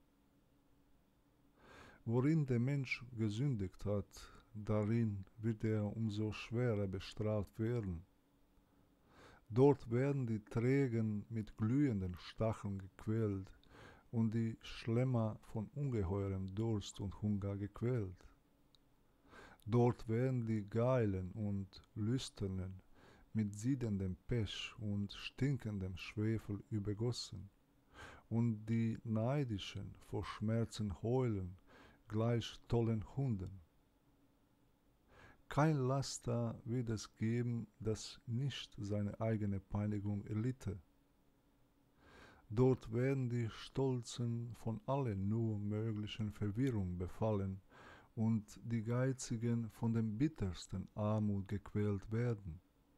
Worin der Mensch gesündigt hat, darin wird er umso schwerer bestraft werden. Dort werden die Trägen mit glühenden Stacheln gequält und die Schlemmer von ungeheurem Durst und Hunger gequält. Dort werden die Geilen und Lüsternen mit siedendem Pech und stinkendem Schwefel übergossen, und die Neidischen vor Schmerzen heulen, gleich tollen Hunden. Kein Laster wird es geben, das nicht seine eigene Peinigung erlitte. Dort werden die Stolzen von allen nur möglichen Verwirrung befallen und die Geizigen von dem bittersten Armut gequält werden.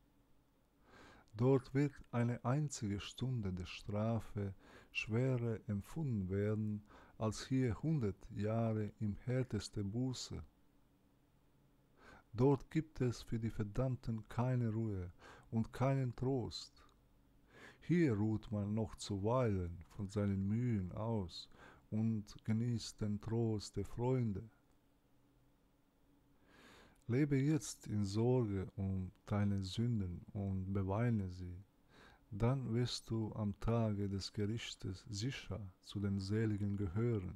Dort wird eine einzige Stunde der Strafe schwerer empfunden werden, als hier 100 Jahre im härteste Buße. Dort gibt es für die Verdammten keine Ruhe und keinen Trost. Hier ruht man noch zuweilen von seinen Mühen aus und genießt den Trost der Freunde. Lebe jetzt in Sorge um deine Sünden und beweine sie, dann wirst du am Tage des Gerichtes sicher zu den Seligen gehören.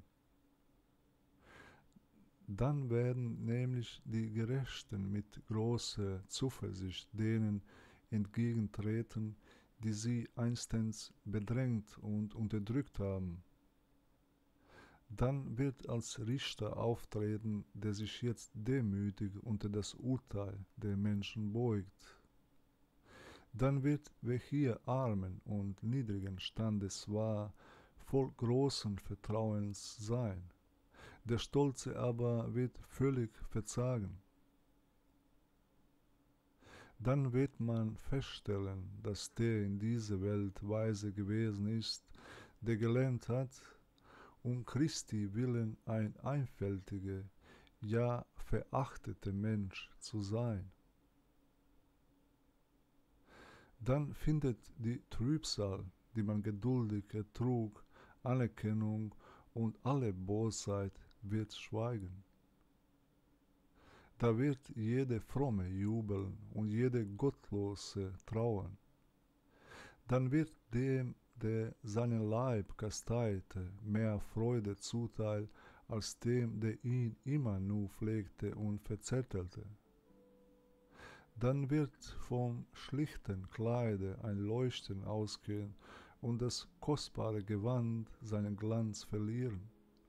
Dann werden nämlich die Gerechten mit großer Zuversicht denen entgegentreten, die sie einstens bedrängt und unterdrückt haben. Dann wird als Richter auftreten, der sich jetzt demütig unter das Urteil der Menschen beugt. Dann wird, wer hier armen und niedrigen Standes war, voll großen Vertrauens sein. Der Stolze aber wird völlig verzagen. Dann wird man feststellen, dass der in dieser Welt weise gewesen ist, der gelernt hat, um Christi willen ein einfältiger, ja verachteter Mensch zu sein. Dann findet die Trübsal, die man geduldig ertrug, Anerkennung und alle Bosheit wird schweigen. Da wird jeder Fromme jubeln und jeder Gottlose trauern. Dann wird dem, der seinen Leib kasteite, mehr Freude zuteil, als dem, der ihn immer nur pflegte und verzärtelte. Dann wird vom schlichten Kleide ein Leuchten ausgehen und das kostbare Gewand seinen Glanz verlieren.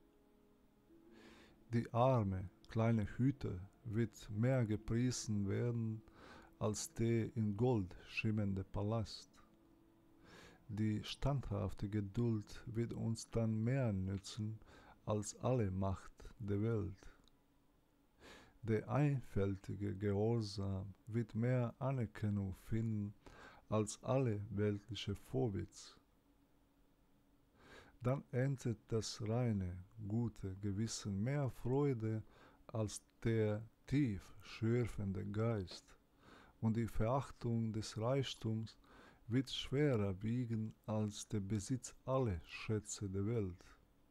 Die arme, kleine Hütte wird mehr gepriesen werden als der in Gold schimmernde Palast. Die standhafte Geduld wird uns dann mehr nützen als alle Macht der Welt. Der einfältige Gehorsam wird mehr Anerkennung finden als alle weltliche Vorwitz. Dann erntet das reine, gute Gewissen mehr Freude als der tief schürfende Geist, und die Verachtung des Reichtums wird schwerer wiegen als der Besitz aller Schätze der Welt.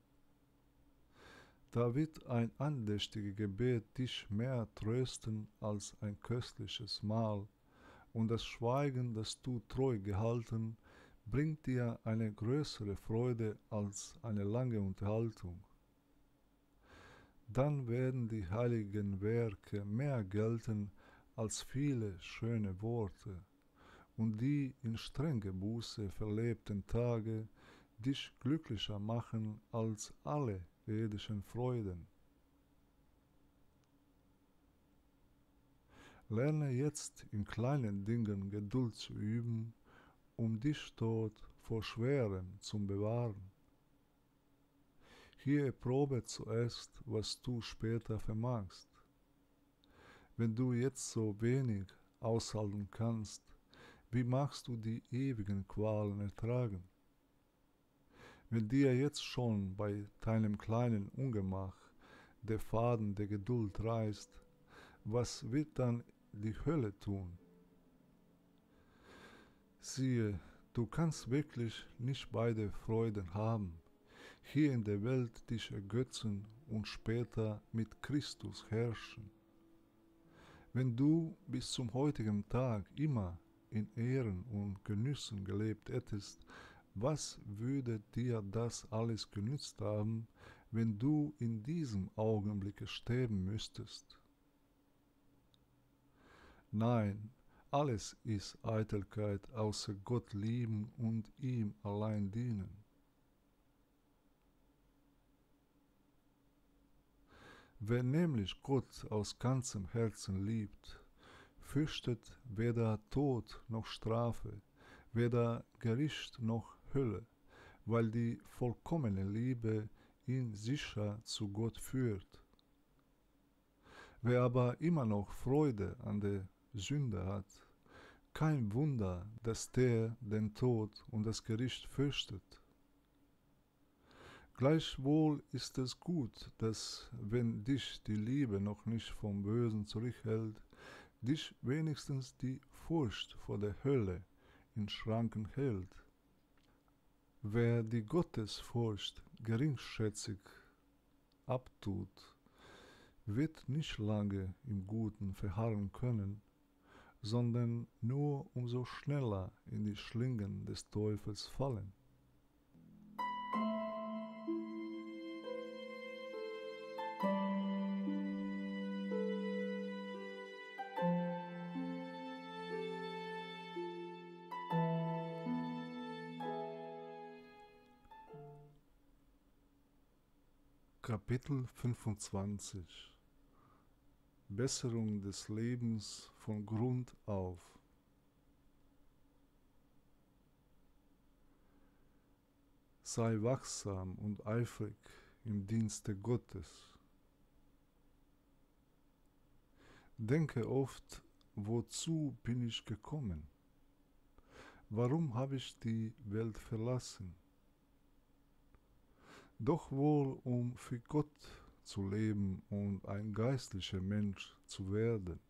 Da wird ein andächtiges Gebet dich mehr trösten als ein köstliches Mahl, und das Schweigen, das du treu gehalten, bringt dir eine größere Freude als eine lange Unterhaltung. Dann werden die heiligen Werke mehr gelten als viele schöne Worte, und die in strenger Buße verlebten Tage dich glücklicher machen als alle irdischen Freuden. Lerne jetzt in kleinen Dingen Geduld zu üben, um dich dort vor Schwerem zu bewahren. Hier erprobe zuerst, was du später vermagst. Wenn du jetzt so wenig aushalten kannst, wie magst du die ewigen Qualen ertragen? Wenn dir jetzt schon bei deinem kleinen Ungemach der Faden der Geduld reißt, was wird dann die Hölle tun? Siehe, du kannst wirklich nicht beide Freuden haben, hier in der Welt dich ergötzen und später mit Christus herrschen. Wenn du bis zum heutigen Tag immer in Ehren und Genüssen gelebt hättest, was würde dir das alles genützt haben, wenn du in diesem Augenblicke sterben müsstest? Nein, alles ist Eitelkeit außer Gott lieben und ihm allein dienen. Wer nämlich Gott aus ganzem Herzen liebt, fürchtet weder Tod noch Strafe, weder Gericht noch Hölle, weil die vollkommene Liebe ihn sicher zu Gott führt. Wer aber immer noch Freude an der Sünde hat, kein Wunder, dass der den Tod und das Gericht fürchtet. Gleichwohl ist es gut, dass, wenn dich die Liebe noch nicht vom Bösen zurückhält, dich wenigstens die Furcht vor der Hölle in Schranken hält. Wer die Gottesfurcht geringschätzig abtut, wird nicht lange im Guten verharren können, sondern nur umso schneller in die Schlingen des Teufels fallen. Kapitel 25 Besserung des Lebens von Grund auf. Sei wachsam und eifrig im Dienste Gottes. Denke oft, wozu bin ich gekommen? Warum habe ich die Welt verlassen? Doch wohl, um für Gott zu leben und ein geistlicher Mensch zu werden.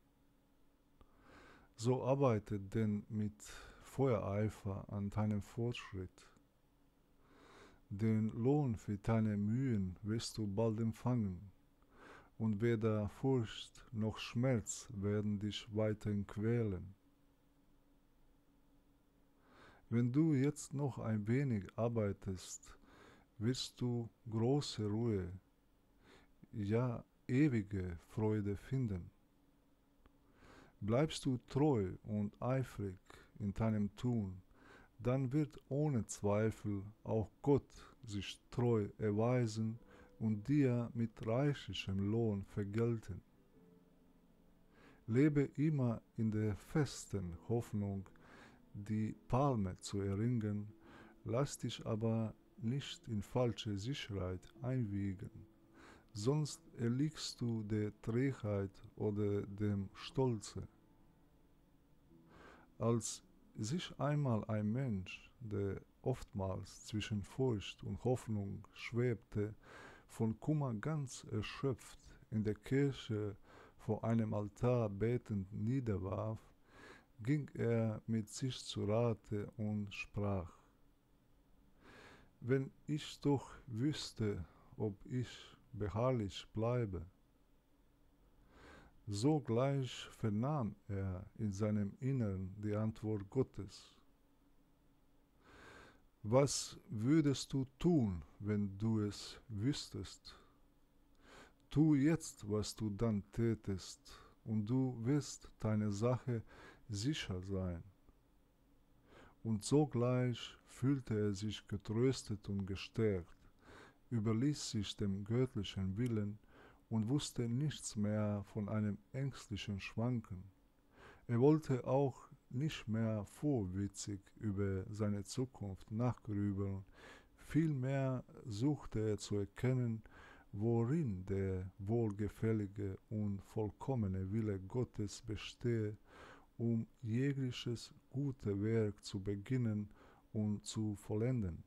So arbeite denn mit Feuereifer an deinem Fortschritt. Den Lohn für deine Mühen wirst du bald empfangen, und weder Furcht noch Schmerz werden dich weiterhin quälen. Wenn du jetzt noch ein wenig arbeitest, wirst du große Ruhe, ja ewige Freude finden. Bleibst du treu und eifrig in deinem Tun, dann wird ohne Zweifel auch Gott sich treu erweisen und dir mit reichlichem Lohn vergelten. Lebe immer in der festen Hoffnung, die Palme zu erringen Lass dich aber nicht in falsche Sicherheit einwiegen, sonst erliegst du der Trägheit oder dem Stolze. Als sich einmal ein Mensch, der oftmals zwischen Furcht und Hoffnung schwebte, von Kummer ganz erschöpft in der Kirche vor einem Altar betend niederwarf, ging er mit sich zu Rate und sprach: Wenn ich doch wüsste, ob ich beharrlich bleibe. Sogleich vernahm er in seinem Innern die Antwort Gottes. Was würdest du tun, wenn du es wüsstest? Tu jetzt, was du dann tätest, und du wirst deine Sache sicher sein. Und sogleich fühlte er sich getröstet und gestärkt, überließ sich dem göttlichen Willen und wusste nichts mehr von einem ängstlichen Schwanken. Er wollte auch nicht mehr vorwitzig über seine Zukunft nachgrübeln, vielmehr suchte er zu erkennen, worin der wohlgefällige und vollkommene Wille Gottes bestehe, um jegliches gute Werk zu beginnen und zu vollenden.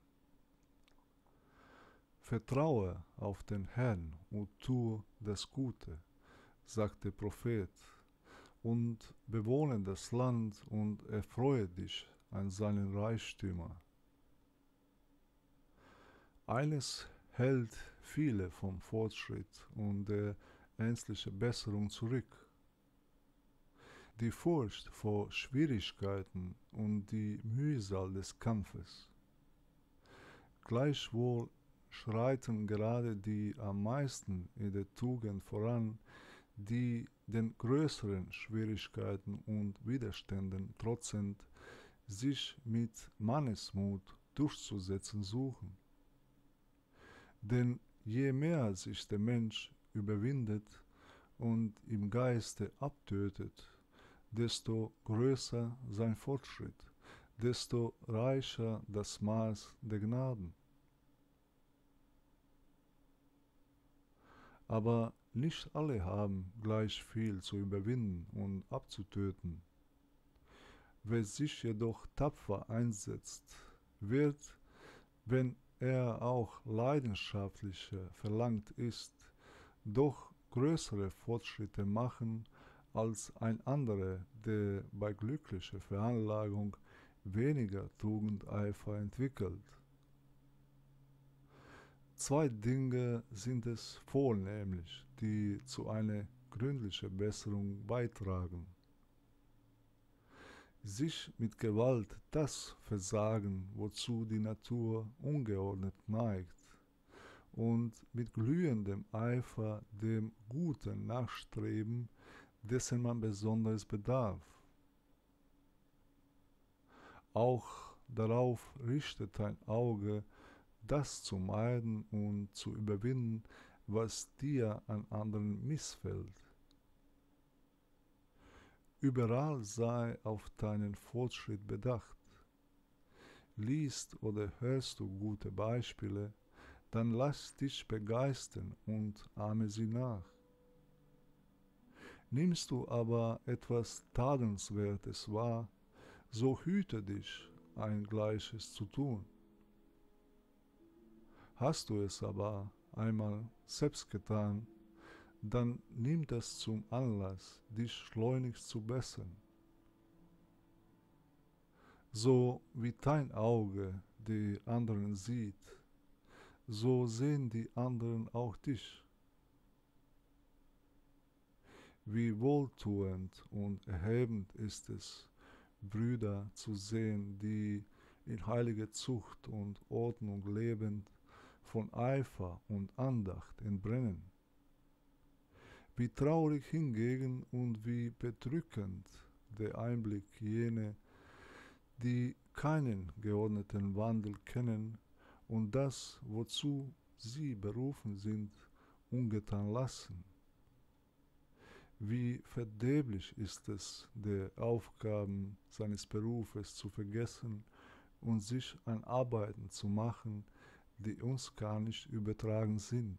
Vertraue auf den Herrn und tue das Gute, sagt der Prophet, und bewohne das Land und erfreue dich an seinen Reichtümern. Eines hält viele vom Fortschritt und der ernstlichen Besserung zurück: die Furcht vor Schwierigkeiten und die Mühsal des Kampfes. Gleichwohl schreiten gerade die am meisten in der Tugend voran, die den größeren Schwierigkeiten und Widerständen trotzend sich mit Mannesmut durchzusetzen suchen. Denn je mehr sich der Mensch überwindet und im Geiste abtötet, desto größer sein Fortschritt, desto reicher das Maß der Gnaden. Aber nicht alle haben gleich viel zu überwinden und abzutöten. Wer sich jedoch tapfer einsetzt, wird, wenn er auch leidenschaftlicher verlangt ist, doch größere Fortschritte machen als ein anderer, der bei glücklicher Veranlagung weniger Tugendeifer entwickelt. Zwei Dinge sind es vornehmlich, die zu einer gründlichen Besserung beitragen: sich mit Gewalt das versagen, wozu die Natur ungeordnet neigt, und mit glühendem Eifer dem Guten nachstreben, dessen man besonders bedarf. Auch darauf richtet dein Auge, das zu meiden und zu überwinden, was dir an anderen missfällt. Überall sei auf deinen Fortschritt bedacht. Liest oder hörst du gute Beispiele, dann lass dich begeistern und ahme sie nach. Nimmst du aber etwas Tadelnswertes wahr, so hüte dich, ein Gleiches zu tun. Hast du es aber einmal selbst getan, dann nimm das zum Anlass, dich schleunigst zu bessern. So wie dein Auge die anderen sieht, so sehen die anderen auch dich. Wie wohltuend und erhebend ist es, Brüder zu sehen, die in heiliger Zucht und Ordnung lebend, von Eifer und Andacht entbrennen. Wie traurig hingegen und wie bedrückend der Einblick jener, die keinen geordneten Wandel kennen und das, wozu sie berufen sind, ungetan lassen. Wie vergeblich ist es, der Aufgaben seines Berufes zu vergessen und sich an Arbeiten zu machen, die uns gar nicht übertragen sind.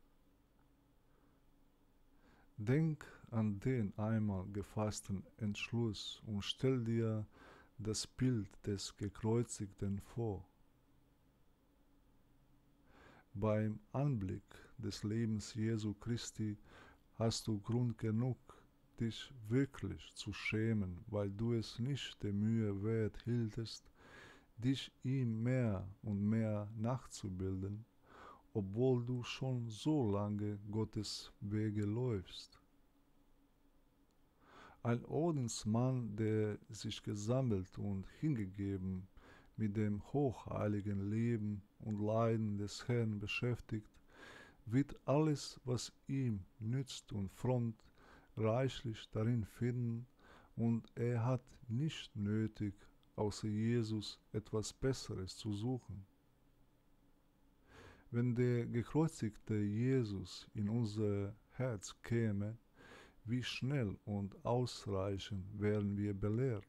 Denk an den einmal gefassten Entschluss und stell dir das Bild des Gekreuzigten vor. Beim Anblick des Lebens Jesu Christi hast du Grund genug, dich wirklich zu schämen, weil du es nicht der Mühe wert hieltest, dich ihm mehr und mehr nachzubilden, obwohl du schon so lange Gottes Wege läufst. Ein Ordensmann, der sich gesammelt und hingegeben mit dem hochheiligen Leben und Leiden des Herrn beschäftigt, wird alles, was ihm nützt und frommt, reichlich darin finden, und er hat nicht nötig, außer Jesus etwas Besseres zu suchen. Wenn der gekreuzigte Jesus in unser Herz käme, wie schnell und ausreichend wären wir belehrt.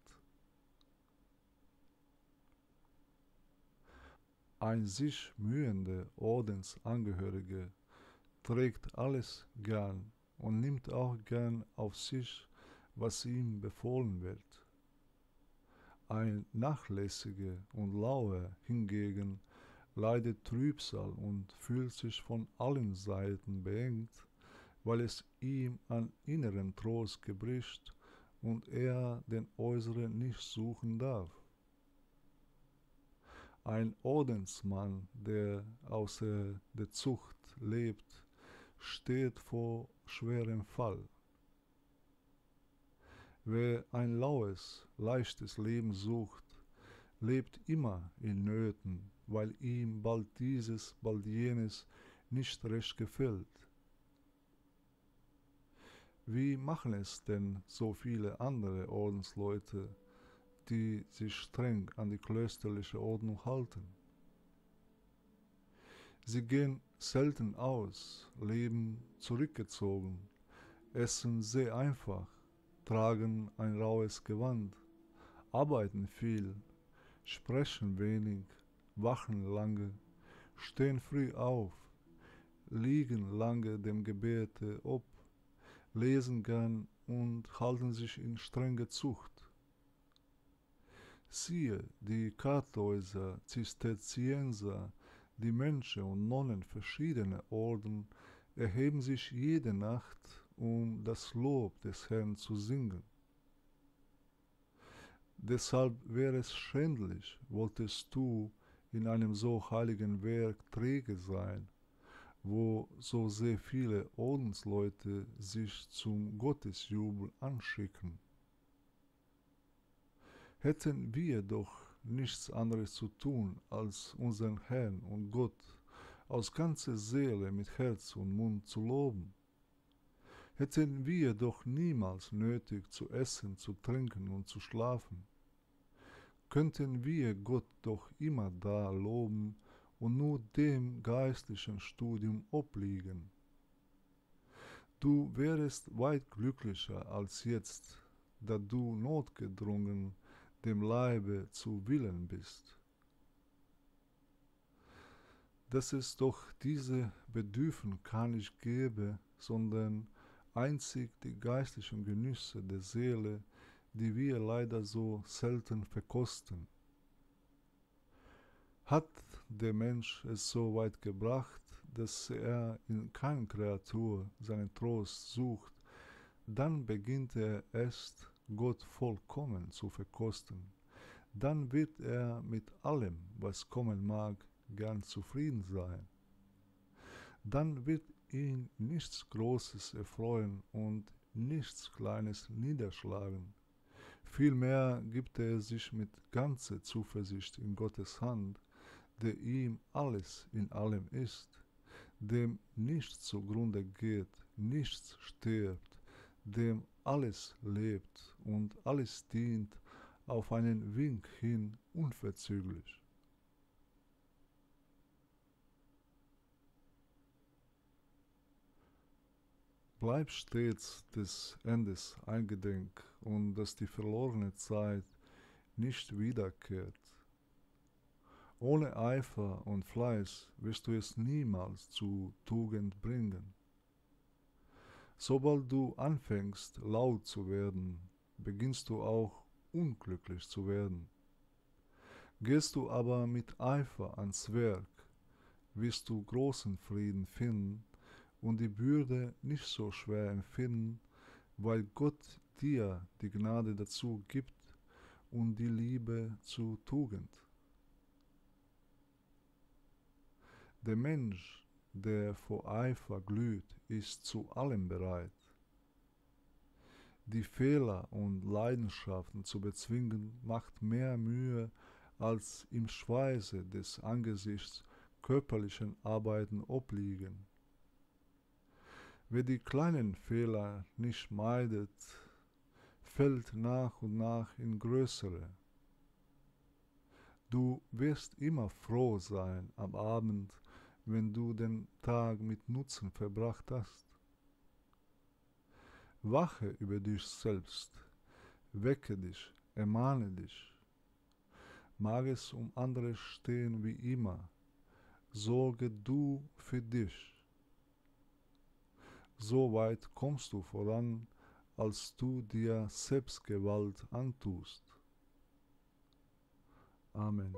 Ein sich mühender Ordensangehörige trägt alles gern und nimmt auch gern auf sich, was ihm befohlen wird. Ein Nachlässiger und Lauer hingegen leidet Trübsal und fühlt sich von allen Seiten beengt, weil es ihm an inneren Trost gebricht und er den äußeren nicht suchen darf. Ein Ordensmann, der außer der Zucht lebt, steht vor schwerem Fall. Wer ein laues, leichtes Leben sucht, lebt immer in Nöten, weil ihm bald dieses, bald jenes nicht recht gefällt. Wie machen es denn so viele andere Ordensleute, die sich streng an die klösterliche Ordnung halten? Sie gehen selten aus, leben zurückgezogen, essen sehr einfach, tragen ein raues Gewand, arbeiten viel, sprechen wenig, wachen lange, stehen früh auf, liegen lange dem Gebete ob, lesen gern und halten sich in strenger Zucht. Siehe, die Kartäuser, Zisterzienser, die Mönche und Nonnen verschiedener Orden erheben sich jede Nacht, um das Lob des Herrn zu singen. Deshalb wäre es schändlich, wolltest du in einem so heiligen Werk träge sein, wo so sehr viele Ordensleute sich zum Gottesjubel anschicken. Hätten wir doch nichts anderes zu tun, als unseren Herrn und Gott aus ganzer Seele mit Herz und Mund zu loben. Hätten wir doch niemals nötig zu essen, zu trinken und zu schlafen. Könnten wir Gott doch immer da loben und nur dem geistlichen Studium obliegen. Du wärest weit glücklicher als jetzt, da du notgedrungen dem Leibe zu Willen bist. Dass es doch diese Bedürfen gar nicht gäbe, sondern einzig die geistlichen Genüsse der Seele, die wir leider so selten verkosten. Hat der Mensch es so weit gebracht, dass er in keiner Kreatur seinen Trost sucht, dann beginnt er erst, Gott vollkommen zu verkosten. Dann wird er mit allem, was kommen mag, gern zufrieden sein. Dann wird ihn nichts Großes erfreuen und nichts Kleines niederschlagen. Vielmehr gibt er sich mit ganzer Zuversicht in Gottes Hand, der ihm alles in allem ist, dem nichts zugrunde geht, nichts stirbt, dem alles lebt und alles dient auf einen Wink hin unverzüglich. Bleib stets des Endes eingedenk und dass die verlorene Zeit nicht wiederkehrt. Ohne Eifer und Fleiß wirst du es niemals zu Tugend bringen. Sobald du anfängst, laut zu werden, beginnst du auch unglücklich zu werden. Gehst du aber mit Eifer ans Werk, wirst du großen Frieden finden und die Bürde nicht so schwer empfinden, weil Gott dir die Gnade dazu gibt und die Liebe zur Tugend. Der Mensch, der vor Eifer glüht, ist zu allem bereit. Die Fehler und Leidenschaften zu bezwingen macht mehr Mühe, als im Schweiße des Angesichts körperlichen Arbeiten obliegen. Wer die kleinen Fehler nicht meidet, fällt nach und nach in größere. Du wirst immer froh sein am Abend, wenn du den Tag mit Nutzen verbracht hast. Wache über dich selbst, wecke dich, ermahne dich. Mag es um andere stehen wie immer, sorge du für dich. So weit kommst du voran, als du dir Selbstgewalt antust. Amen.